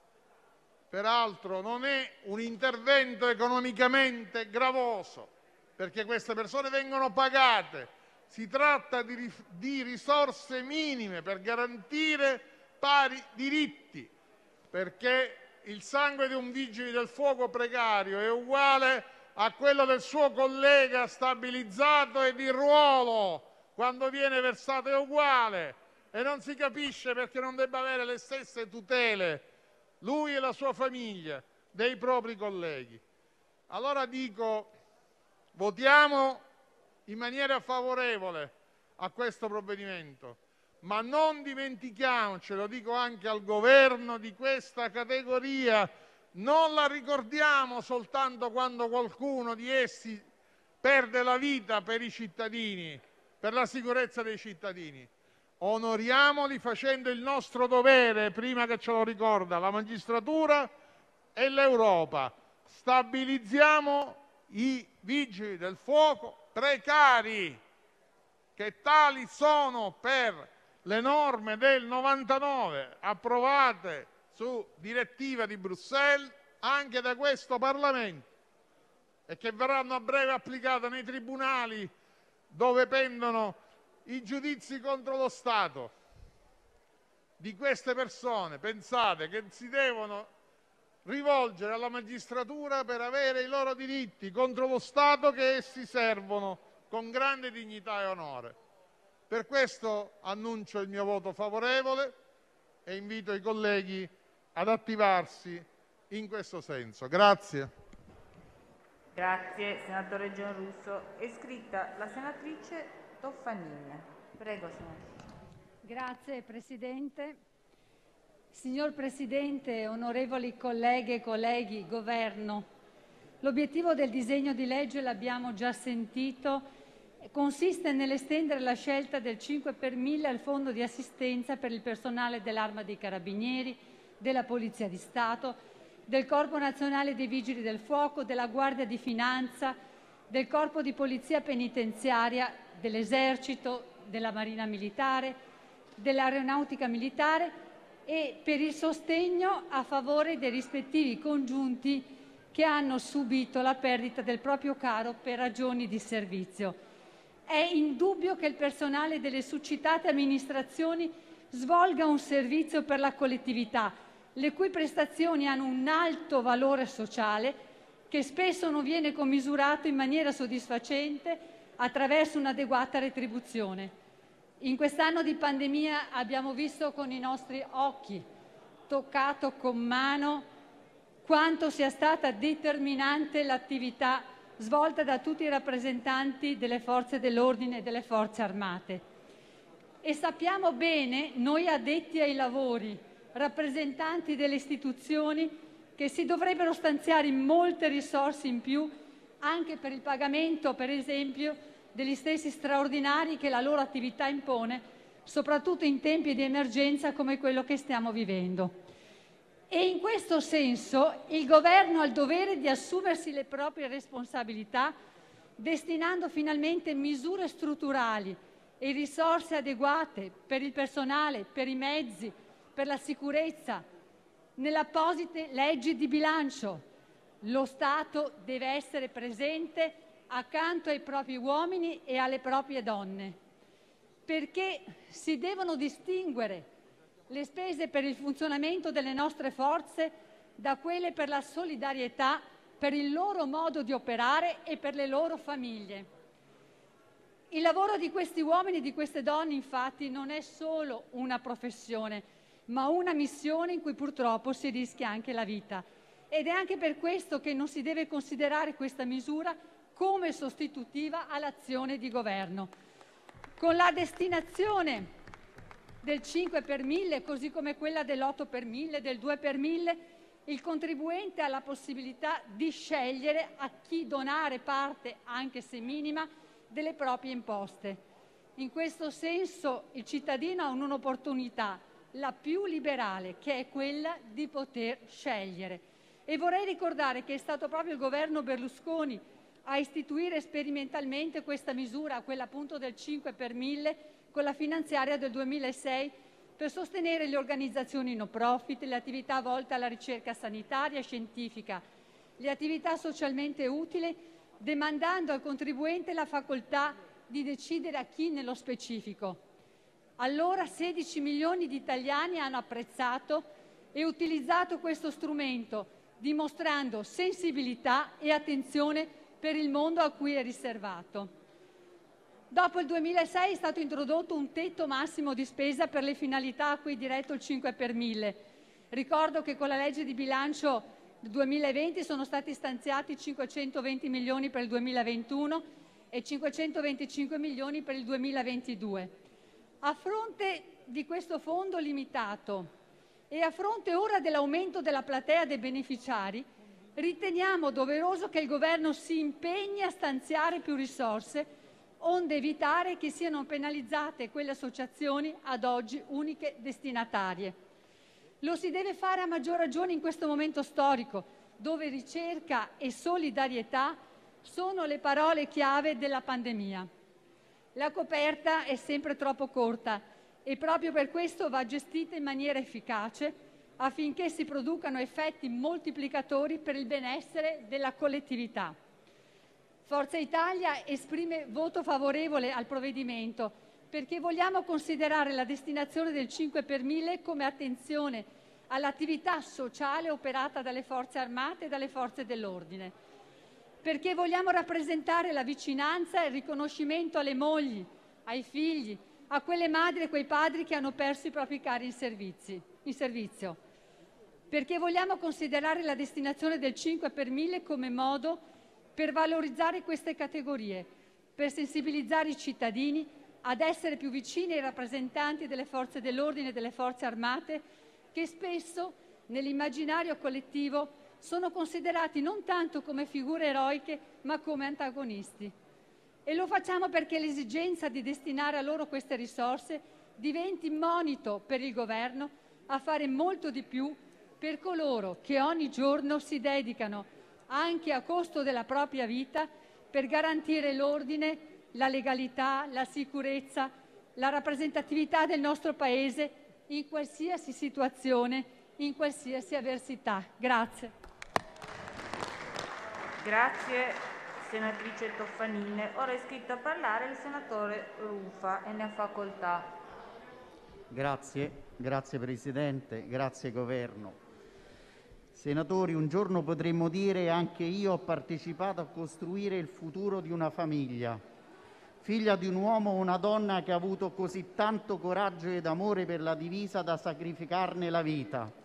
non è un intervento economicamente gravoso, perché queste persone vengono pagate. Si tratta di risorse minime per garantire pari diritti, perché il sangue di un vigile del fuoco precario è uguale a quello del suo collega stabilizzato e di ruolo. Quando viene versato è uguale e non si capisce perché non debba avere le stesse tutele lui e la sua famiglia dei propri colleghi. Allora dico, votiamo in maniera favorevole a questo provvedimento, ma non dimentichiamoci, lo dico anche al governo, di questa categoria. Non la ricordiamo soltanto quando qualcuno di essi perde la vita per i cittadini, per la sicurezza dei cittadini. Onoriamoli facendo il nostro dovere, prima che ce lo ricorda la magistratura e l'Europa. Stabilizziamo i vigili del fuoco precari, che tali sono per le norme del 99 approvate su direttiva di Bruxelles anche da questo Parlamento e che verranno a breve applicate nei tribunali dove pendono i giudizi contro lo Stato di queste persone. Pensate che si devono rivolgere alla magistratura per avere i loro diritti contro lo Stato che essi servono con grande dignità e onore. Per questo annuncio il mio voto favorevole e invito i colleghi ad attivarsi in questo senso. Grazie. Grazie, senatore Gianrusso. È iscritta la senatrice Toffanin. Prego, senatrice. Grazie, Presidente. Signor Presidente, onorevoli colleghe e colleghi, Governo, l'obiettivo del disegno di legge, l'abbiamo già sentito, consiste nell'estendere la scelta del 5 per 1000 al Fondo di assistenza per il personale dell'Arma dei Carabinieri, della Polizia di Stato, del Corpo Nazionale dei Vigili del Fuoco, della Guardia di Finanza, del Corpo di Polizia Penitenziaria, dell'Esercito, della Marina Militare, dell'Aeronautica Militare e per il sostegno a favore dei rispettivi congiunti che hanno subito la perdita del proprio caro per ragioni di servizio. È indubbio che il personale delle succitate amministrazioni svolga un servizio per la collettività, le cui prestazioni hanno un alto valore sociale che spesso non viene commisurato in maniera soddisfacente attraverso un'adeguata retribuzione. In quest'anno di pandemia abbiamo visto con i nostri occhi, toccato con mano, quanto sia stata determinante l'attività svolta da tutti i rappresentanti delle forze dell'ordine e delle forze armate. E sappiamo bene, noi addetti ai lavori, rappresentanti delle istituzioni, che si dovrebbero stanziare molte risorse in più anche per il pagamento, per esempio, degli stessi straordinari che la loro attività impone, soprattutto in tempi di emergenza come quello che stiamo vivendo. E in questo senso il Governo ha il dovere di assumersi le proprie responsabilità, destinando finalmente misure strutturali e risorse adeguate per il personale, per i mezzi, per la sicurezza, nelle apposite leggi di bilancio. Lo Stato deve essere presente accanto ai propri uomini e alle proprie donne, perché si devono distinguere le spese per il funzionamento delle nostre forze da quelle per la solidarietà, per il loro modo di operare e per le loro famiglie. Il lavoro di questi uomini e di queste donne, infatti, non è solo una professione, ma una missione in cui purtroppo si rischia anche la vita. Ed è anche per questo che non si deve considerare questa misura come sostitutiva all'azione di governo. Con la destinazione del 5 per 1000, così come quella dell'8 per 1000, del 2 per 1000, il contribuente ha la possibilità di scegliere a chi donare parte, anche se minima, delle proprie imposte. In questo senso il cittadino ha un'opportunità la più liberale, che è quella di poter scegliere. E vorrei ricordare che è stato proprio il governo Berlusconi a istituire sperimentalmente questa misura, quella appunto del 5 per 1000, con la finanziaria del 2006, per sostenere le organizzazioni no profit, le attività volte alla ricerca sanitaria e scientifica, le attività socialmente utili, demandando al contribuente la facoltà di decidere a chi nello specifico. Allora 16 milioni di italiani hanno apprezzato e utilizzato questo strumento, dimostrando sensibilità e attenzione per il mondo a cui è riservato. Dopo il 2006 è stato introdotto un tetto massimo di spesa per le finalità a cui è diretto il 5 per 1000. Ricordo che con la legge di bilancio 2020 sono stati stanziati 520 milioni per il 2021 e 525 milioni per il 2022. A fronte di questo fondo limitato e a fronte ora dell'aumento della platea dei beneficiari, riteniamo doveroso che il Governo si impegni a stanziare più risorse, onde evitare che siano penalizzate quelle associazioni ad oggi uniche destinatarie. Lo si deve fare a maggior ragione in questo momento storico, dove ricerca e solidarietà sono le parole chiave della pandemia. La coperta è sempre troppo corta e proprio per questo va gestita in maniera efficace affinché si producano effetti moltiplicatori per il benessere della collettività. Forza Italia esprime voto favorevole al provvedimento perché vogliamo considerare la destinazione del 5 per 1000 come attenzione all'attività sociale operata dalle Forze Armate e dalle Forze dell'ordine. Perché vogliamo rappresentare la vicinanza e il riconoscimento alle mogli, ai figli, a quelle madri e quei padri che hanno perso i propri cari in servizio. Perché vogliamo considerare la destinazione del 5 per 1000 come modo per valorizzare queste categorie, per sensibilizzare i cittadini ad essere più vicini ai rappresentanti delle forze dell'ordine e delle forze armate che spesso nell'immaginario collettivo sono considerati non tanto come figure eroiche, ma come antagonisti. E lo facciamo perché l'esigenza di destinare a loro queste risorse diventi monito per il Governo a fare molto di più per coloro che ogni giorno si dedicano, anche a costo della propria vita, per garantire l'ordine, la legalità, la sicurezza, la rappresentatività del nostro Paese in qualsiasi situazione, in qualsiasi avversità. Grazie. Grazie senatrice Toffanin. Ora è iscritto a parlare il senatore Rufa e ne ha facoltà. Grazie Presidente, grazie Governo. Senatori, un giorno potremmo dire anche io ho partecipato a costruire il futuro di una famiglia, figlia di un uomo o una donna che ha avuto così tanto coraggio ed amore per la divisa da sacrificarne la vita.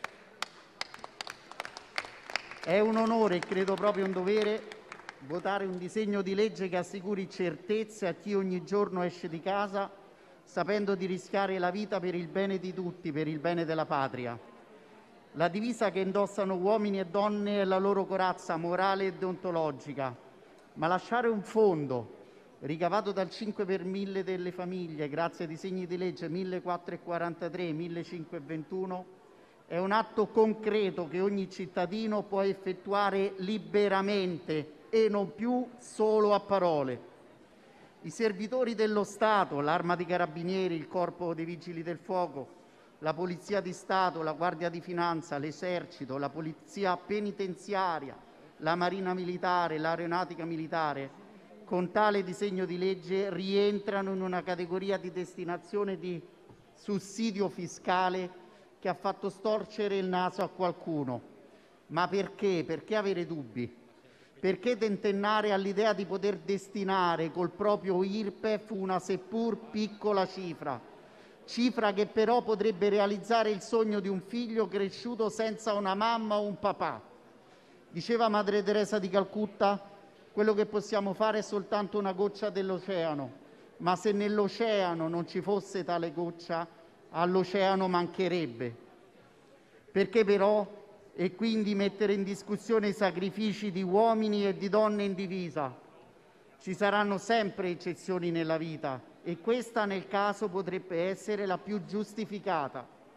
È un onore e credo proprio un dovere votare un disegno di legge che assicuri certezze a chi ogni giorno esce di casa sapendo di rischiare la vita per il bene di tutti, per il bene della patria. La divisa che indossano uomini e donne è la loro corazza morale e deontologica, ma lasciare un fondo ricavato dal 5 per 1000 delle famiglie grazie ai disegni di legge 1443 e 1521 è un atto concreto che ogni cittadino può effettuare liberamente e non più solo a parole. I servitori dello Stato, l'Arma dei Carabinieri, il Corpo dei Vigili del Fuoco, la Polizia di Stato, la Guardia di Finanza, l'Esercito, la Polizia Penitenziaria, la Marina Militare, l'Aeronautica Militare, con tale disegno di legge rientrano in una categoria di destinazione di sussidio fiscale che ha fatto storcere il naso a qualcuno. Ma perché? Perché avere dubbi? Perché tentennare all'idea di poter destinare col proprio IRPEF una seppur piccola cifra che però potrebbe realizzare il sogno di un figlio cresciuto senza una mamma o un papà. Diceva Madre Teresa di Calcutta, quello che possiamo fare è soltanto una goccia dell'oceano, ma se nell'oceano non ci fosse tale goccia, all'oceano mancherebbe. Perché però? E quindi mettere in discussione i sacrifici di uomini e di donne in divisa. Ci saranno sempre eccezioni nella vita e questa nel caso potrebbe essere la più giustificata.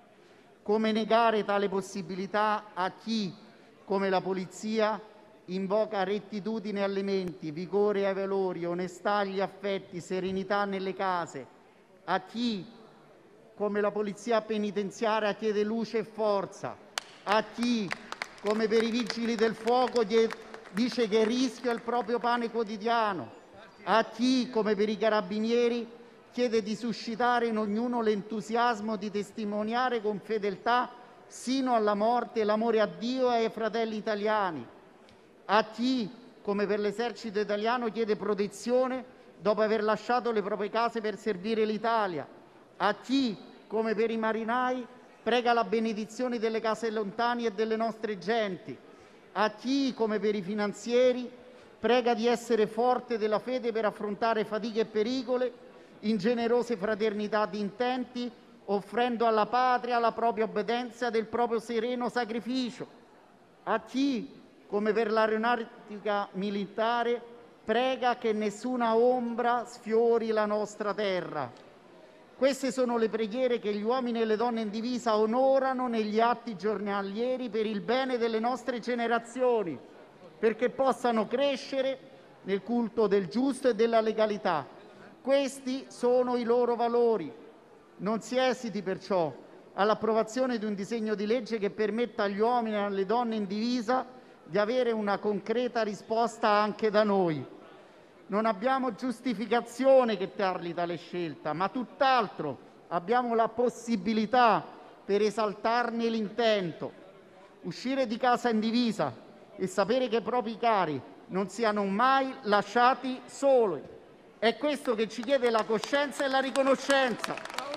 Come negare tale possibilità a chi, come la polizia, invoca rettitudine alle menti, vigore ai valori, onestà agli affetti, serenità nelle case, a chi, come la polizia penitenziaria, chiede luce e forza, a chi, come per i vigili del fuoco, dice che il rischio è il proprio pane quotidiano, a chi, come per i carabinieri, chiede di suscitare in ognuno l'entusiasmo di testimoniare con fedeltà sino alla morte l'amore a Dio e ai fratelli italiani, a chi, come per l'esercito italiano, chiede protezione dopo aver lasciato le proprie case per servire l'Italia, a chi, come per i marinai, prega la benedizione delle case lontane e delle nostre genti, a chi, come per i finanzieri, prega di essere forte della fede per affrontare fatiche e pericoli in generose fraternità di intenti, offrendo alla patria la propria obbedienza del proprio sereno sacrificio, a chi, come per l'aeronautica militare, prega che nessuna ombra sfiori la nostra terra. Queste sono le preghiere che gli uomini e le donne in divisa onorano negli atti giornalieri per il bene delle nostre generazioni, perché possano crescere nel culto del giusto e della legalità. Questi sono i loro valori. Non si esiti perciò all'approvazione di un disegno di legge che permetta agli uomini e alle donne in divisa di avere una concreta risposta anche da noi. Non abbiamo giustificazione che tardi tale scelta, ma tutt'altro abbiamo la possibilità per esaltarne l'intento. Uscire di casa in divisa e sapere che i propri cari non siano mai lasciati soli. È questo che ci chiede la coscienza e la riconoscenza.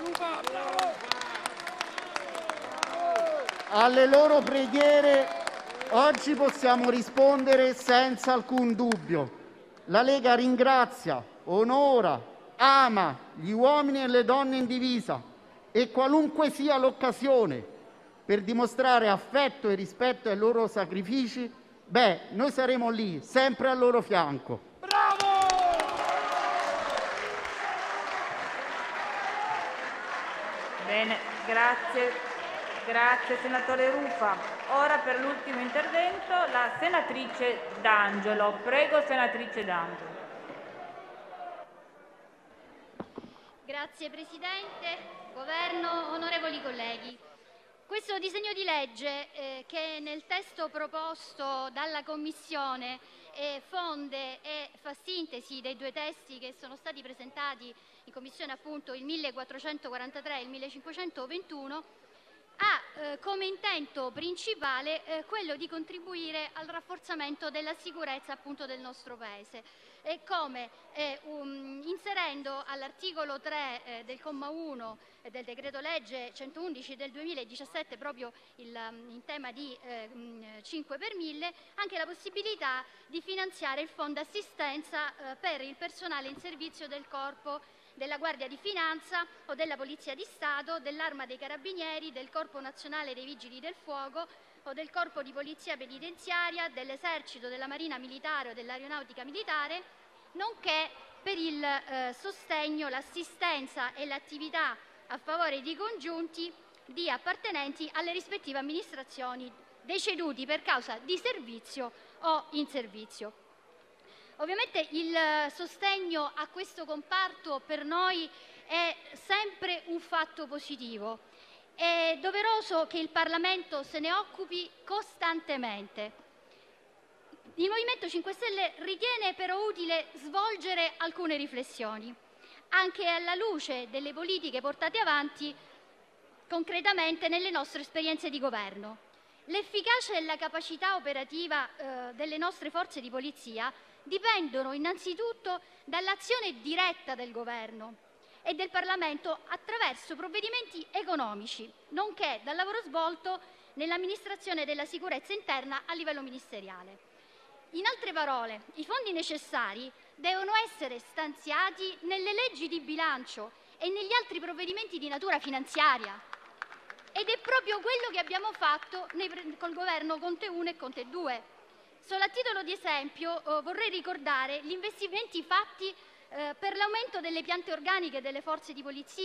Alle loro preghiere oggi possiamo rispondere senza alcun dubbio. La Lega ringrazia, onora, ama gli uomini e le donne in divisa e qualunque sia l'occasione per dimostrare affetto e rispetto ai loro sacrifici, noi saremo lì, sempre al loro fianco. Bene, grazie senatore Rufa. Ora per l'ultimo intervento la senatrice D'Angelo. Prego, senatrice D'Angelo. Grazie Presidente, Governo, onorevoli colleghi. Questo disegno di legge che nel testo proposto dalla Commissione fonde e fa sintesi dei due testi che sono stati presentati in Commissione, appunto il 1443 e il 1521, ha come intento principale quello di contribuire al rafforzamento della sicurezza appunto del nostro Paese, e come inserendo all'articolo 3 del comma 1 del decreto legge 111 del 2017, proprio in tema di 5 per 1000, anche la possibilità di finanziare il fondo assistenza per il personale in servizio del Corpo della Guardia di Finanza o della Polizia di Stato, dell'Arma dei Carabinieri, del Corpo Nazionale dei Vigili del Fuoco o del Corpo di Polizia Penitenziaria, dell'Esercito, della Marina Militare o dell'Aeronautica Militare, nonché per il sostegno, l'assistenza e l'attività a favore di congiunti di appartenenti alle rispettive amministrazioni deceduti per causa di servizio o in servizio. Ovviamente il sostegno a questo comparto per noi è sempre un fatto positivo. È doveroso che il Parlamento se ne occupi costantemente. Il Movimento 5 Stelle ritiene però utile svolgere alcune riflessioni, anche alla luce delle politiche portate avanti concretamente nelle nostre esperienze di governo. L'efficacia e la capacità operativa delle nostre forze di polizia dipendono innanzitutto dall'azione diretta del Governo e del Parlamento attraverso provvedimenti economici, nonché dal lavoro svolto nell'amministrazione della sicurezza interna a livello ministeriale. In altre parole, i fondi necessari devono essere stanziati nelle leggi di bilancio e negli altri provvedimenti di natura finanziaria. Ed è proprio quello che abbiamo fatto col governo Conte 1 e Conte 2. Solo a titolo di esempio vorrei ricordare gli investimenti fatti per l'aumento delle piante organiche delle forze di polizia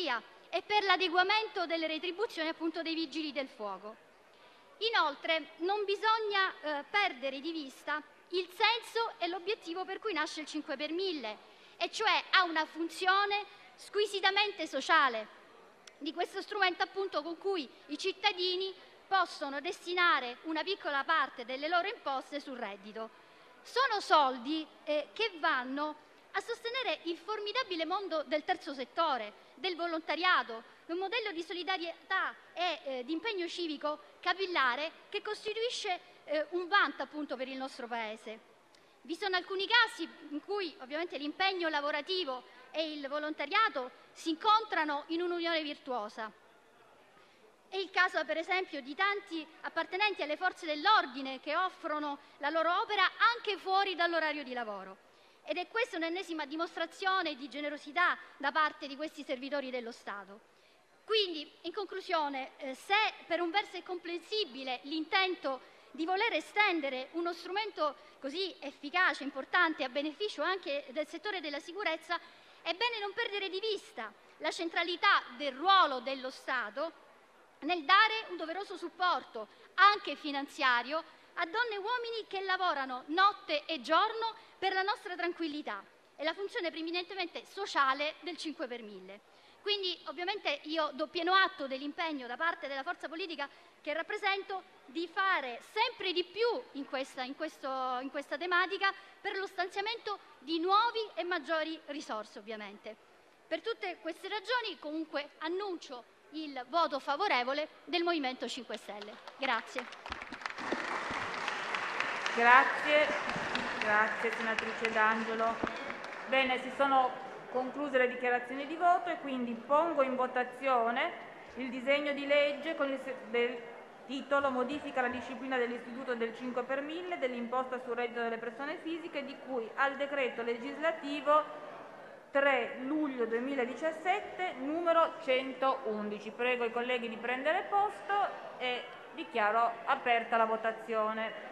e per l'adeguamento delle retribuzioni appunto dei vigili del fuoco. Inoltre non bisogna perdere di vista il senso e l'obiettivo per cui nasce il 5 per 1000, e cioè ha una funzione squisitamente sociale di questo strumento appunto con cui i cittadini possono destinare una piccola parte delle loro imposte sul reddito. Sono soldi che vanno a sostenere il formidabile mondo del terzo settore, del volontariato, un modello di solidarietà e di impegno civico capillare che costituisce un vanto appunto per il nostro Paese. Vi sono alcuni casi in cui ovviamente l'impegno lavorativo e il volontariato si incontrano in un'unione virtuosa. È il caso per esempio di tanti appartenenti alle forze dell'ordine che offrono la loro opera anche fuori dall'orario di lavoro. Ed è questa un'ennesima dimostrazione di generosità da parte di questi servitori dello Stato. Quindi, in conclusione, se per un verso è comprensibile l'intento di voler estendere uno strumento così efficace, importante, a beneficio anche del settore della sicurezza, è bene non perdere di vista la centralità del ruolo dello Stato nel dare un doveroso supporto, anche finanziario, a donne e uomini che lavorano notte e giorno per la nostra tranquillità e la funzione preminentemente sociale del 5 per 1000. Quindi ovviamente io do pieno atto dell'impegno da parte della forza politica che rappresento di fare sempre di più in questa tematica per lo stanziamento di nuovi e maggiori risorse ovviamente. Per tutte queste ragioni comunque annuncio il voto favorevole del Movimento 5 Stelle. Grazie. Grazie senatrice D'Angelo. Bene, si sono concluse le dichiarazioni di voto e quindi pongo in votazione il disegno di legge con il titolo Modifica la disciplina dell'istituto del 5 per 1000 dell'imposta sul reddito delle persone fisiche di cui al decreto legislativo 3 luglio 2017 numero 111. Prego i colleghi di prendere posto e dichiaro aperta la votazione.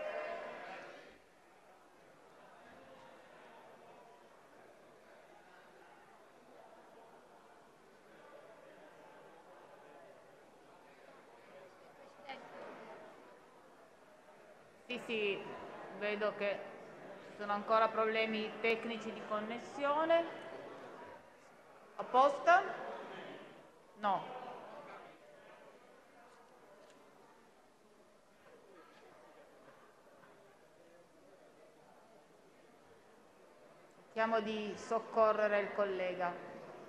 Sì, vedo che ci sono ancora problemi tecnici di connessione. A posto? No. Cerchiamo di soccorrere il collega.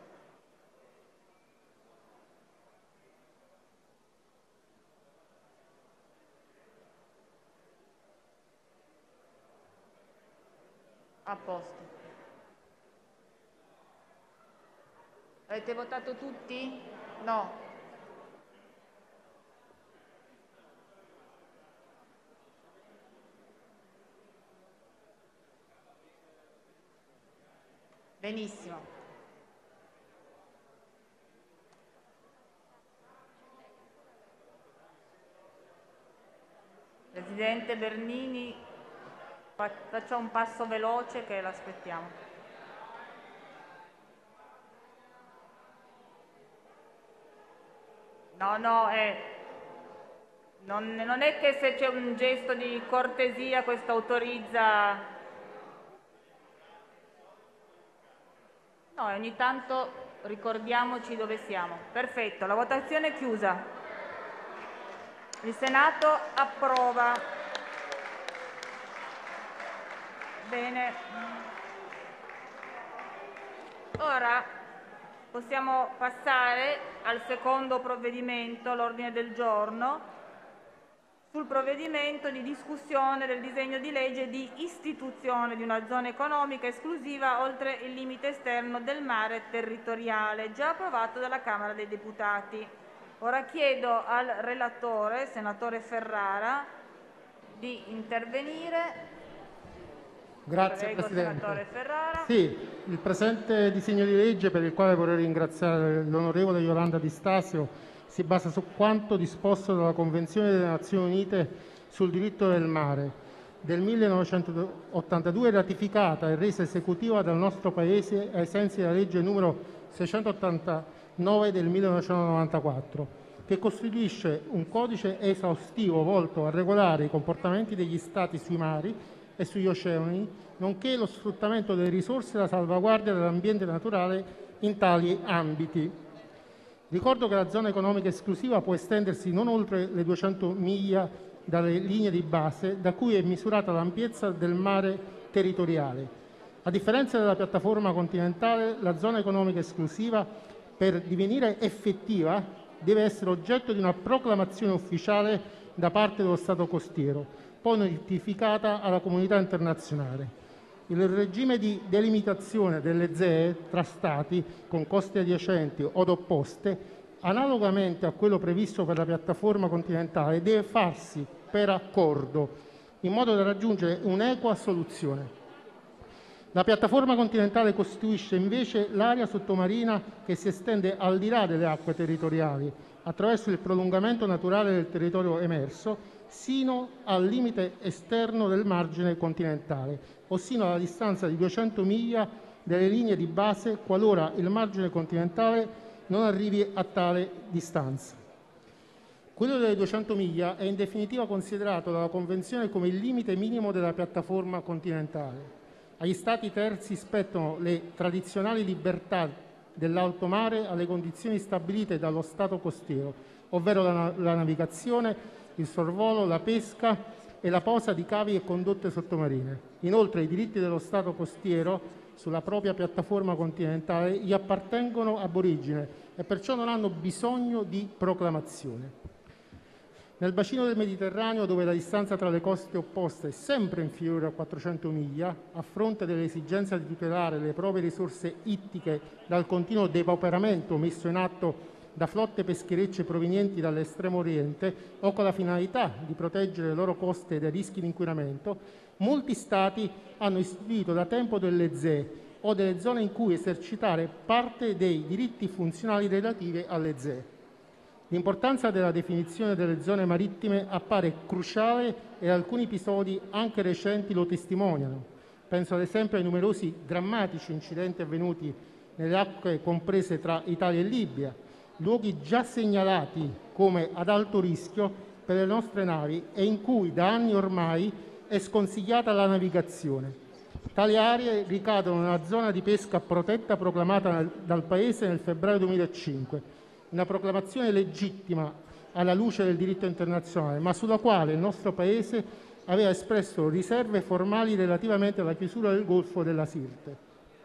A posto. Avete votato tutti? No. Benissimo. Presidente Bernini, faccia un passo veloce che l'aspettiamo. No, non è che se c'è un gesto di cortesia questo autorizza. No, ogni tanto ricordiamoci dove siamo. Perfetto, la votazione è chiusa. Il Senato approva. Bene, ora possiamo passare al secondo provvedimento, l'ordine del giorno, sul provvedimento di discussione del disegno di legge di istituzione di una zona economica esclusiva oltre il limite esterno del mare territoriale, già approvato dalla Camera dei Deputati. Ora chiedo al relatore, senatore Ferrara, di intervenire. Grazie Prego, Presidente. senatore Ferrara. Sì, il presente disegno di legge, per il quale vorrei ringraziare l'onorevole Iolanda Di Stasio, si basa su quanto disposto dalla Convenzione delle Nazioni Unite sul diritto del mare, del 1982, ratificata e resa esecutiva dal nostro Paese ai sensi della legge numero 689 del 1994, che costituisce un codice esaustivo volto a regolare i comportamenti degli Stati sui mari e sugli oceani, nonché lo sfruttamento delle risorse e la salvaguardia dell'ambiente naturale in tali ambiti. Ricordo che la zona economica esclusiva può estendersi non oltre le 200 miglia dalle linee di base da cui è misurata l'ampiezza del mare territoriale. A differenza della piattaforma continentale, la zona economica esclusiva, per divenire effettiva, deve essere oggetto di una proclamazione ufficiale da parte dello Stato costiero, poi notificata alla comunità internazionale. Il regime di delimitazione delle ZEE tra Stati con coste adiacenti od opposte, analogamente a quello previsto per la piattaforma continentale, deve farsi per accordo, in modo da raggiungere un'equa soluzione. La piattaforma continentale costituisce invece l'area sottomarina che si estende al di là delle acque territoriali, attraverso il prolungamento naturale del territorio emerso, sino al limite esterno del margine continentale, o sino alla distanza di 200 miglia delle linee di base, qualora il margine continentale non arrivi a tale distanza. Quello delle 200 miglia è in definitiva considerato dalla Convenzione come il limite minimo della piattaforma continentale. Agli Stati terzi spettano le tradizionali libertà dell'alto mare alle condizioni stabilite dallo Stato costiero, ovvero la navigazione, il sorvolo, la pesca e la posa di cavi e condotte sottomarine. Inoltre, i diritti dello Stato costiero sulla propria piattaforma continentale gli appartengono ab origine e perciò non hanno bisogno di proclamazione. Nel bacino del Mediterraneo, dove la distanza tra le coste opposte è sempre inferiore a 400 miglia, a fronte dell'esigenza di tutelare le proprie risorse ittiche dal continuo depauperamento messo in atto da flotte pescherecce provenienti dall'estremo oriente o con la finalità di proteggere le loro coste dai rischi di inquinamento, molti Stati hanno istituito da tempo delle ZEE o delle zone in cui esercitare parte dei diritti funzionali relativi alle ZEE. L'importanza della definizione delle zone marittime appare cruciale e alcuni episodi anche recenti lo testimoniano. Penso ad esempio ai numerosi drammatici incidenti avvenuti nelle acque comprese tra Italia e Libia, luoghi già segnalati come ad alto rischio per le nostre navi e in cui da anni ormai è sconsigliata la navigazione. Tali aree ricadono nella zona di pesca protetta proclamata dal Paese nel febbraio 2005, una proclamazione legittima alla luce del diritto internazionale, ma sulla quale il nostro Paese aveva espresso riserve formali relativamente alla chiusura del Golfo della Sirte.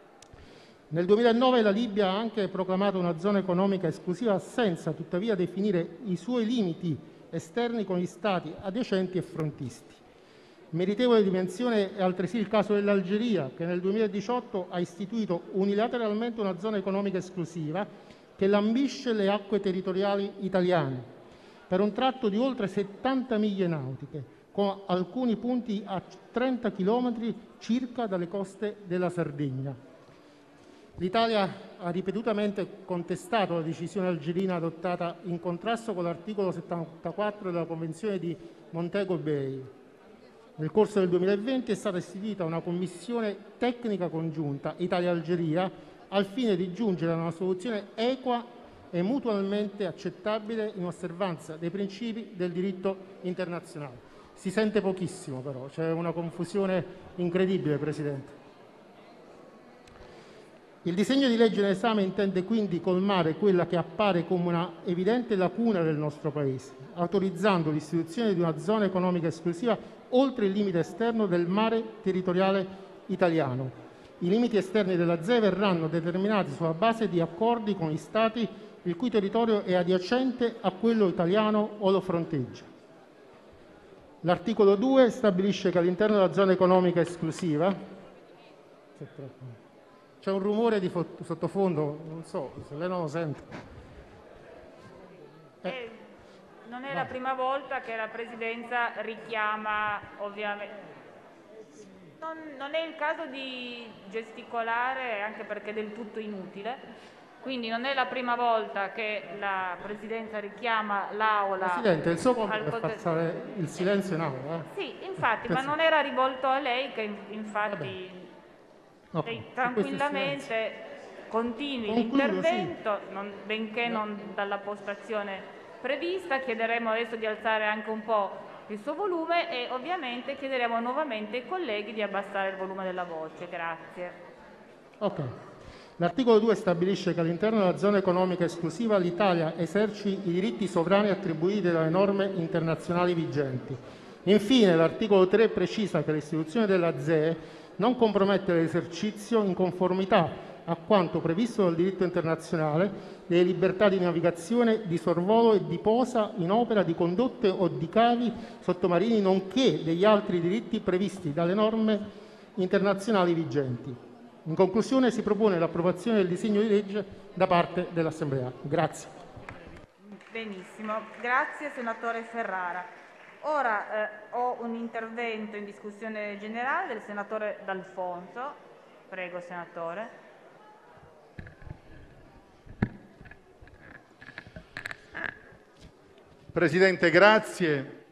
Nel 2009 la Libia ha anche proclamato una zona economica esclusiva senza tuttavia definire i suoi limiti esterni con gli Stati adiacenti e frontisti. Meritevole di menzione è altresì il caso dell'Algeria, che nel 2018 ha istituito unilateralmente una zona economica esclusiva che lambisce le acque territoriali italiane per un tratto di oltre 70 miglia nautiche, con alcuni punti a 30 chilometri circa dalle coste della Sardegna. L'Italia ha ripetutamente contestato la decisione algerina adottata in contrasto con l'articolo 74 della Convenzione di Montego Bay. Nel corso del 2020 è stata istituita una commissione tecnica congiunta Italia-Algeria al fine di giungere a una soluzione equa e mutualmente accettabile in osservanza dei principi del diritto internazionale. Si sente pochissimo però, c'è una confusione incredibile, Presidente. Il disegno di legge in esame intende quindi colmare quella che appare come una evidente lacuna del nostro Paese, autorizzando l'istituzione di una zona economica esclusiva oltre il limite esterno del mare territoriale italiano. I limiti esterni della ZEE verranno determinati sulla base di accordi con gli Stati il cui territorio è adiacente a quello italiano o lo fronteggia. L'articolo 2 stabilisce che all'interno della zona economica esclusiva c'è un rumore di sottofondo, non so se lei non lo sente. Non è la prima volta che la Presidenza richiama, ovviamente. Non è il caso di gesticolare, anche perché è del tutto inutile. Quindi non è la prima volta che la Presidenza richiama l'Aula. Presidente, il suo compito è far stare il silenzio in Aula. Sì, infatti, ma non era rivolto a lei, che infatti lei tranquillamente continui l'intervento, benché non dalla postazione prevista. Chiederemo adesso di alzare anche un po' il suo volume e ovviamente chiederemo nuovamente ai colleghi di abbassare il volume della voce. Grazie. Ok. L'articolo 2 stabilisce che all'interno della zona economica esclusiva l'Italia eserciti i diritti sovrani attribuiti dalle norme internazionali vigenti. Infine, l'articolo 3 precisa che l'istituzione della ZEE non compromette l'esercizio in conformità a quanto previsto dal diritto internazionale delle libertà di navigazione, di sorvolo e di posa in opera di condotte o di cavi sottomarini, nonché degli altri diritti previsti dalle norme internazionali vigenti. In conclusione, si propone l'approvazione del disegno di legge da parte dell'Assemblea. Grazie. Benissimo, grazie senatore Ferrara. Ora ho un intervento in discussione generale del senatore D'Alfonso. Prego, senatore. Presidente, grazie.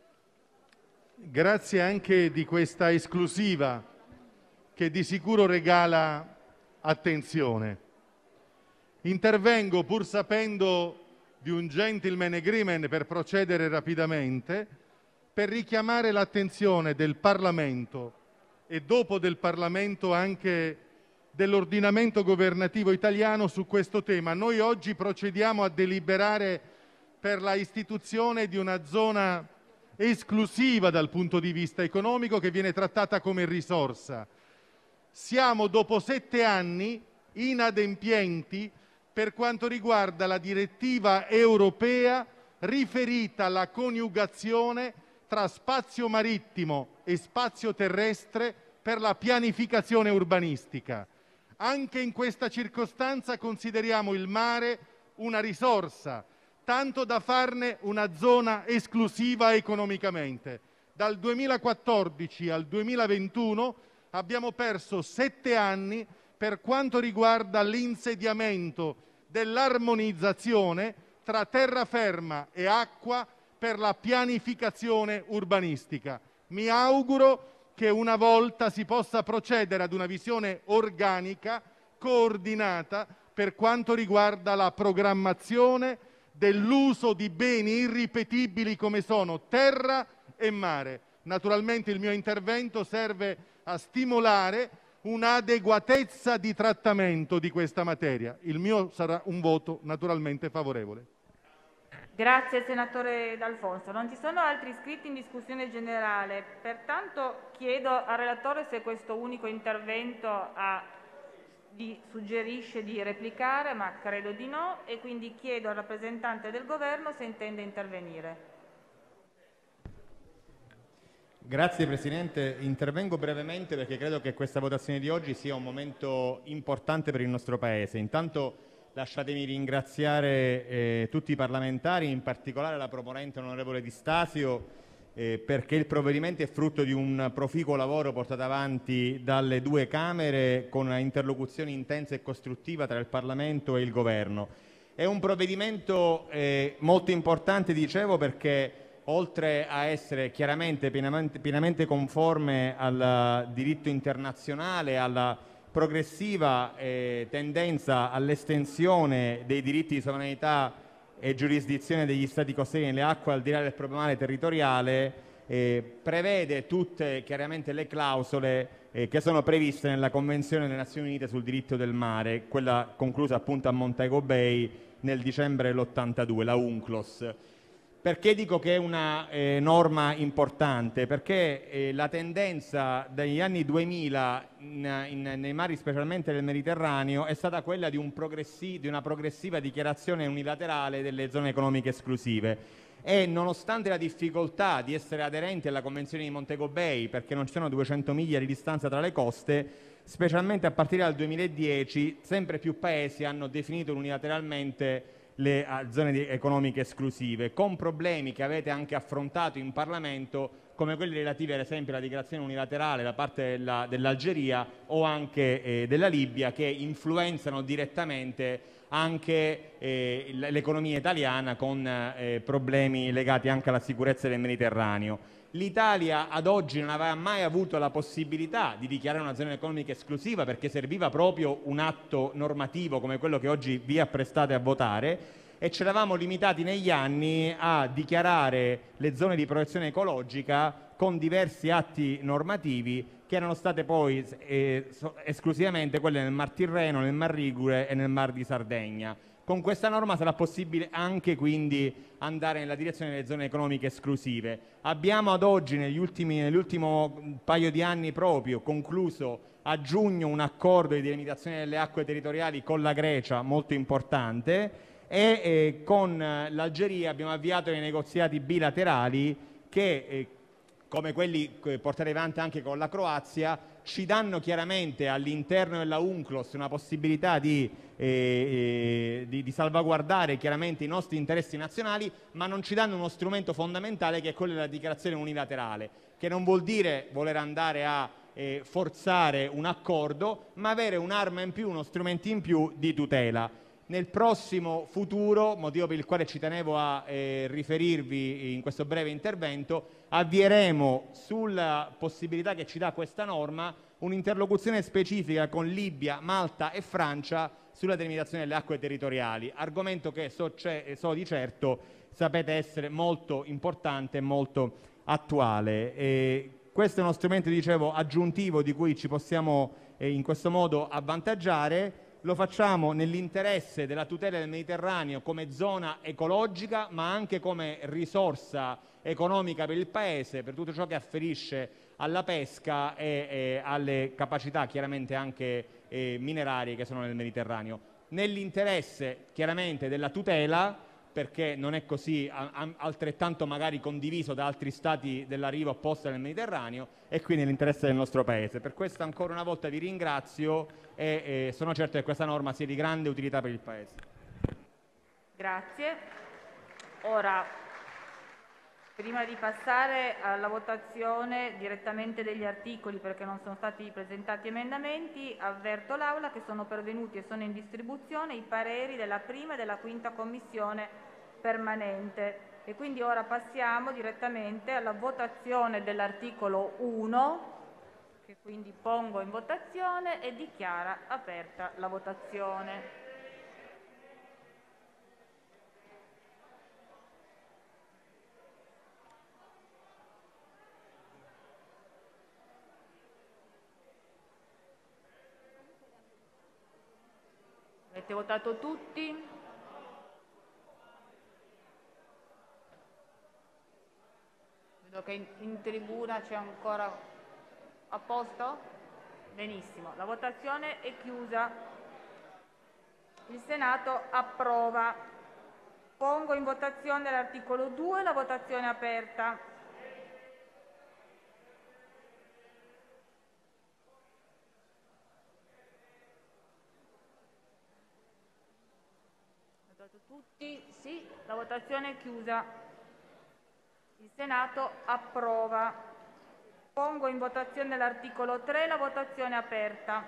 Grazie anche di questa esclusiva che di sicuro regala attenzione. Intervengo pur sapendo di un gentleman agreement per procedere rapidamente, per richiamare l'attenzione del Parlamento e dopo del Parlamento anche dell'ordinamento governativo italiano su questo tema. Noi oggi procediamo a deliberare per la istituzione di una zona esclusiva dal punto di vista economico che viene trattata come risorsa. Siamo dopo 7 anni inadempienti per quanto riguarda la direttiva europea riferita alla coniugazione tra spazio marittimo e spazio terrestre per la pianificazione urbanistica. Anche in questa circostanza consideriamo il mare una risorsa, tanto da farne una zona esclusiva economicamente. Dal 2014 al 2021 abbiamo perso 7 anni per quanto riguarda l'insediamento dell'armonizzazione tra terraferma e acqua per la pianificazione urbanistica. Mi auguro che una volta si possa procedere ad una visione organica, coordinata, per quanto riguarda la programmazione dell'uso di beni irripetibili come sono terra e mare. Naturalmente il mio intervento serve a stimolare un'adeguatezza di trattamento di questa materia. Il mio sarà un voto naturalmente favorevole. Grazie senatore D'Alfonso. Non ci sono altri iscritti in discussione generale, pertanto chiedo al relatore se questo unico intervento suggerisce di replicare, ma credo di no, e quindi chiedo al rappresentante del Governo se intende intervenire. Grazie Presidente, intervengo brevemente perché credo che questa votazione di oggi sia un momento importante per il nostro Paese. Intanto lasciatemi ringraziare tutti i parlamentari, in particolare la proponente onorevole Di Stasio, perché il provvedimento è frutto di un proficuo lavoro portato avanti dalle 2 Camere con una interlocuzione intensa e costruttiva tra il Parlamento e il Governo. È un provvedimento molto importante, dicevo, perché oltre a essere chiaramente pienamente conforme al diritto internazionale, alla progressiva tendenza all'estensione dei diritti di sovranità e giurisdizione degli Stati costieri nelle acque al di là del proprio mare territoriale, prevede tutte chiaramente le clausole che sono previste nella Convenzione delle Nazioni Unite sul diritto del mare, quella conclusa appunto a Montego Bay nel dicembre dell'82, la UNCLOS. Perché dico che è una norma importante? Perché la tendenza dagli anni 2000 nei mari, specialmente nel Mediterraneo, è stata quella di una progressiva dichiarazione unilaterale delle zone economiche esclusive. E nonostante la difficoltà di essere aderenti alla Convenzione di Montego Bay, perché non ci sono 200 miglia di distanza tra le coste, specialmente a partire dal 2010 sempre più Paesi hanno definito unilateralmente le zone economiche esclusive, con problemi che avete anche affrontato in Parlamento come quelli relativi ad esempio alla dichiarazione unilaterale da parte dell'Algeria o anche della Libia, che influenzano direttamente anche l'economia italiana con problemi legati anche alla sicurezza del Mediterraneo. L'Italia ad oggi non aveva mai avuto la possibilità di dichiarare una zona economica esclusiva perché serviva proprio un atto normativo come quello che oggi vi apprestate a votare, e ci eravamo limitati negli anni a dichiarare le zone di protezione ecologica con diversi atti normativi che erano state poi esclusivamente quelle nel Mar Tirreno, nel Mar Ligure e nel Mar di Sardegna. Con questa norma sarà possibile anche quindi andare nella direzione delle zone economiche esclusive. Abbiamo ad oggi, nell'ultimo paio di anni proprio, concluso a giugno un accordo di delimitazione delle acque territoriali con la Grecia molto importante, e con l'Algeria abbiamo avviato dei negoziati bilaterali che, come quelli portati avanti anche con la Croazia, ci danno chiaramente all'interno della UNCLOS una possibilità di salvaguardare chiaramente i nostri interessi nazionali, ma non ci danno uno strumento fondamentale che è quello della dichiarazione unilaterale, che non vuol dire voler andare a forzare un accordo, ma avere un'arma in più, uno strumento in più di tutela. Nel prossimo futuro, motivo per il quale ci tenevo a riferirvi in questo breve intervento, avvieremo sulla possibilità che ci dà questa norma un'interlocuzione specifica con Libia, Malta e Francia sulla delimitazione delle acque territoriali, argomento che so di certo sapete essere molto importante e molto attuale. Questo è uno strumento, dicevo, aggiuntivo di cui ci possiamo in questo modo avvantaggiare. Lo facciamo nell'interesse della tutela del Mediterraneo come zona ecologica, ma anche come risorsa economica per il Paese, per tutto ciò che afferisce alla pesca e alle capacità chiaramente anche minerarie che sono nel Mediterraneo. Nell'interesse chiaramente della tutela, perché non è così altrettanto magari condiviso da altri stati della riva opposta del Mediterraneo, e quindi nell'interesse del nostro Paese. Per questo ancora una volta vi ringrazio e sono certo che questa norma sia di grande utilità per il Paese. Grazie. Ora, prima di passare alla votazione direttamente degli articoli, perché non sono stati presentati emendamenti, avverto l'Aula che sono pervenuti e sono in distribuzione i pareri della prima e della quinta commissione permanente. E quindi ora passiamo direttamente alla votazione dell'articolo 1, che quindi pongo in votazione e dichiara aperta la votazione. Avete votato tutti? Vedo che in tribuna c'è ancora. A posto? Benissimo. La votazione è chiusa. Il Senato approva. Pongo in votazione l'articolo 2, la votazione è aperta. Votato tutti? Sì, la votazione è chiusa. Il Senato approva. Pongo in votazione l'articolo 3, la votazione è aperta.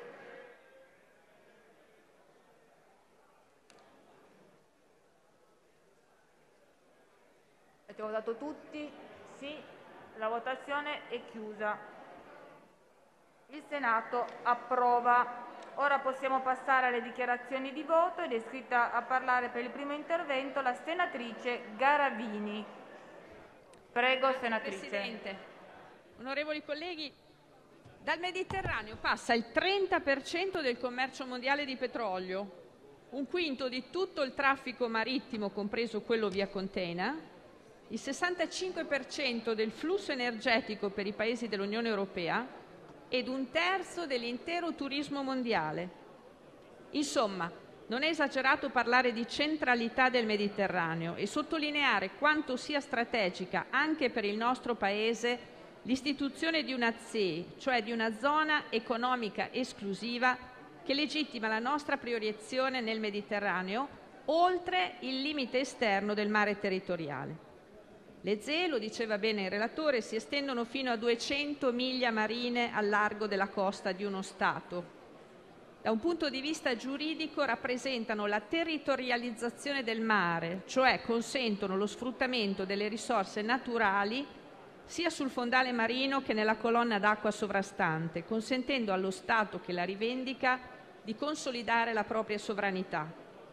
Avete votato tutti? Sì, la votazione è chiusa. Il Senato approva. Ora possiamo passare alle dichiarazioni di voto ed è iscritta a parlare per il primo intervento la senatrice Garavini. Prego, senatrice. Presidente. Onorevoli colleghi, dal Mediterraneo passa il 30% del commercio mondiale di petrolio, un quinto di tutto il traffico marittimo, compreso quello via container, il 65% del flusso energetico per i paesi dell'Unione Europea ed un terzo dell'intero turismo mondiale. Insomma, non è esagerato parlare di centralità del Mediterraneo e sottolineare quanto sia strategica anche per il nostro Paese l'istituzione di una ZEE, cioè di una zona economica esclusiva che legittima la nostra proiezione nel Mediterraneo oltre il limite esterno del mare territoriale. Le ZEE, lo diceva bene il relatore, si estendono fino a 200 miglia marine al largo della costa di uno Stato. Da un punto di vista giuridico rappresentano la territorializzazione del mare, cioè consentono lo sfruttamento delle risorse naturali sia sul fondale marino che nella colonna d'acqua sovrastante, consentendo allo Stato che la rivendica di consolidare la propria sovranità.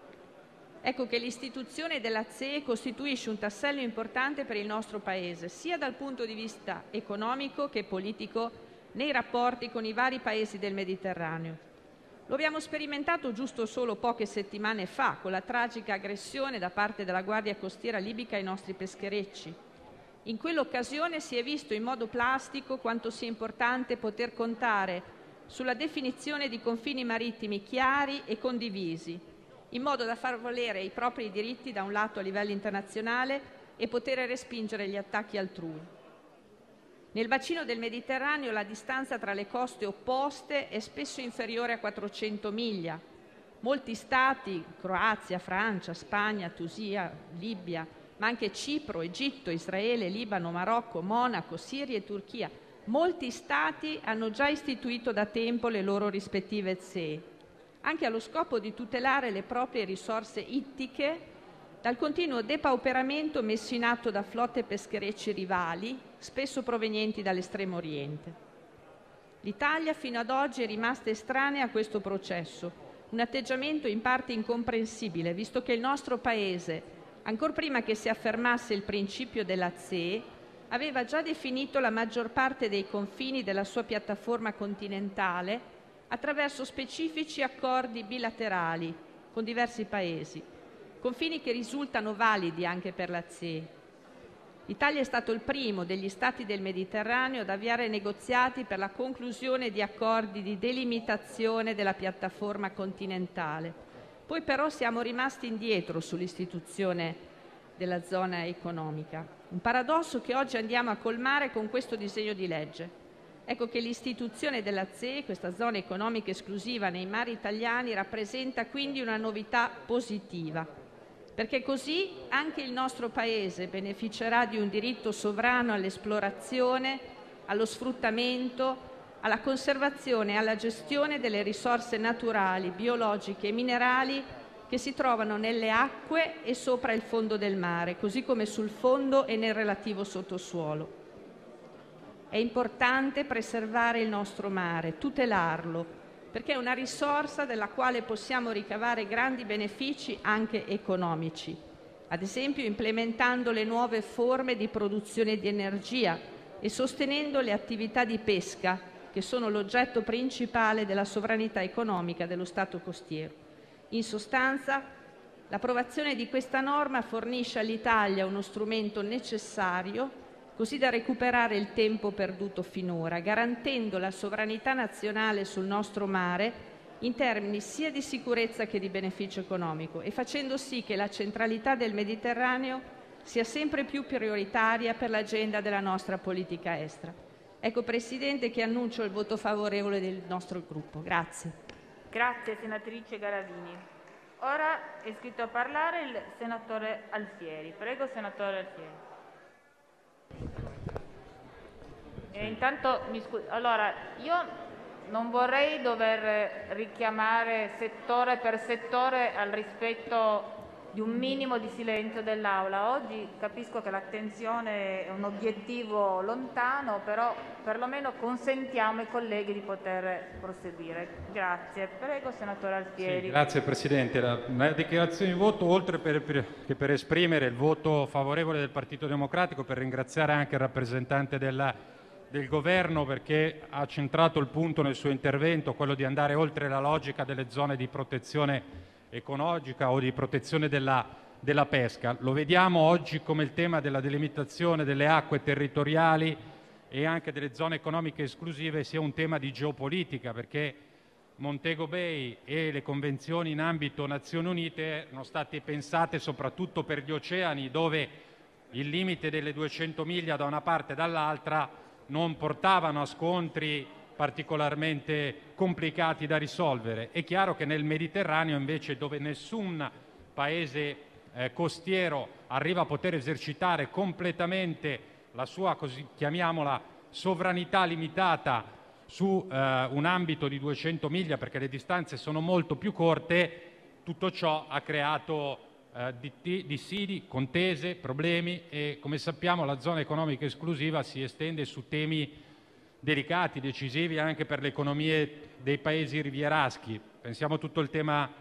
Ecco che l'istituzione della ZEE costituisce un tassello importante per il nostro Paese, sia dal punto di vista economico che politico nei rapporti con i vari paesi del Mediterraneo. Lo abbiamo sperimentato giusto solo poche settimane fa con la tragica aggressione da parte della Guardia Costiera libica ai nostri pescherecci. In quell'occasione si è visto in modo plastico quanto sia importante poter contare sulla definizione di confini marittimi chiari e condivisi, in modo da far valere i propri diritti da un lato a livello internazionale e poter respingere gli attacchi altrui. Nel bacino del Mediterraneo la distanza tra le coste opposte è spesso inferiore a 400 miglia. Molti stati, Croazia, Francia, Spagna, Tunisia, Libia, ma anche Cipro, Egitto, Israele, Libano, Marocco, Monaco, Siria e Turchia, molti stati hanno già istituito da tempo le loro rispettive ZEE, anche allo scopo di tutelare le proprie risorse ittiche dal continuo depauperamento messo in atto da flotte pescherecci rivali, spesso provenienti dall'Estremo Oriente. L'Italia fino ad oggi è rimasta estranea a questo processo, un atteggiamento in parte incomprensibile, visto che il nostro Paese, ancor prima che si affermasse il principio della ZEE, aveva già definito la maggior parte dei confini della sua piattaforma continentale attraverso specifici accordi bilaterali con diversi Paesi, confini che risultano validi anche per la ZEE. L'Italia è stato il primo degli Stati del Mediterraneo ad avviare negoziati per la conclusione di accordi di delimitazione della piattaforma continentale. Poi però siamo rimasti indietro sull'istituzione della zona economica. Un paradosso che oggi andiamo a colmare con questo disegno di legge. Ecco che l'istituzione della ZEE, questa zona economica esclusiva nei mari italiani, rappresenta quindi una novità positiva, perché così anche il nostro Paese beneficerà di un diritto sovrano all'esplorazione, allo sfruttamento, alla conservazione e alla gestione delle risorse naturali, biologiche e minerali che si trovano nelle acque e sopra il fondo del mare, così come sul fondo e nel relativo sottosuolo. È importante preservare il nostro mare, tutelarlo, perché è una risorsa dalla quale possiamo ricavare grandi benefici anche economici, ad esempio implementando le nuove forme di produzione di energia e sostenendo le attività di pesca, che sono l'oggetto principale della sovranità economica dello Stato costiero. In sostanza, l'approvazione di questa norma fornisce all'Italia uno strumento necessario così da recuperare il tempo perduto finora, garantendo la sovranità nazionale sul nostro mare in termini sia di sicurezza che di beneficio economico e facendo sì che la centralità del Mediterraneo sia sempre più prioritaria per l'agenda della nostra politica estera. Ecco, Presidente, che annuncio il voto favorevole del nostro gruppo. Grazie. Grazie senatrice Garavini. Ora è iscritto a parlare il senatore Alfieri. Prego, senatore Alfieri. Intanto mi scusi, allora io non vorrei dover richiamare settore per settore al rispetto di un minimo di silenzio dell'Aula. Oggi capisco che l'attenzione è un obiettivo lontano, però perlomeno consentiamo ai colleghi di poter proseguire. Grazie. Prego, senatore Alfieri. Sì, grazie Presidente. La dichiarazione di voto, oltre che per esprimere il voto favorevole del Partito Democratico, per ringraziare anche il rappresentante del Governo perché ha centrato il punto nel suo intervento, quello di andare oltre la logica delle zone di protezione ecologica o di protezione della pesca. Lo vediamo oggi come il tema della delimitazione delle acque territoriali e anche delle zone economiche esclusive sia un tema di geopolitica, perché Montego Bay e le convenzioni in ambito Nazioni Unite erano state pensate soprattutto per gli oceani, dove il limite delle 200 miglia da una parte e dall'altra non portavano a scontri particolarmente complicati da risolvere. È chiaro che nel Mediterraneo invece, dove nessun paese costiero arriva a poter esercitare completamente la sua, così chiamiamola, sovranità limitata su un ambito di 200 miglia, perché le distanze sono molto più corte. Tutto ciò ha creato dissidi, contese, problemi e, come sappiamo, la zona economica esclusiva si estende su temi delicati, decisivi anche per le economie dei paesi rivieraschi. Pensiamo a tutto il tema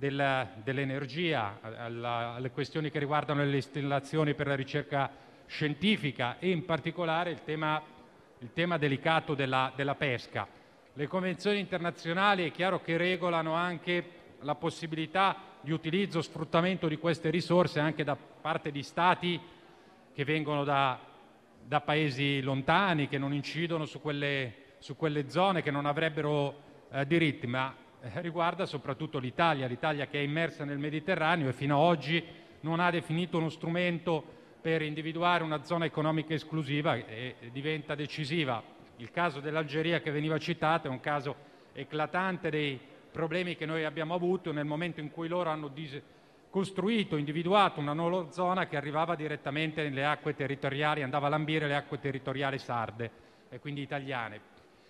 dell'energia, alle questioni che riguardano le installazioni per la ricerca scientifica e in particolare il tema delicato della pesca. Le convenzioni internazionali è chiaro che regolano anche la possibilità di utilizzo, sfruttamento di queste risorse anche da parte di stati che vengono da paesi lontani, che non incidono su quelle zone, che non avrebbero diritti, ma riguarda soprattutto l'Italia che è immersa nel Mediterraneo e fino ad oggi non ha definito uno strumento per individuare una zona economica esclusiva e diventa decisiva. Il caso dell'Algeria che veniva citato è un caso eclatante dei problemi che noi abbiamo avuto nel momento in cui loro hanno individuato una nuova zona che arrivava direttamente nelle acque territoriali, andava a lambire le acque territoriali sarde e quindi italiane.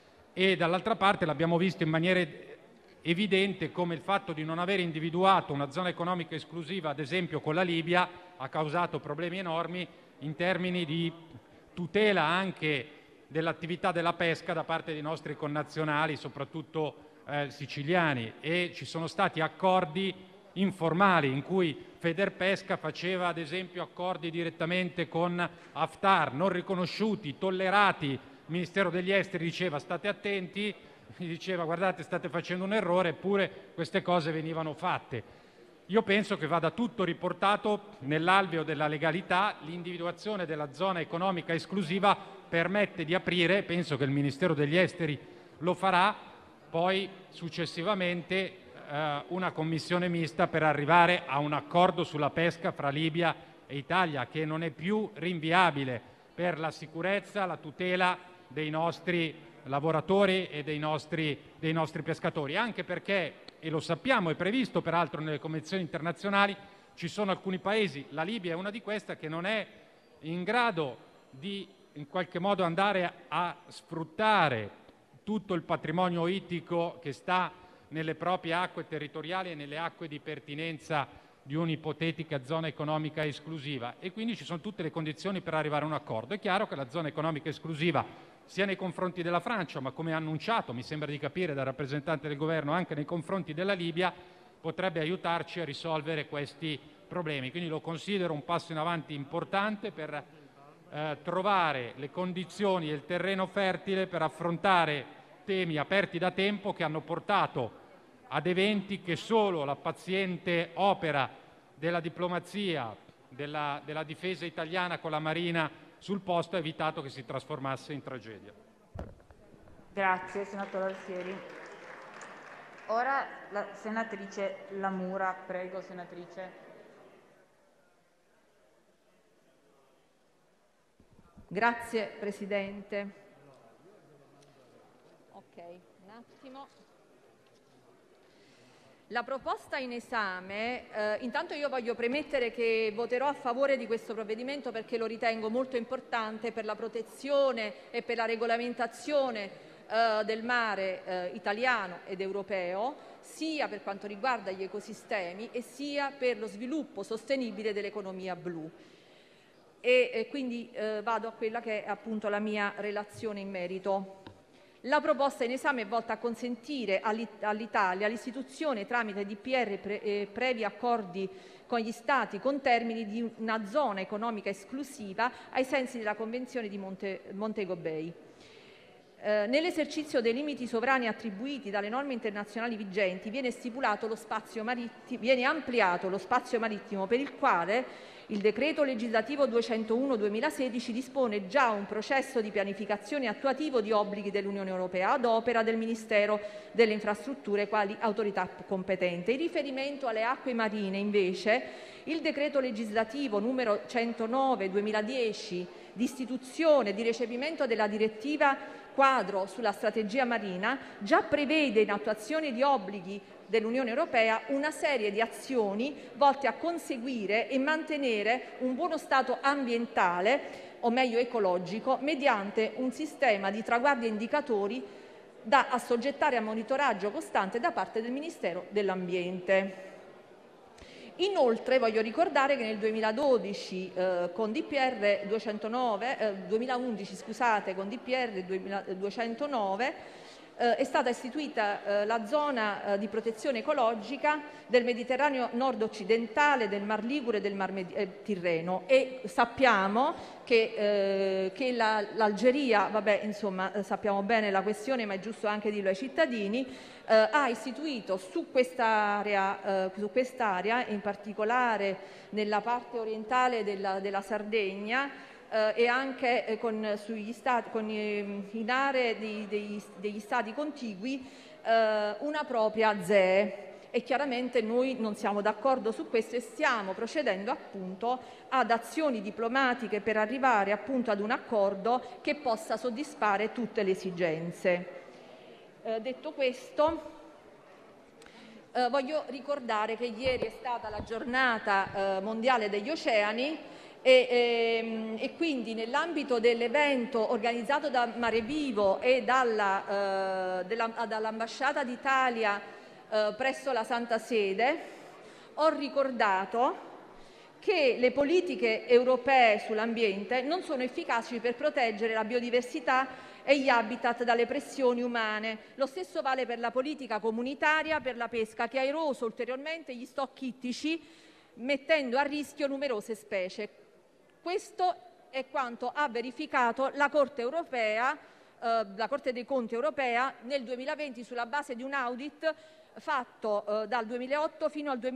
E dall'altra parte l'abbiamo visto in maniera evidente come il fatto di non aver individuato una zona economica esclusiva, ad esempio con la Libia, ha causato problemi enormi in termini di tutela anche dell'attività della pesca da parte dei nostri connazionali, soprattutto siciliani, e ci sono stati accordi informali in cui Federpesca faceva ad esempio accordi direttamente con Haftar, non riconosciuti, tollerati. Il Ministero degli Esteri diceva state attenti, diceva guardate state facendo un errore, eppure queste cose venivano fatte. Io penso che vada tutto riportato nell'alveo della legalità. L'individuazione della zona economica esclusiva permette di aprire, penso che il Ministero degli Esteri lo farà, poi successivamente una commissione mista per arrivare a un accordo sulla pesca fra Libia e Italia, che non è più rinviabile per la sicurezza, la tutela dei nostri lavoratori e dei nostri pescatori, anche perché, e lo sappiamo, è previsto peraltro nelle convenzioni internazionali, ci sono alcuni paesi, la Libia è una di queste, che non è in grado di in qualche modo andare a sfruttare tutto il patrimonio ittico che sta nelle proprie acque territoriali e nelle acque di pertinenza di un'ipotetica zona economica esclusiva, e quindi ci sono tutte le condizioni per arrivare a un accordo. È chiaro che la zona economica esclusiva, sia nei confronti della Francia, ma come annunciato, mi sembra di capire dal rappresentante del governo, anche nei confronti della Libia, potrebbe aiutarci a risolvere questi problemi. Quindi lo considero un passo in avanti importante per trovare le condizioni e il terreno fertile per affrontare temi aperti da tempo, che hanno portato ad eventi che solo la paziente opera della diplomazia, della difesa italiana con la Marina sul posto ha evitato che si trasformasse in tragedia. Grazie, senatore Alfieri. Ora la senatrice Lamura, prego senatrice. Grazie Presidente. Un attimo. La proposta in esame, intanto io voglio premettere che voterò a favore di questo provvedimento perché lo ritengo molto importante per la protezione e per la regolamentazione del mare italiano ed europeo, sia per quanto riguarda gli ecosistemi e sia per lo sviluppo sostenibile dell'economia blu. E quindi vado a quella che è appunto la mia relazione in merito. La proposta in esame è volta a consentire all'Italia l'istituzione tramite DPR previ accordi con gli Stati con termini di una zona economica esclusiva ai sensi della Convenzione di Montego Bay. Nell'esercizio dei limiti sovrani attribuiti dalle norme internazionali vigenti viene ampliato lo spazio marittimo per il quale il decreto legislativo 201/2016 dispone già un processo di pianificazione attuativo di obblighi dell'Unione Europea ad opera del Ministero delle Infrastrutture quali autorità competente. In riferimento alle acque marine, invece, il decreto legislativo numero 109/2010 di istituzione e di recepimento della direttiva quadro sulla strategia marina già prevede, in attuazione di obblighi dell'Unione Europea, una serie di azioni volte a conseguire e mantenere un buono stato ambientale, o meglio ecologico, mediante un sistema di traguardi e indicatori da assoggettare a monitoraggio costante da parte del Ministero dell'Ambiente. Inoltre voglio ricordare che nel 2012 con DPR 2011 scusate, con DPR 209 è stata istituita la zona di protezione ecologica del Mediterraneo nord-occidentale, del Mar Ligure e del Mar Tirreno, e sappiamo che l'Algeria, vabbè, insomma, sappiamo bene la questione, ma è giusto anche dirlo ai cittadini, ha istituito su quest'area, in particolare nella parte orientale della Sardegna, e anche in aree degli stati contigui, una propria ZEE, e chiaramente noi non siamo d'accordo su questo e stiamo procedendo appunto ad azioni diplomatiche per arrivare appunto ad un accordo che possa soddisfare tutte le esigenze. Detto questo, voglio ricordare che ieri è stata la giornata mondiale degli oceani e quindi nell'ambito dell'evento organizzato da Mare Vivo e dall'Ambasciata d'Italia presso la Santa Sede, ho ricordato che le politiche europee sull'ambiente non sono efficaci per proteggere la biodiversità e gli habitat dalle pressioni umane. Lo stesso vale per la politica comunitaria per la pesca, che ha eroso ulteriormente gli stock ittici, mettendo a rischio numerose specie. Questo è quanto ha verificato la Corte dei Conti europea nel 2020 sulla base di un audit fatto dal 2008 fino al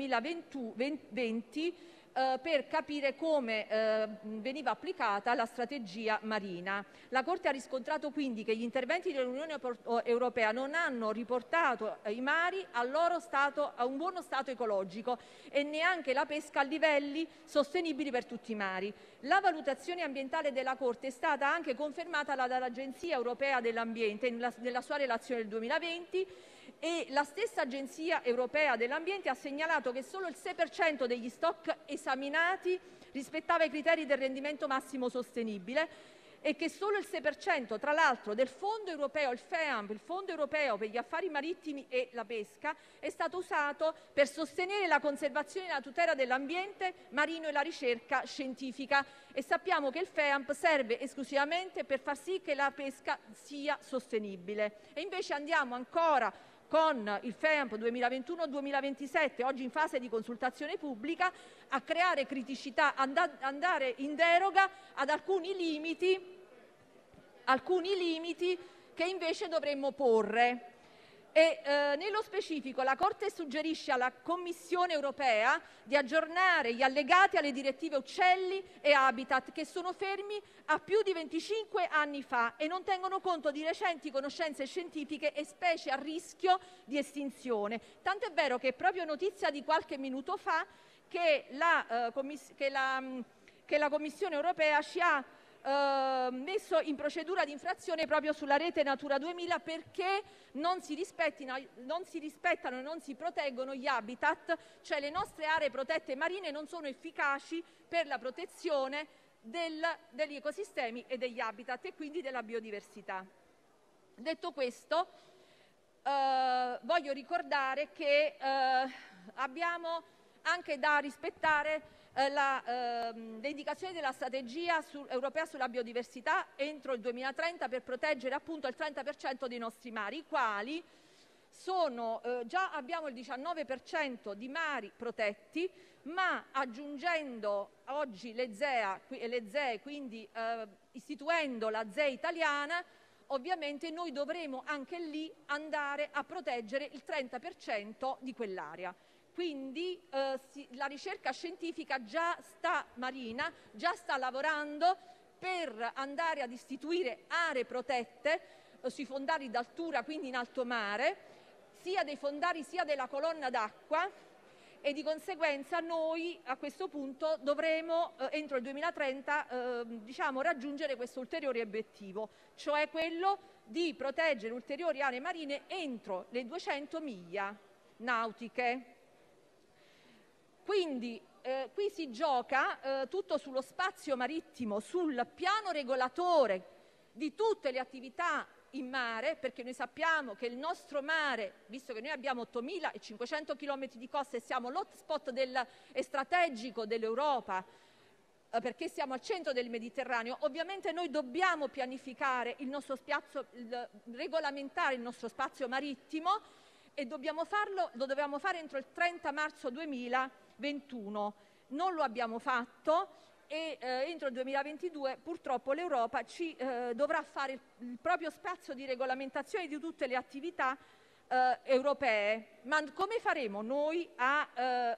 2020 per capire come veniva applicata la strategia marina. La Corte ha riscontrato quindi che gli interventi dell'Unione Europea non hanno riportato i mari a un buono stato ecologico e neanche la pesca a livelli sostenibili per tutti i mari. La valutazione ambientale della Corte è stata anche confermata dall'Agenzia Europea dell'Ambiente nella sua relazione del 2020, e la stessa Agenzia Europea dell'Ambiente ha segnalato che solo il 6% degli stock esaminati rispettava i criteri del rendimento massimo sostenibile e che solo il 6%, tra l'altro, del fondo europeo, il FEAMP, il Fondo europeo per gli affari marittimi e la pesca, è stato usato per sostenere la conservazione e la tutela dell'ambiente marino e la ricerca scientifica, e sappiamo che il FEAMP serve esclusivamente per far sì che la pesca sia sostenibile. E invece andiamo ancora con il FEAMP 2021-2027, oggi in fase di consultazione pubblica, a creare criticità, andare in deroga ad alcuni limiti che invece dovremmo porre. Nello specifico la Corte suggerisce alla Commissione europea di aggiornare gli allegati alle direttive uccelli e habitat, che sono fermi a più di 25 anni fa e non tengono conto di recenti conoscenze scientifiche e specie a rischio di estinzione. Tant'è vero che è proprio notizia di qualche minuto fa che la Commissione europea ci ha messo in procedura di infrazione proprio sulla rete Natura 2000 perché non si rispettano e non si proteggono gli habitat, cioè le nostre aree protette marine non sono efficaci per la protezione degli ecosistemi e degli habitat e quindi della biodiversità. Detto questo, voglio ricordare che abbiamo anche da rispettare le indicazioni della strategia europea sulla biodiversità entro il 2030 per proteggere appunto il 30% dei nostri mari, i quali sono già abbiamo il 19% di mari protetti, ma aggiungendo oggi le ZEE, quindi istituendo la ZEE italiana, ovviamente noi dovremo anche lì andare a proteggere il 30% di quell'area. Quindi la ricerca scientifica marina già sta lavorando per andare ad istituire aree protette sui fondali d'altura, quindi in alto mare, sia dei fondali sia della colonna d'acqua, e di conseguenza noi a questo punto dovremo entro il 2030 raggiungere questo ulteriore obiettivo, cioè quello di proteggere ulteriori aree marine entro le 200 miglia nautiche. Quindi qui si gioca tutto sullo spazio marittimo, sul piano regolatore di tutte le attività in mare, perché noi sappiamo che il nostro mare, visto che noi abbiamo 8.500 km di costa e siamo l'hotspot strategico dell'Europa, perché siamo al centro del Mediterraneo, ovviamente noi dobbiamo pianificare il nostro spazio, regolamentare il nostro spazio marittimo, e lo dovevamo fare entro il 30 marzo 2021. Non lo abbiamo fatto e entro il 2022 purtroppo l'Europa dovrà fare il proprio spazio di regolamentazione di tutte le attività europee. Ma come faremo noi a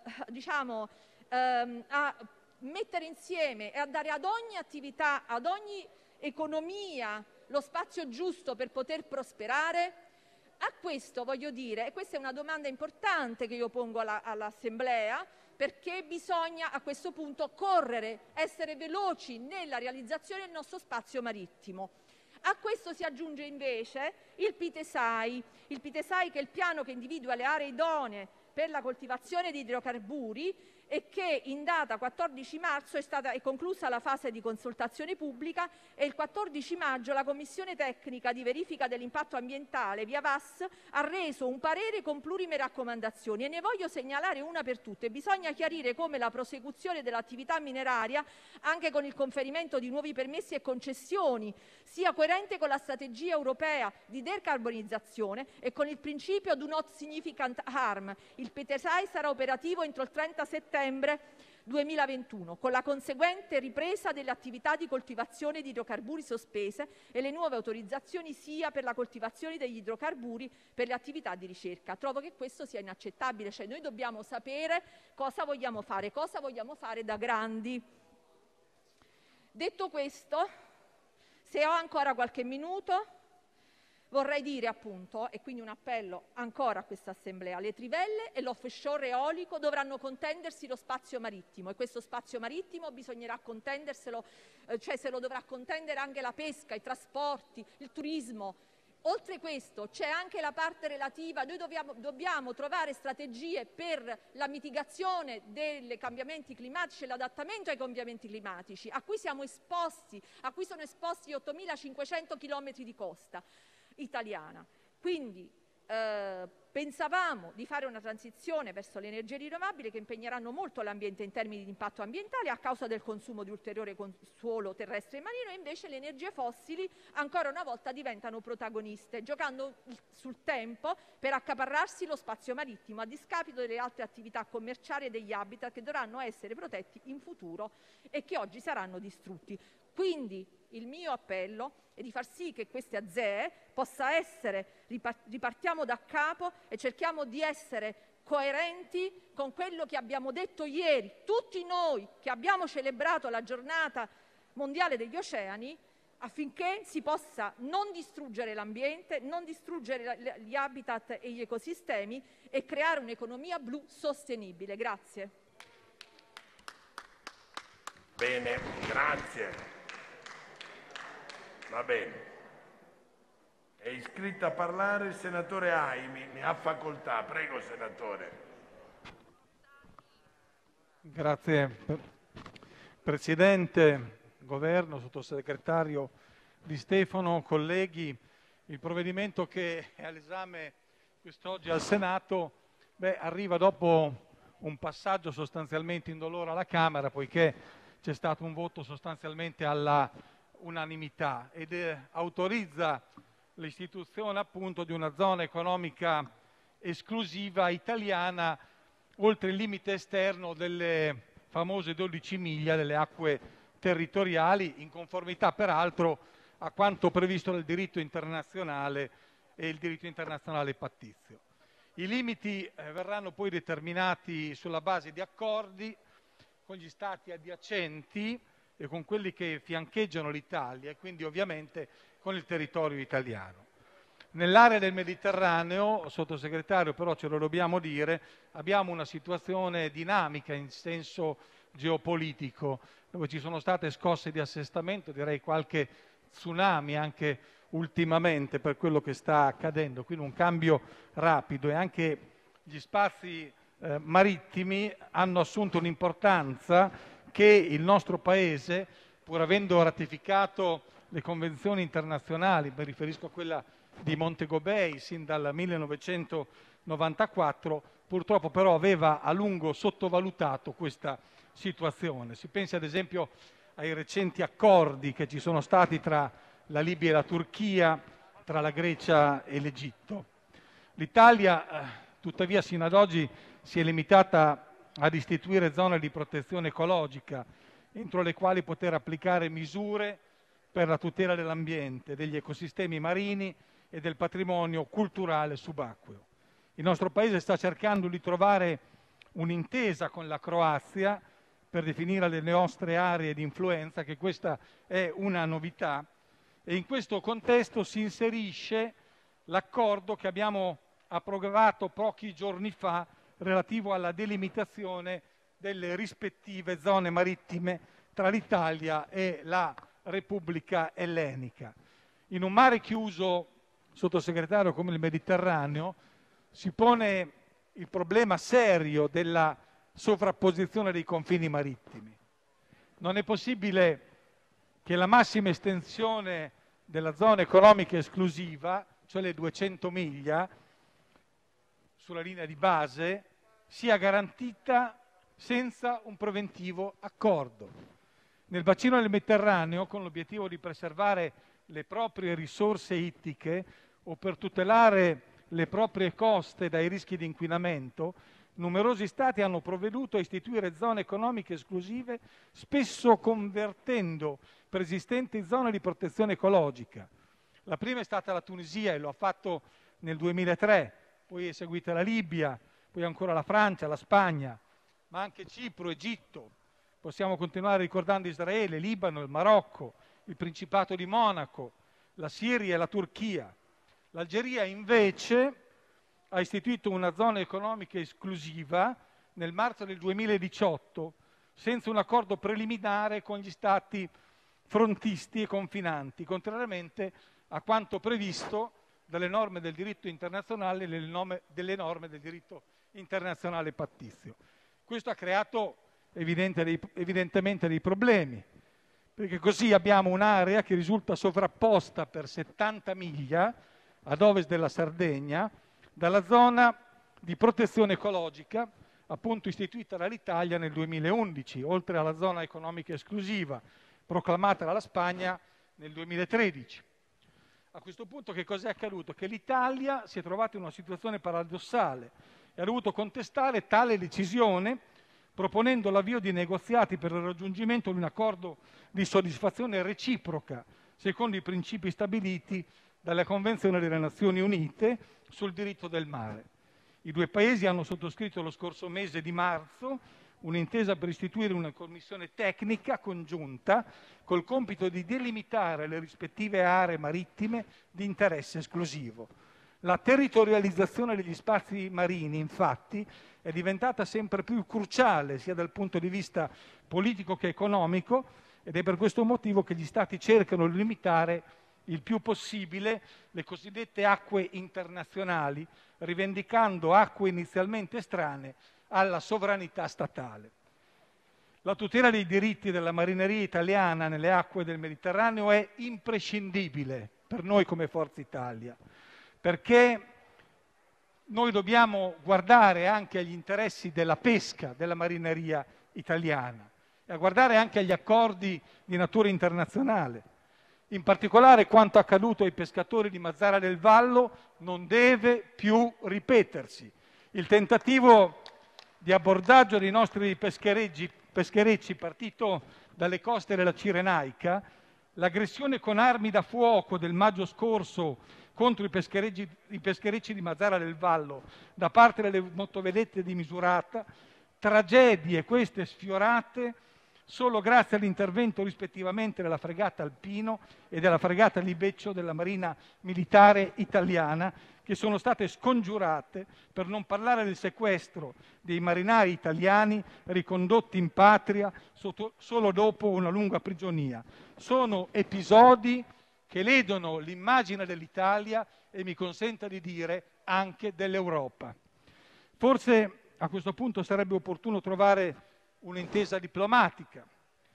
mettere insieme e a dare ad ogni attività, ad ogni economia, lo spazio giusto per poter prosperare? A questo voglio dire, e questa è una domanda importante che io pongo all'Assemblea, perché bisogna a questo punto correre, essere veloci nella realizzazione del nostro spazio marittimo. A questo si aggiunge invece il PITESAI, che è il piano che individua le aree idonee per la coltivazione di idrocarburi, e che in data 14 marzo è conclusa la fase di consultazione pubblica, e il 14 maggio la Commissione Tecnica di Verifica dell'Impatto Ambientale, via VAS, ha reso un parere con plurime raccomandazioni, e ne voglio segnalare una per tutte. Bisogna chiarire come la prosecuzione dell'attività mineraria, anche con il conferimento di nuovi permessi e concessioni, sia coerente con la strategia europea di decarbonizzazione e con il principio do not significant harm. Il PITESAI sarà operativo entro il 30 settembre 2021, con la conseguente ripresa delle attività di coltivazione di idrocarburi sospese e le nuove autorizzazioni sia per la coltivazione degli idrocarburi per le attività di ricerca. Trovo che questo sia inaccettabile, cioè noi dobbiamo sapere cosa vogliamo fare da grandi. Detto questo, se ho ancora qualche minuto, vorrei dire appunto, e quindi un appello ancora a questa Assemblea: le trivelle e l'offshore eolico dovranno contendersi lo spazio marittimo, e questo spazio marittimo bisognerà contenderselo, cioè se lo dovrà contendere anche la pesca, i trasporti, il turismo. Oltre questo c'è anche la parte relativa, noi dobbiamo trovare strategie per la mitigazione dei cambiamenti climatici e l'adattamento ai cambiamenti climatici, a cui sono esposti 8.500 km di costa italiana. Quindi pensavamo di fare una transizione verso le energie rinnovabili che impegneranno molto l'ambiente in termini di impatto ambientale a causa del consumo di ulteriore suolo terrestre e marino, e invece le energie fossili ancora una volta diventano protagoniste, giocando sul tempo per accaparrarsi lo spazio marittimo a discapito delle altre attività commerciali e degli habitat che dovranno essere protetti in futuro e che oggi saranno distrutti. Quindi il mio appello è di far sì che queste AZEE possa essere, ripartiamo da capo e cerchiamo di essere coerenti con quello che abbiamo detto ieri, tutti noi che abbiamo celebrato la giornata mondiale degli oceani, affinché si possa non distruggere l'ambiente, non distruggere gli habitat e gli ecosistemi e creare un'economia blu sostenibile. Grazie. Bene, grazie. Va bene. È iscritto a parlare il senatore Aimi, ne ha facoltà. Prego, senatore. Grazie, Presidente, Governo, Sottosegretario Di Stefano, colleghi. Il provvedimento che è all'esame quest'oggi al Senato arriva dopo un passaggio sostanzialmente indolore alla Camera, poiché c'è stato un voto sostanzialmente alla unanimità, ed autorizza l'istituzione appunto di una zona economica esclusiva italiana oltre il limite esterno delle famose 12 miglia delle acque territoriali, in conformità peraltro a quanto previsto dal diritto internazionale e il diritto internazionale pattizio. I limiti verranno poi determinati sulla base di accordi con gli stati adiacenti e con quelli che fiancheggiano l'Italia, e quindi ovviamente con il territorio italiano. Nell'area del Mediterraneo, Sottosegretario, però ce lo dobbiamo dire, abbiamo una situazione dinamica in senso geopolitico, dove ci sono state scosse di assestamento, direi qualche tsunami anche ultimamente per quello che sta accadendo, quindi un cambio rapido, e anche gli spazi marittimi hanno assunto un'importanza che il nostro Paese, pur avendo ratificato le convenzioni internazionali, mi riferisco a quella di Montego Bay sin dal 1994, purtroppo però aveva a lungo sottovalutato questa situazione. Si pensi ad esempio ai recenti accordi che ci sono stati tra la Libia e la Turchia, tra la Grecia e l'Egitto. L'Italia, tuttavia, sino ad oggi si è limitata ad istituire zone di protezione ecologica, entro le quali poter applicare misure per la tutela dell'ambiente, degli ecosistemi marini e del patrimonio culturale subacqueo. Il nostro Paese sta cercando di trovare un'intesa con la Croazia per definire le nostre aree di influenza, che questa è una novità, e in questo contesto si inserisce l'accordo che abbiamo approvato pochi giorni fa relativo alla delimitazione delle rispettive zone marittime tra l'Italia e la Repubblica Ellenica. In un mare chiuso, sottosegretario, come il Mediterraneo, si pone il problema serio della sovrapposizione dei confini marittimi. Non è possibile che la massima estensione della zona economica esclusiva, cioè le 200 miglia sulla linea di base, sia garantita senza un preventivo accordo. Nel bacino del Mediterraneo, con l'obiettivo di preservare le proprie risorse ittiche o per tutelare le proprie coste dai rischi di inquinamento, numerosi Stati hanno provveduto a istituire zone economiche esclusive, spesso convertendo preesistenti zone di protezione ecologica. La prima è stata la Tunisia e lo ha fatto nel 2003, poi è seguita la Libia, poi ancora la Francia, la Spagna, ma anche Cipro, Egitto. Possiamo continuare ricordando Israele, Libano, il Marocco, il Principato di Monaco, la Siria e la Turchia. L'Algeria invece ha istituito una zona economica esclusiva nel marzo del 2018, senza un accordo preliminare con gli Stati frontisti e confinanti, contrariamente a quanto previsto dalle norme del diritto internazionale e delle norme del diritto internazionale pattizio. Questo ha creato evidentemente dei problemi, perché così abbiamo un'area che risulta sovrapposta per 70 miglia ad ovest della Sardegna dalla zona di protezione ecologica appunto istituita dall'Italia nel 2011, oltre alla zona economica esclusiva proclamata dalla Spagna nel 2013. A questo punto che cosa è accaduto? Che l'Italia si è trovata in una situazione paradossale e ha dovuto contestare tale decisione proponendo l'avvio di negoziati per il raggiungimento di un accordo di soddisfazione reciproca secondo i principi stabiliti dalla Convenzione delle Nazioni Unite sul diritto del mare. I due Paesi hanno sottoscritto lo scorso mese di marzo un'intesa per istituire una commissione tecnica congiunta col compito di delimitare le rispettive aree marittime di interesse esclusivo. La territorializzazione degli spazi marini, infatti, è diventata sempre più cruciale sia dal punto di vista politico che economico, ed è per questo motivo che gli Stati cercano di limitare il più possibile le cosiddette acque internazionali, rivendicando acque inizialmente estranee alla sovranità statale. La tutela dei diritti della marineria italiana nelle acque del Mediterraneo è imprescindibile per noi come Forza Italia, perché noi dobbiamo guardare anche agli interessi della pesca della marineria italiana e a guardare anche agli accordi di natura internazionale. In particolare quanto accaduto ai pescatori di Mazara del Vallo non deve più ripetersi. Il tentativo di abbordaggio dei nostri pescherecci partito dalle coste della Cirenaica, l'aggressione con armi da fuoco del maggio scorso contro i pescherecci di Mazara del Vallo da parte delle motovedette di Misurata, tragedie queste sfiorate solo grazie all'intervento rispettivamente della fregata Alpino e della fregata Libeccio della Marina Militare Italiana, che sono state scongiurate, per non parlare del sequestro dei marinai italiani ricondotti in patria solo dopo una lunga prigionia. Sono episodi che ledono l'immagine dell'Italia e, mi consenta di dire, anche dell'Europa. Forse a questo punto sarebbe opportuno trovare un'intesa diplomatica,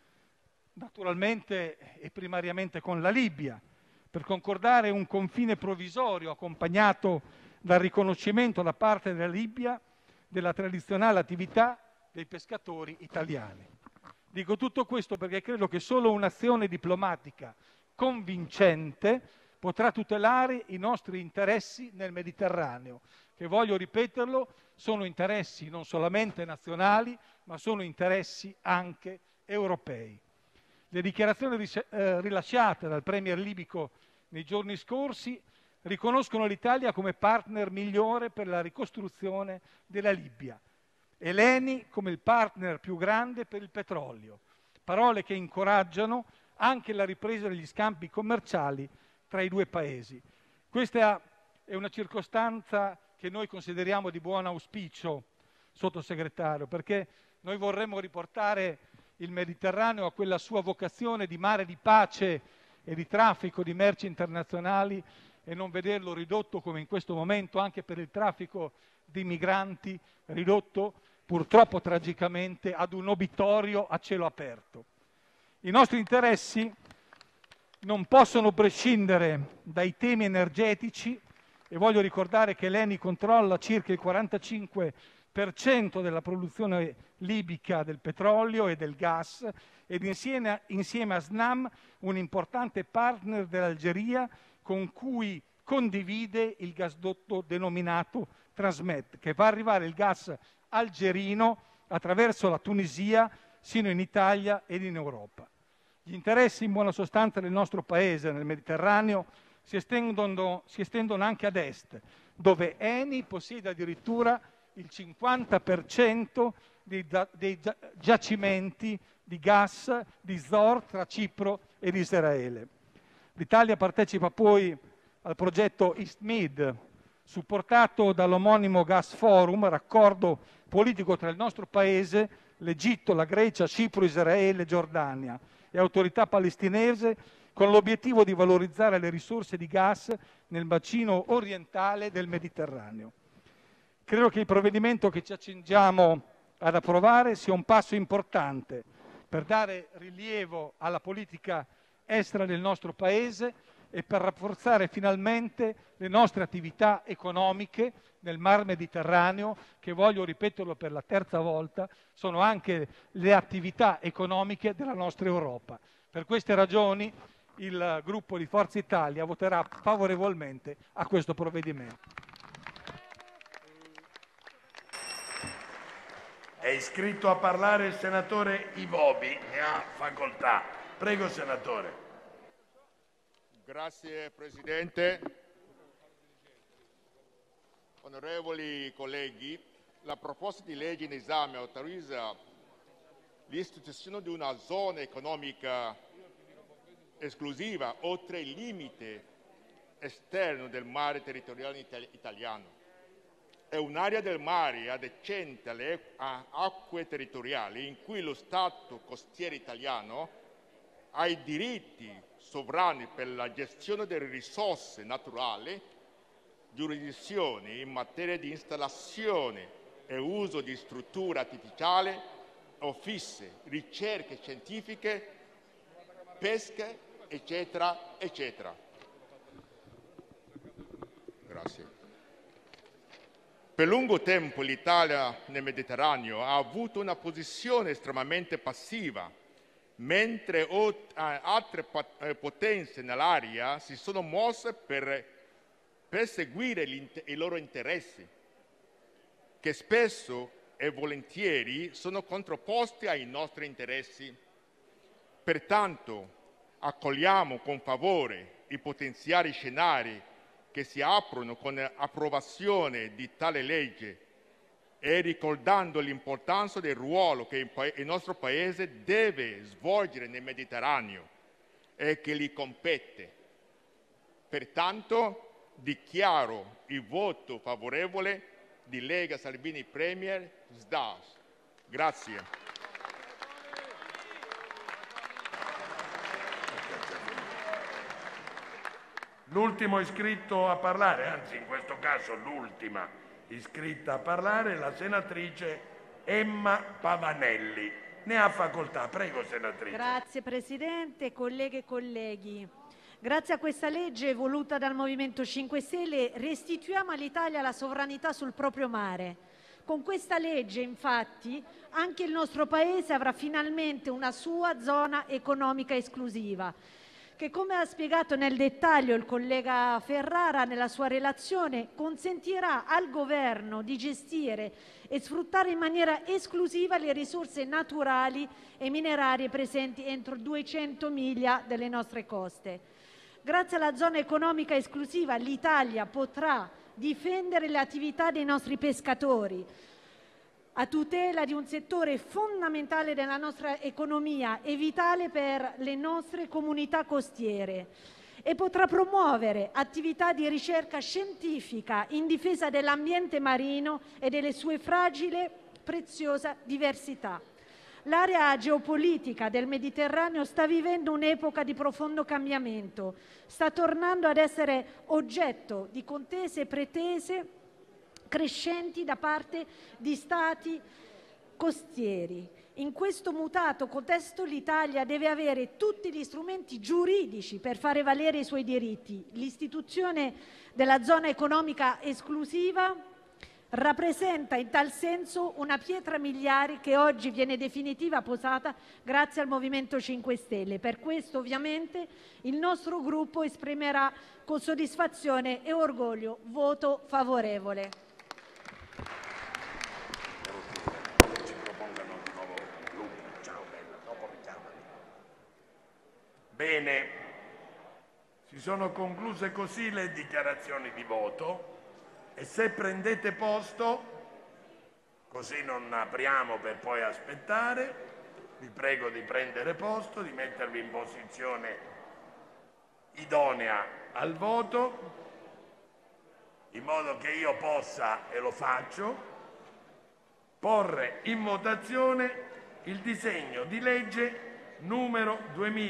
naturalmente e primariamente con la Libia, per concordare un confine provvisorio accompagnato dal riconoscimento da parte della Libia della tradizionale attività dei pescatori italiani. Dico tutto questo perché credo che solo un'azione diplomatica convincente potrà tutelare i nostri interessi nel Mediterraneo, che, voglio ripeterlo, sono interessi non solamente nazionali, ma sono interessi anche europei. Le dichiarazioni rilasciate dal premier libico nei giorni scorsi riconoscono l'Italia come partner migliore per la ricostruzione della Libia e l'ENI come il partner più grande per il petrolio, parole che incoraggiano anche la ripresa degli scambi commerciali tra i due paesi. Questa è una circostanza che noi consideriamo di buon auspicio, sottosegretario, perché noi vorremmo riportare il Mediterraneo a quella sua vocazione di mare di pace e di traffico di merci internazionali e non vederlo ridotto, come in questo momento, anche per il traffico di migranti, ridotto purtroppo tragicamente ad un obitorio a cielo aperto. I nostri interessi non possono prescindere dai temi energetici e voglio ricordare che l'ENI controlla circa il 45% della produzione libica del petrolio e del gas ed insieme a SNAM un importante partner dell'Algeria con cui condivide il gasdotto denominato Transmed, che fa arrivare il gas algerino attraverso la Tunisia sino in Italia ed in Europa. Gli interessi in buona sostanza del nostro Paese nel Mediterraneo si estendono anche ad est, dove Eni possiede addirittura il 50% dei giacimenti di gas di Zohr tra Cipro ed Israele. L'Italia partecipa poi al progetto EastMed, supportato dall'omonimo Gas Forum, raccordo politico tra il nostro Paese, l'Egitto, la Grecia, Cipro, Israele, Giordania e autorità palestinese, con l'obiettivo di valorizzare le risorse di gas nel bacino orientale del Mediterraneo. Credo che il provvedimento che ci accingiamo ad approvare sia un passo importante per dare rilievo alla politica estera del nostro Paese e per rafforzare finalmente le nostre attività economiche nel Mar Mediterraneo, che, voglio ripeterlo per la terza volta, sono anche le attività economiche della nostra Europa. Per queste ragioni il gruppo di Forza Italia voterà favorevolmente a questo provvedimento. È iscritto a parlare il senatore Ivobi, ne ha facoltà. Prego, senatore. Grazie Presidente. Onorevoli colleghi, la proposta di legge in esame autorizza l'istituzione di una zona economica esclusiva oltre il limite esterno del mare territoriale italiano. È un'area del mare adiacente alle acque territoriali in cui lo Stato costiero italiano ha i diritti sovrani per la gestione delle risorse naturali, giurisdizione in materia di installazione e uso di strutture artificiali o fisse, ricerche scientifiche, pesca, eccetera, eccetera. Grazie. Per lungo tempo l'Italia nel Mediterraneo ha avuto una posizione estremamente passiva, mentre altre potenze nell'area si sono mosse per perseguire i loro interessi, che spesso e volentieri sono contrapposti ai nostri interessi. Pertanto accogliamo con favore i potenziali scenari che si aprono con l'approvazione di tale legge e ricordando l'importanza del ruolo che il nostro Paese deve svolgere nel Mediterraneo e che gli compete. Pertanto dichiaro il voto favorevole di Lega Salvini Premier SDAS. Grazie. L'ultimo iscritto a parlare, anzi in questo caso l'ultima iscritta a parlare, la senatrice Emma Pavanelli. Ne ha facoltà. Prego, senatrice. Grazie Presidente, colleghe e colleghi. Grazie a questa legge voluta dal Movimento 5 Stelle restituiamo all'Italia la sovranità sul proprio mare. Con questa legge, infatti, anche il nostro Paese avrà finalmente una sua zona economica esclusiva, che, come ha spiegato nel dettaglio il collega Ferrara nella sua relazione, consentirà al Governo di gestire e sfruttare in maniera esclusiva le risorse naturali e minerarie presenti entro 200 miglia delle nostre coste. Grazie alla zona economica esclusiva l'Italia potrà difendere le attività dei nostri pescatori a tutela di un settore fondamentale della nostra economia e vitale per le nostre comunità costiere, e potrà promuovere attività di ricerca scientifica in difesa dell'ambiente marino e delle sue fragili, preziosa diversità. L'area geopolitica del Mediterraneo sta vivendo un'epoca di profondo cambiamento, sta tornando ad essere oggetto di contese e pretese crescenti da parte di stati costieri. In questo mutato contesto l'Italia deve avere tutti gli strumenti giuridici per fare valere i suoi diritti. L'istituzione della zona economica esclusiva rappresenta in tal senso una pietra miliare che oggi viene definitiva posata grazie al Movimento 5 Stelle. Per questo ovviamente il nostro gruppo esprimerà con soddisfazione e orgoglio voto favorevole. Bene, si sono concluse così le dichiarazioni di voto e se prendete posto, così non apriamo per poi aspettare, vi prego di prendere posto, di mettervi in posizione idonea al voto, in modo che io possa, e lo faccio, porre in votazione il disegno di legge numero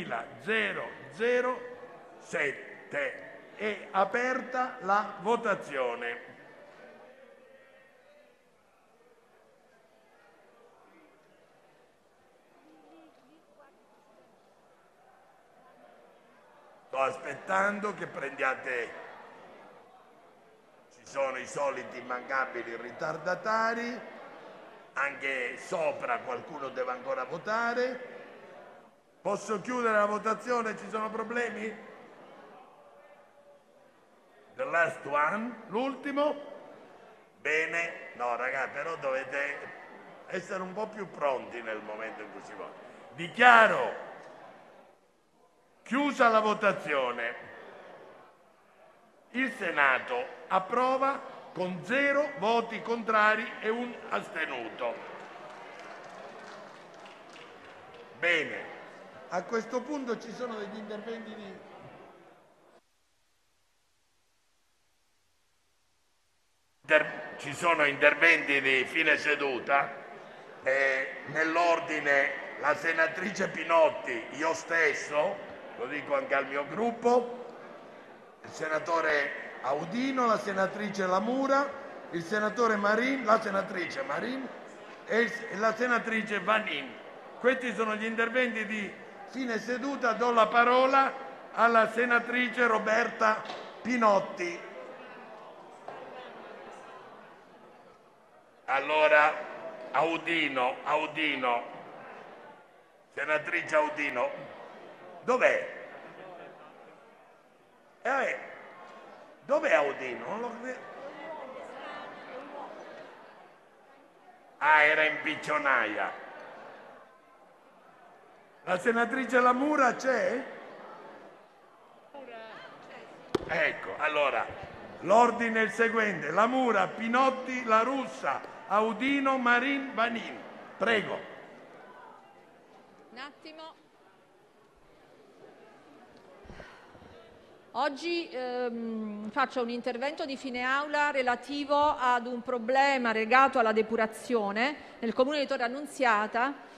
2007. È aperta la votazione. Sto aspettando che prendiate. Ci sono i soliti immancabili ritardatari, anche sopra qualcuno deve ancora votare. Posso chiudere la votazione? Ci sono problemi? The last one, l'ultimo? Bene, no ragazzi, però dovete essere un po' più pronti nel momento in cui si vota. Dichiaro chiusa la votazione. Il Senato approva con 0 voti contrari e 1 astenuto. Bene. A questo punto ci sono degli interventi di... Ci sono interventi di fine seduta. Nell'ordine la senatrice Pinotti, io stesso, lo dico anche al mio gruppo, il senatore Audino, la senatrice Lamura, il senatore Marin, la senatrice Marin e la senatrice Vanin. Questi sono gli interventi di fine seduta. Do la parola alla senatrice Roberta Pinotti. Allora, Audino, senatrice Audino, dov'è? Dov'è Audino? Non lo vedo. Ah, era in piccionaia. La senatrice Lamura c'è? Ecco, allora, l'ordine è il seguente: Lamura, Pinotti, La Russa, Audino, Marin, Vanin. Prego. Un attimo. Oggi faccio un intervento di fine aula relativo ad un problema legato alla depurazione nel comune di Torre Annunziata,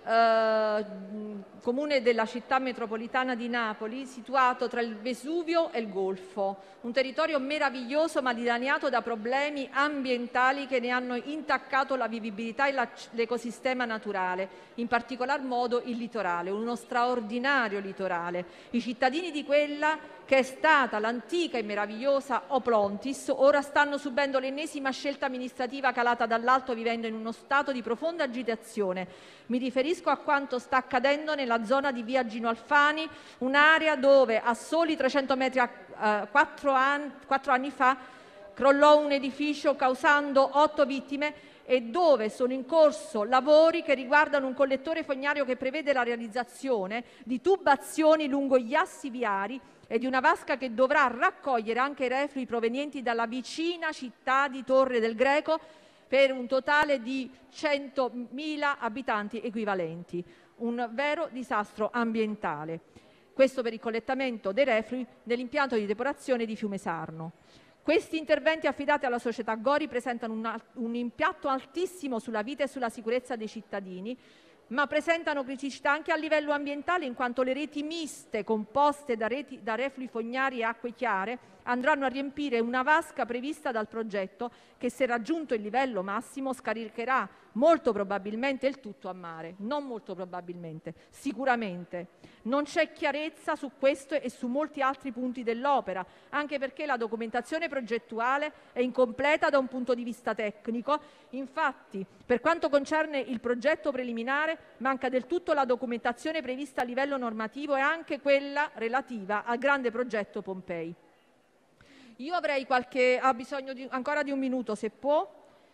comune della città metropolitana di Napoli, situato tra il Vesuvio e il Golfo, un territorio meraviglioso ma dilaniato da problemi ambientali che ne hanno intaccato la vivibilità e l'ecosistema naturale, in particolar modo il litorale, uno straordinario litorale. I cittadini di quella che è stata l'antica e meravigliosa Oplontis ora stanno subendo l'ennesima scelta amministrativa calata dall'alto, vivendo in uno stato di profonda agitazione. Mi riferisco a quanto sta accadendo nella zona di via Gino Alfani, un'area dove a soli 300 metri 4 anni fa crollò un edificio causando 8 vittime e dove sono in corso lavori che riguardano un collettore fognario che prevede la realizzazione di tubazioni lungo gli assi viari e di una vasca che dovrà raccogliere anche i reflui provenienti dalla vicina città di Torre del Greco, per un totale di 100.000 abitanti equivalenti. Un vero disastro ambientale. Questo per il collettamento dei reflui nell'impianto di depurazione di Fiume Sarno. Questi interventi affidati alla società Gori presentano un impatto altissimo sulla vita e sulla sicurezza dei cittadini, ma presentano criticità anche a livello ambientale, in quanto le reti miste composte da reflui fognari e acque chiare andranno a riempire una vasca prevista dal progetto che, se raggiunto il livello massimo, scaricherà molto probabilmente il tutto a mare. Non molto probabilmente, sicuramente. Non c'è chiarezza su questo e su molti altri punti dell'opera, anche perché la documentazione progettuale è incompleta da un punto di vista tecnico. Infatti, per quanto concerne il progetto preliminare, manca del tutto la documentazione prevista a livello normativo e anche quella relativa al grande progetto Pompei. Io avrei bisogno ancora di un minuto, se può,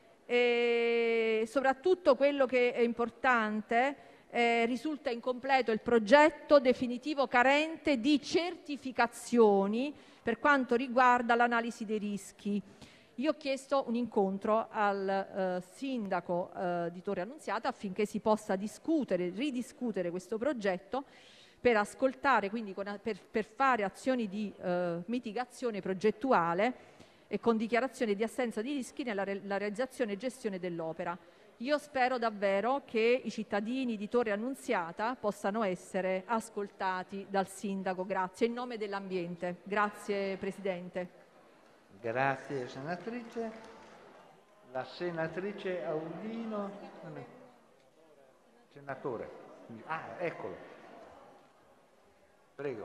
e soprattutto quello che è importante, risulta incompleto il progetto definitivo carente di certificazioni per quanto riguarda l'analisi dei rischi. Io ho chiesto un incontro al sindaco di Torre Annunziata affinché si possa ridiscutere questo progetto, per ascoltare, quindi per fare azioni di mitigazione progettuale e con dichiarazione di assenza di rischi nella realizzazione e gestione dell'opera. Io spero davvero che i cittadini di Torre Annunziata possano essere ascoltati dal sindaco. Grazie. In nome dell'ambiente. Grazie Presidente. Grazie senatrice. La senatrice Audino. Senatore. Ah, eccolo. Prego.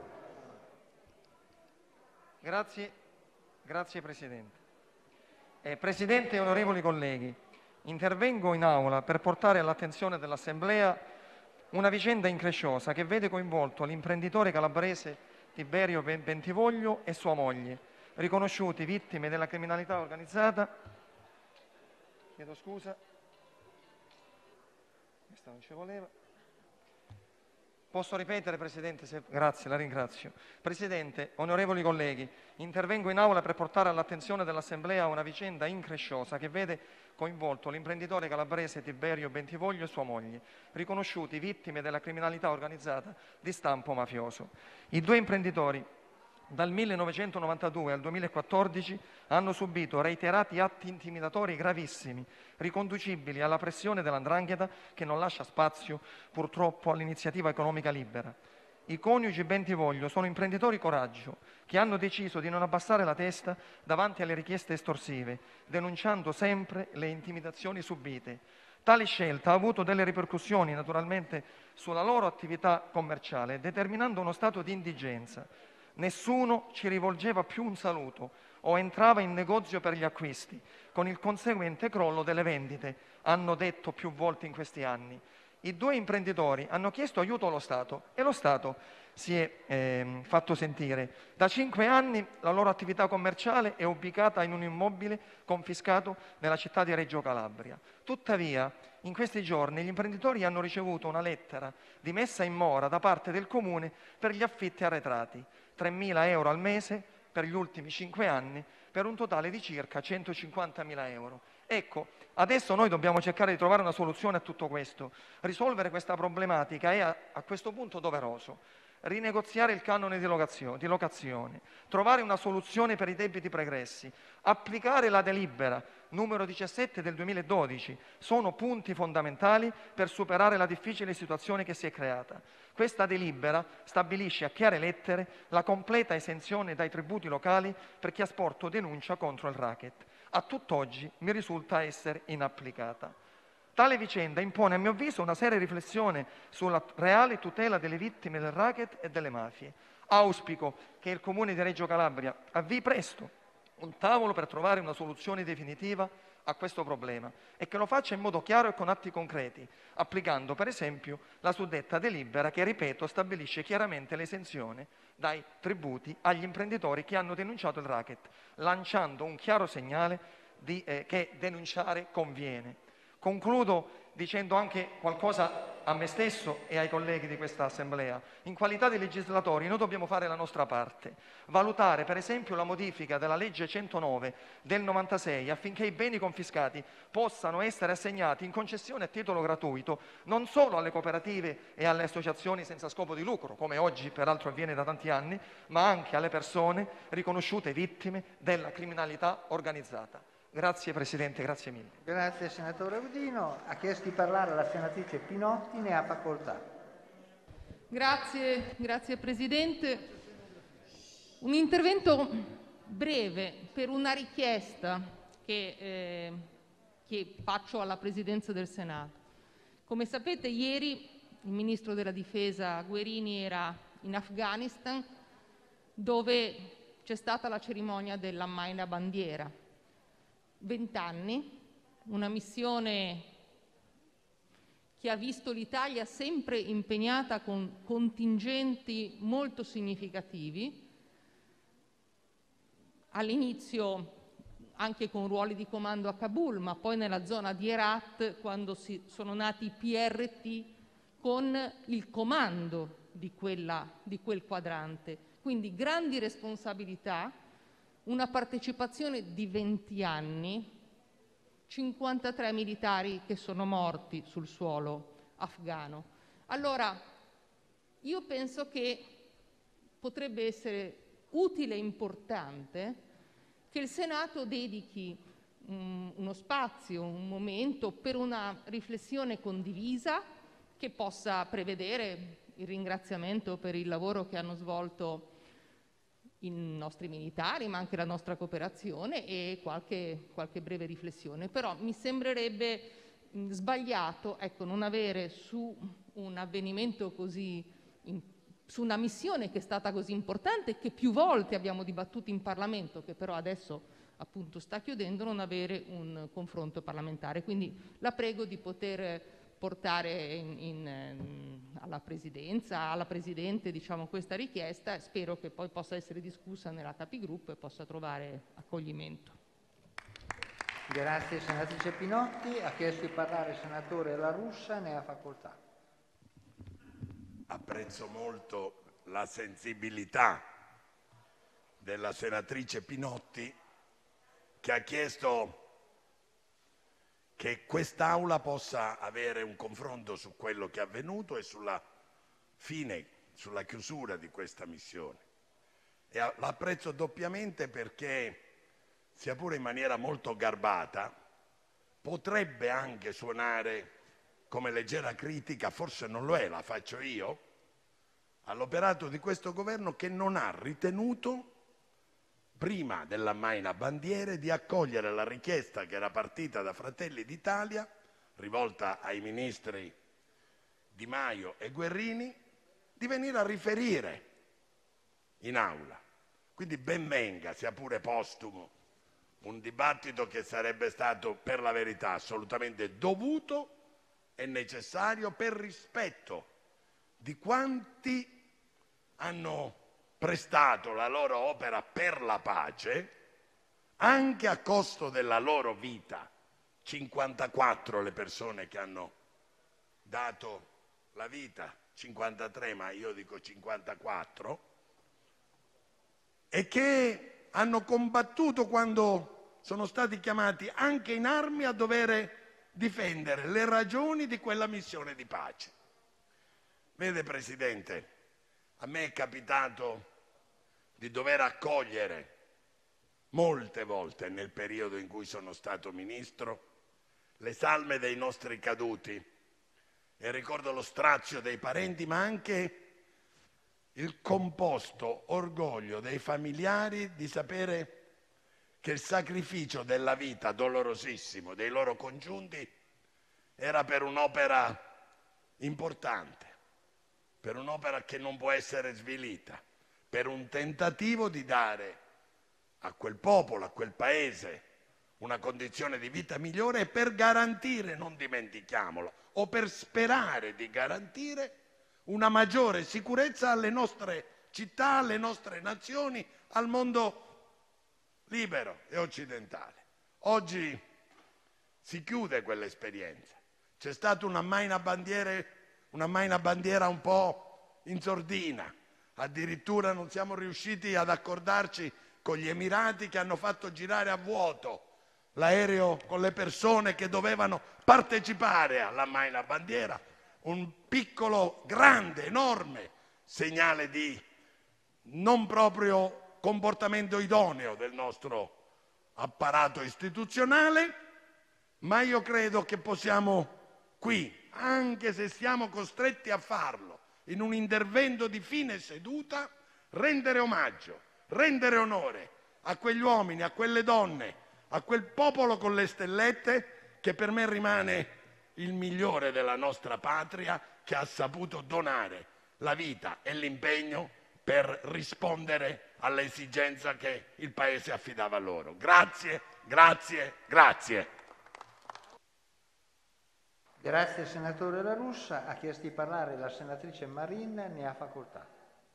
Grazie Presidente. Presidente e onorevoli colleghi, intervengo in aula per portare all'attenzione dell'Assemblea una vicenda incresciosa che vede coinvolto l'imprenditore calabrese Tiberio Bentivoglio e sua moglie, riconosciuti vittime della criminalità organizzata. Chiedo scusa. Questa non ci voleva. Posso ripetere, Presidente? Grazie, la ringrazio. Presidente, onorevoli colleghi, intervengo in aula per portare all'attenzione dell'Assemblea una vicenda incresciosa che vede coinvolto l'imprenditore calabrese Tiberio Bentivoglio e sua moglie, riconosciuti vittime della criminalità organizzata di stampo mafioso. I due imprenditori, dal 1992 al 2014, hanno subito reiterati atti intimidatori gravissimi, riconducibili alla pressione dell''ndrangheta che non lascia spazio, purtroppo, all'iniziativa economica libera. I coniugi Bentivoglio sono imprenditori coraggio che hanno deciso di non abbassare la testa davanti alle richieste estorsive, denunciando sempre le intimidazioni subite. Tale scelta ha avuto delle ripercussioni naturalmente sulla loro attività commerciale, determinando uno stato di indigenza. Nessuno ci rivolgeva più un saluto o entrava in negozio per gli acquisti, con il conseguente crollo delle vendite, hanno detto più volte in questi anni. I due imprenditori hanno chiesto aiuto allo Stato e lo Stato si è fatto sentire. Da 5 anni la loro attività commerciale è ubicata in un immobile confiscato nella città di Reggio Calabria. Tuttavia, in questi giorni gli imprenditori hanno ricevuto una lettera di messa in mora da parte del Comune per gli affitti arretrati, 3.000 euro al mese per gli ultimi 5 anni, per un totale di circa 150.000 euro. Ecco, adesso noi dobbiamo cercare di trovare una soluzione a tutto questo. Risolvere questa problematica è a questo punto doveroso. rinegoziare il canone di locazione, trovare una soluzione per i debiti pregressi, applicare la delibera numero 17 del 2012 sono punti fondamentali per superare la difficile situazione che si è creata. Questa delibera stabilisce a chiare lettere la completa esenzione dai tributi locali per chi ha sporto denuncia contro il racket. A tutt'oggi mi risulta essere inapplicata. Tale vicenda impone, a mio avviso, una seria riflessione sulla reale tutela delle vittime del racket e delle mafie. Auspico che il Comune di Reggio Calabria avvii presto un tavolo per trovare una soluzione definitiva a questo problema e che lo faccia in modo chiaro e con atti concreti, applicando per esempio la suddetta delibera che, ripeto, stabilisce chiaramente l'esenzione dai tributi agli imprenditori che hanno denunciato il racket, lanciando un chiaro segnale che denunciare conviene. Concludo dicendo anche qualcosa a me stesso e ai colleghi di questa Assemblea. In qualità di legislatori noi dobbiamo fare la nostra parte, valutare per esempio la modifica della legge 109 del 96 affinché i beni confiscati possano essere assegnati in concessione a titolo gratuito non solo alle cooperative e alle associazioni senza scopo di lucro, come oggi peraltro avviene da tanti anni, ma anche alle persone riconosciute vittime della criminalità organizzata. Grazie Presidente, grazie mille. Grazie senatore Audino. Ha chiesto di parlare la senatrice Pinotti, ne ha facoltà. Grazie Presidente. Un intervento breve per una richiesta che faccio alla Presidenza del Senato. Come sapete, ieri il Ministro della Difesa Guerini era in Afghanistan, dove c'è stata la cerimonia della Maina Bandiera. 20 anni, una missione che ha visto l'Italia sempre impegnata con contingenti molto significativi, all'inizio anche con ruoli di comando a Kabul, ma poi nella zona di Herat, quando sono nati i PRT con il comando di quel quadrante. Quindi grandi responsabilità, una partecipazione di 20 anni, 53 militari che sono morti sul suolo afghano. Allora, io penso che potrebbe essere utile e importante che il Senato dedichi uno spazio, un momento per una riflessione condivisa che possa prevedere il ringraziamento per il lavoro che hanno svolto i nostri militari, ma anche la nostra cooperazione e qualche breve riflessione. Però mi sembrerebbe sbagliato, non avere su un avvenimento così, su una missione che è stata così importante, che più volte abbiamo dibattuto in Parlamento, che però adesso appunto sta chiudendo, non avere un confronto parlamentare. Quindi la prego di poter portare alla Presidenza, alla Presidente, questa richiesta, e spero che poi possa essere discussa nella Capigruppo e possa trovare accoglimento. Grazie senatrice Pinotti. Ha chiesto di parlare il senatore La Russa, ne ha facoltà. Apprezzo molto la sensibilità della senatrice Pinotti, che ha chiesto che quest'Aula possa avere un confronto su quello che è avvenuto e sulla fine, sulla chiusura di questa missione. E l'apprezzo doppiamente perché, sia pure in maniera molto garbata, potrebbe anche suonare come leggera critica, forse non lo è, la faccio io, all'operato di questo governo che non ha ritenuto, prima della Maina Bandiere, di accogliere la richiesta che era partita da Fratelli d'Italia, rivolta ai ministri Di Maio e Guerrini, di venire a riferire in aula. Quindi ben venga, sia pure postumo, un dibattito che sarebbe stato, per la verità, assolutamente dovuto e necessario per rispetto di quanti hanno prestato la loro opera per la pace, anche a costo della loro vita. 54 le persone che hanno dato la vita, 53, ma io dico 54, e che hanno combattuto quando sono stati chiamati anche in armi a dover difendere le ragioni di quella missione di pace. Vede Presidente, A me è capitato di dover accogliere molte volte nel periodo in cui sono stato ministro le salme dei nostri caduti e ricordo lo strazio dei parenti, ma anche il composto orgoglio dei familiari di sapere che il sacrificio della vita dolorosissimo dei loro congiunti era per un'opera importante, per un'opera che non può essere svilita, per un tentativo di dare a quel popolo, a quel paese, una condizione di vita migliore e per garantire, non dimentichiamolo, o per sperare di garantire una maggiore sicurezza alle nostre città, alle nostre nazioni, al mondo libero e occidentale. Oggi si chiude quell'esperienza. C'è stata una ammaina bandiera un po' in sordina. Addirittura non siamo riusciti ad accordarci con gli Emirati che hanno fatto girare a vuoto l'aereo con le persone che dovevano partecipare all'ammaina bandiera. Un piccolo, grande, enorme segnale di non proprio comportamento idoneo del nostro apparato istituzionale, ma io credo che possiamo qui, anche se siamo costretti a farlo, in un intervento di fine seduta, rendere omaggio, rendere onore a quegli uomini, a quelle donne, a quel popolo con le stellette che per me rimane il migliore della nostra patria, che ha saputo donare la vita e l'impegno per rispondere all'esigenza che il Paese affidava a loro. Grazie, grazie, grazie. Grazie senatore La Russa. Ha chiesto di parlare la senatrice Marin, ne ha facoltà.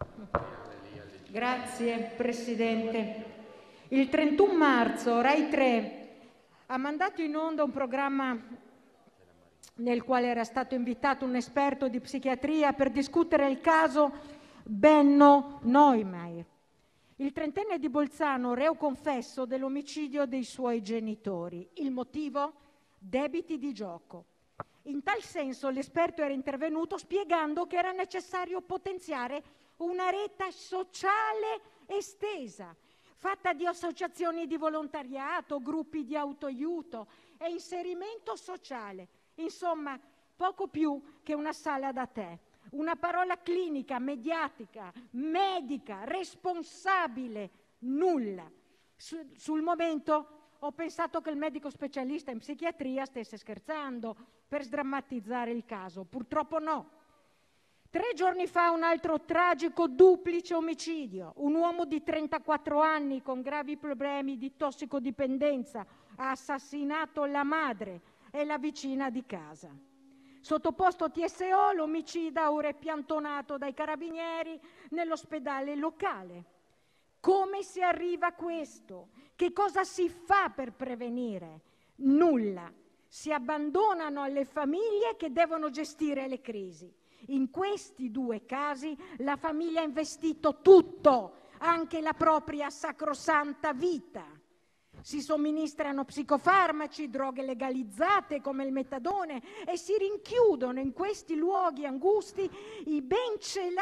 Grazie Presidente. Il 31 marzo Rai 3 ha mandato in onda un programma nel quale era stato invitato un esperto di psichiatria per discutere il caso Benno Neumayer, il trentenne di Bolzano, reo confesso dell'omicidio dei suoi genitori. Il motivo? Debiti di gioco. In tal senso l'esperto era intervenuto spiegando che era necessario potenziare una rete sociale estesa, fatta di associazioni di volontariato, gruppi di autoaiuto e inserimento sociale. Insomma, poco più che una sala da tè. Una parola clinica, mediatica, medica, responsabile, nulla. Sul momento ho pensato che il medico specialista in psichiatria stesse scherzando per sdrammatizzare il caso. Purtroppo no. 3 giorni fa un altro tragico duplice omicidio. Un uomo di 34 anni con gravi problemi di tossicodipendenza ha assassinato la madre e la vicina di casa. Sottoposto a TSO, l'omicida ora è piantonato dai carabinieri nell'ospedale locale. Come si arriva a questo? Che cosa si fa per prevenire? Nulla. Si abbandonano alle famiglie che devono gestire le crisi. In questi 2 casi la famiglia ha investito tutto, anche la propria sacrosanta vita. Si somministrano psicofarmaci, droghe legalizzate come il metadone e si rinchiudono in questi luoghi angusti i ben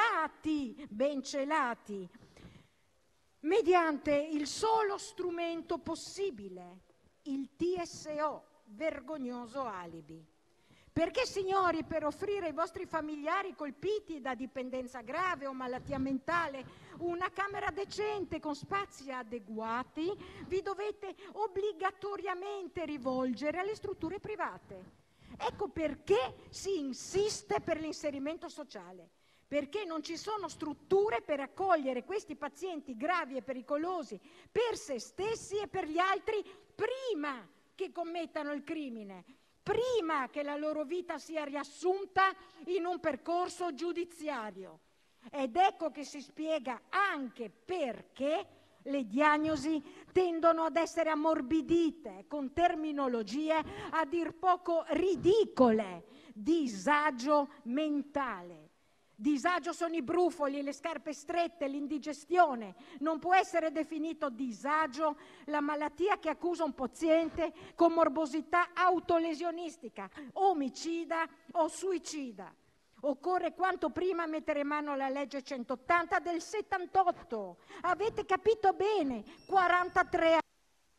celati, mediante il solo strumento possibile, il TSO, vergognoso alibi. Perché, signori, per offrire ai vostri familiari colpiti da dipendenza grave o malattia mentale una camera decente con spazi adeguati, vi dovete obbligatoriamente rivolgere alle strutture private. Ecco perché si insiste per l'inserimento sociale, perché non ci sono strutture per accogliere questi pazienti gravi e pericolosi per se stessi e per gli altri prima che commettano il crimine, prima che la loro vita sia riassunta in un percorso giudiziario. Ed ecco che si spiega anche perché le diagnosi tendono ad essere ammorbidite con terminologie a dir poco ridicole: disagio mentale. Disagio sono i brufoli, le scarpe strette, l'indigestione. Non può essere definito disagio la malattia che accusa un paziente con morbosità autolesionistica, omicida o suicida. Occorre quanto prima mettere mano alla legge 180 del 78. Avete capito bene, 43 anni.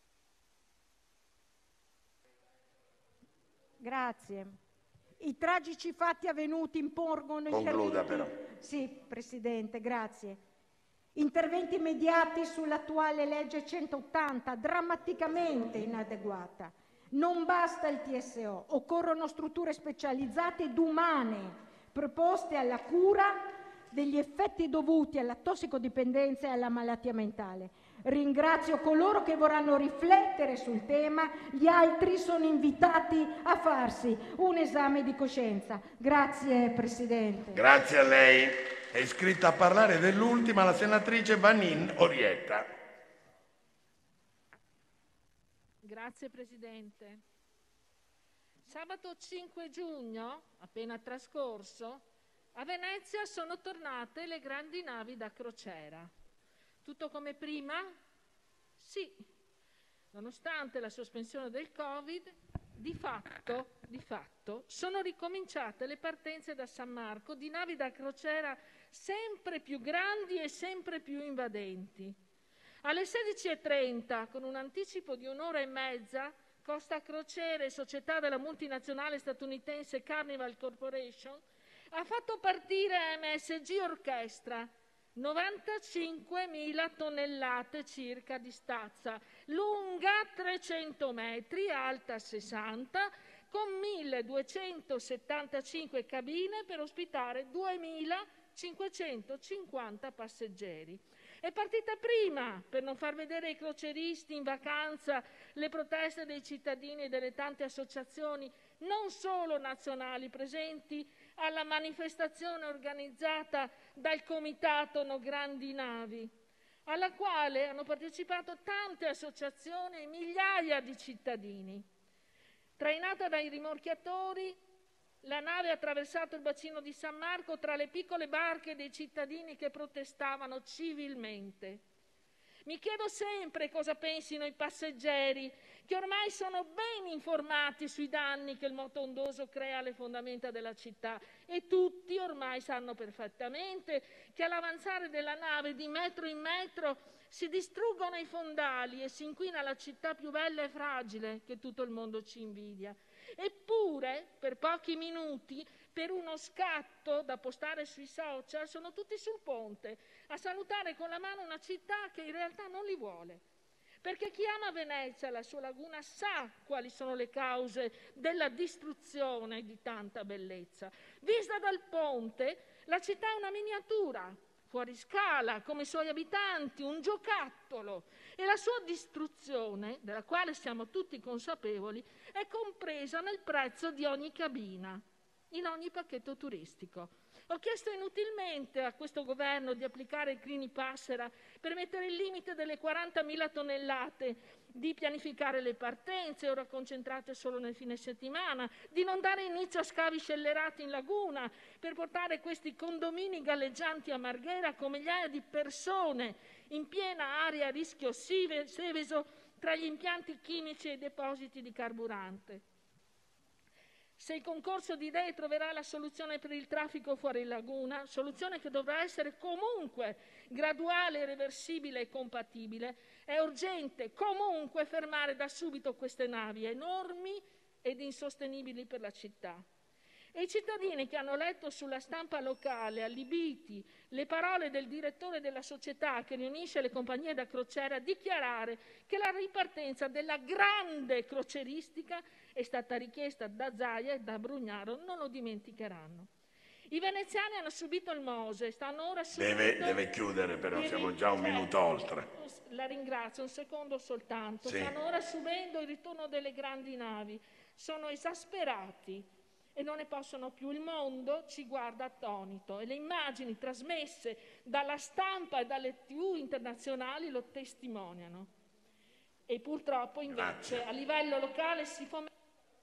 Grazie. I tragici fatti avvenuti impongono Concluda, interventi. però. Sì, Presidente, grazie. Interventi immediati sull'attuale legge 180, drammaticamente inadeguata. Non basta il TSO, occorrono strutture specializzate ed umane, preposte alla cura degli effetti dovuti alla tossicodipendenza e alla malattia mentale. Ringrazio coloro che vorranno riflettere sul tema, gli altri sono invitati a farsi un esame di coscienza. Grazie Presidente. Grazie a lei. È iscritta a parlare dell'ultima la senatrice Vanin Orietta. Grazie Presidente. Sabato 5 giugno, appena trascorso, a Venezia sono tornate le grandi navi da crociera. Tutto come prima? Sì. Nonostante la sospensione del Covid, di fatto sono ricominciate le partenze da San Marco di navi da crociera sempre più grandi e sempre più invadenti. Alle 16:30, con un anticipo di un'ora e mezza, Costa Crociere, società della multinazionale statunitense Carnival Corporation, ha fatto partire MSG Orchestra, 95.000 tonnellate circa di stazza, lunga 300 metri, alta 60, con 1.275 cabine per ospitare 2.550 passeggeri. È partita prima per non far vedere ai crocieristi in vacanza le proteste dei cittadini e delle tante associazioni, non solo nazionali, presenti alla manifestazione organizzata dal Comitato No Grandi Navi, alla quale hanno partecipato tante associazioni e migliaia di cittadini. Trainata dai rimorchiatori, la nave ha attraversato il bacino di San Marco tra le piccole barche dei cittadini che protestavano civilmente. Mi chiedo sempre cosa pensino i passeggeri, che ormai sono ben informati sui danni che il moto ondoso crea alle fondamenta della città, e tutti ormai sanno perfettamente che all'avanzare della nave di metro in metro si distruggono i fondali e si inquina la città più bella e fragile che tutto il mondo ci invidia. Eppure, per pochi minuti, per uno scatto da postare sui social, sono tutti sul ponte a salutare con la mano una città che in realtà non li vuole. Perché chi ama Venezia e la sua laguna sa quali sono le cause della distruzione di tanta bellezza. Vista dal ponte, la città è una miniatura, fuori scala, come i suoi abitanti, un giocattolo, e la sua distruzione, della quale siamo tutti consapevoli, è compresa nel prezzo di ogni cabina, in ogni pacchetto turistico. Ho chiesto inutilmente a questo governo di applicare il Clini-Passera per mettere il limite delle 40.000 tonnellate, di pianificare le partenze, ora concentrate solo nel fine settimana, di non dare inizio a scavi scellerati in laguna per portare questi condomini galleggianti a Marghera con migliaia di persone in piena area a rischio Seveso tra gli impianti chimici e i depositi di carburante. Se il concorso di idee troverà la soluzione per il traffico fuori laguna, soluzione che dovrà essere comunque graduale, reversibile e compatibile, è urgente comunque fermare da subito queste navi enormi ed insostenibili per la città. E i cittadini che hanno letto sulla stampa locale, allibiti, le parole del direttore della società che riunisce le compagnie da crociera dichiarare che la ripartenza della grande crocieristica è stata richiesta da Zaia e da Brugnaro non lo dimenticheranno. I veneziani hanno subito il Mose, stanno ora subendo... Deve chiudere però, siamo già un minuto oltre. La ringrazio, un secondo soltanto. Sì. Stanno ora subendo il ritorno delle grandi navi, sono esasperati e non ne possono più. Il mondo ci guarda attonito e le immagini trasmesse dalla stampa e dalle TV internazionali lo testimoniano. E purtroppo invece a livello locale si fomenta...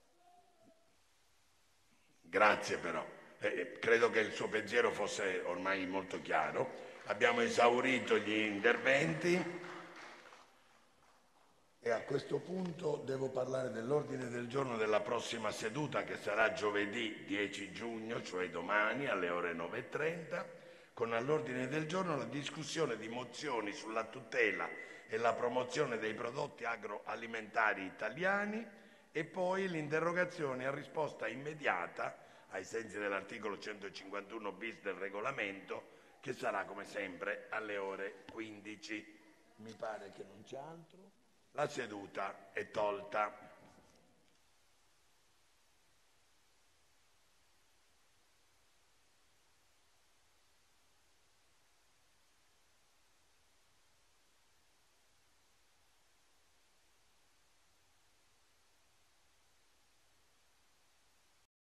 Grazie però. Credo che il suo pensiero fosse ormai molto chiaro. Abbiamo esaurito gli interventi E a questo punto devo parlare dell'ordine del giorno della prossima seduta, che sarà giovedì 10 giugno, cioè domani alle ore 9:30, con all'ordine del giorno la discussione di mozioni sulla tutela e la promozione dei prodotti agroalimentari italiani e poi l'interrogazione a risposta immediata, ai sensi dell'articolo 151 bis del regolamento, che sarà come sempre alle ore 15. Mi pare che non c'è altro. La seduta è tolta.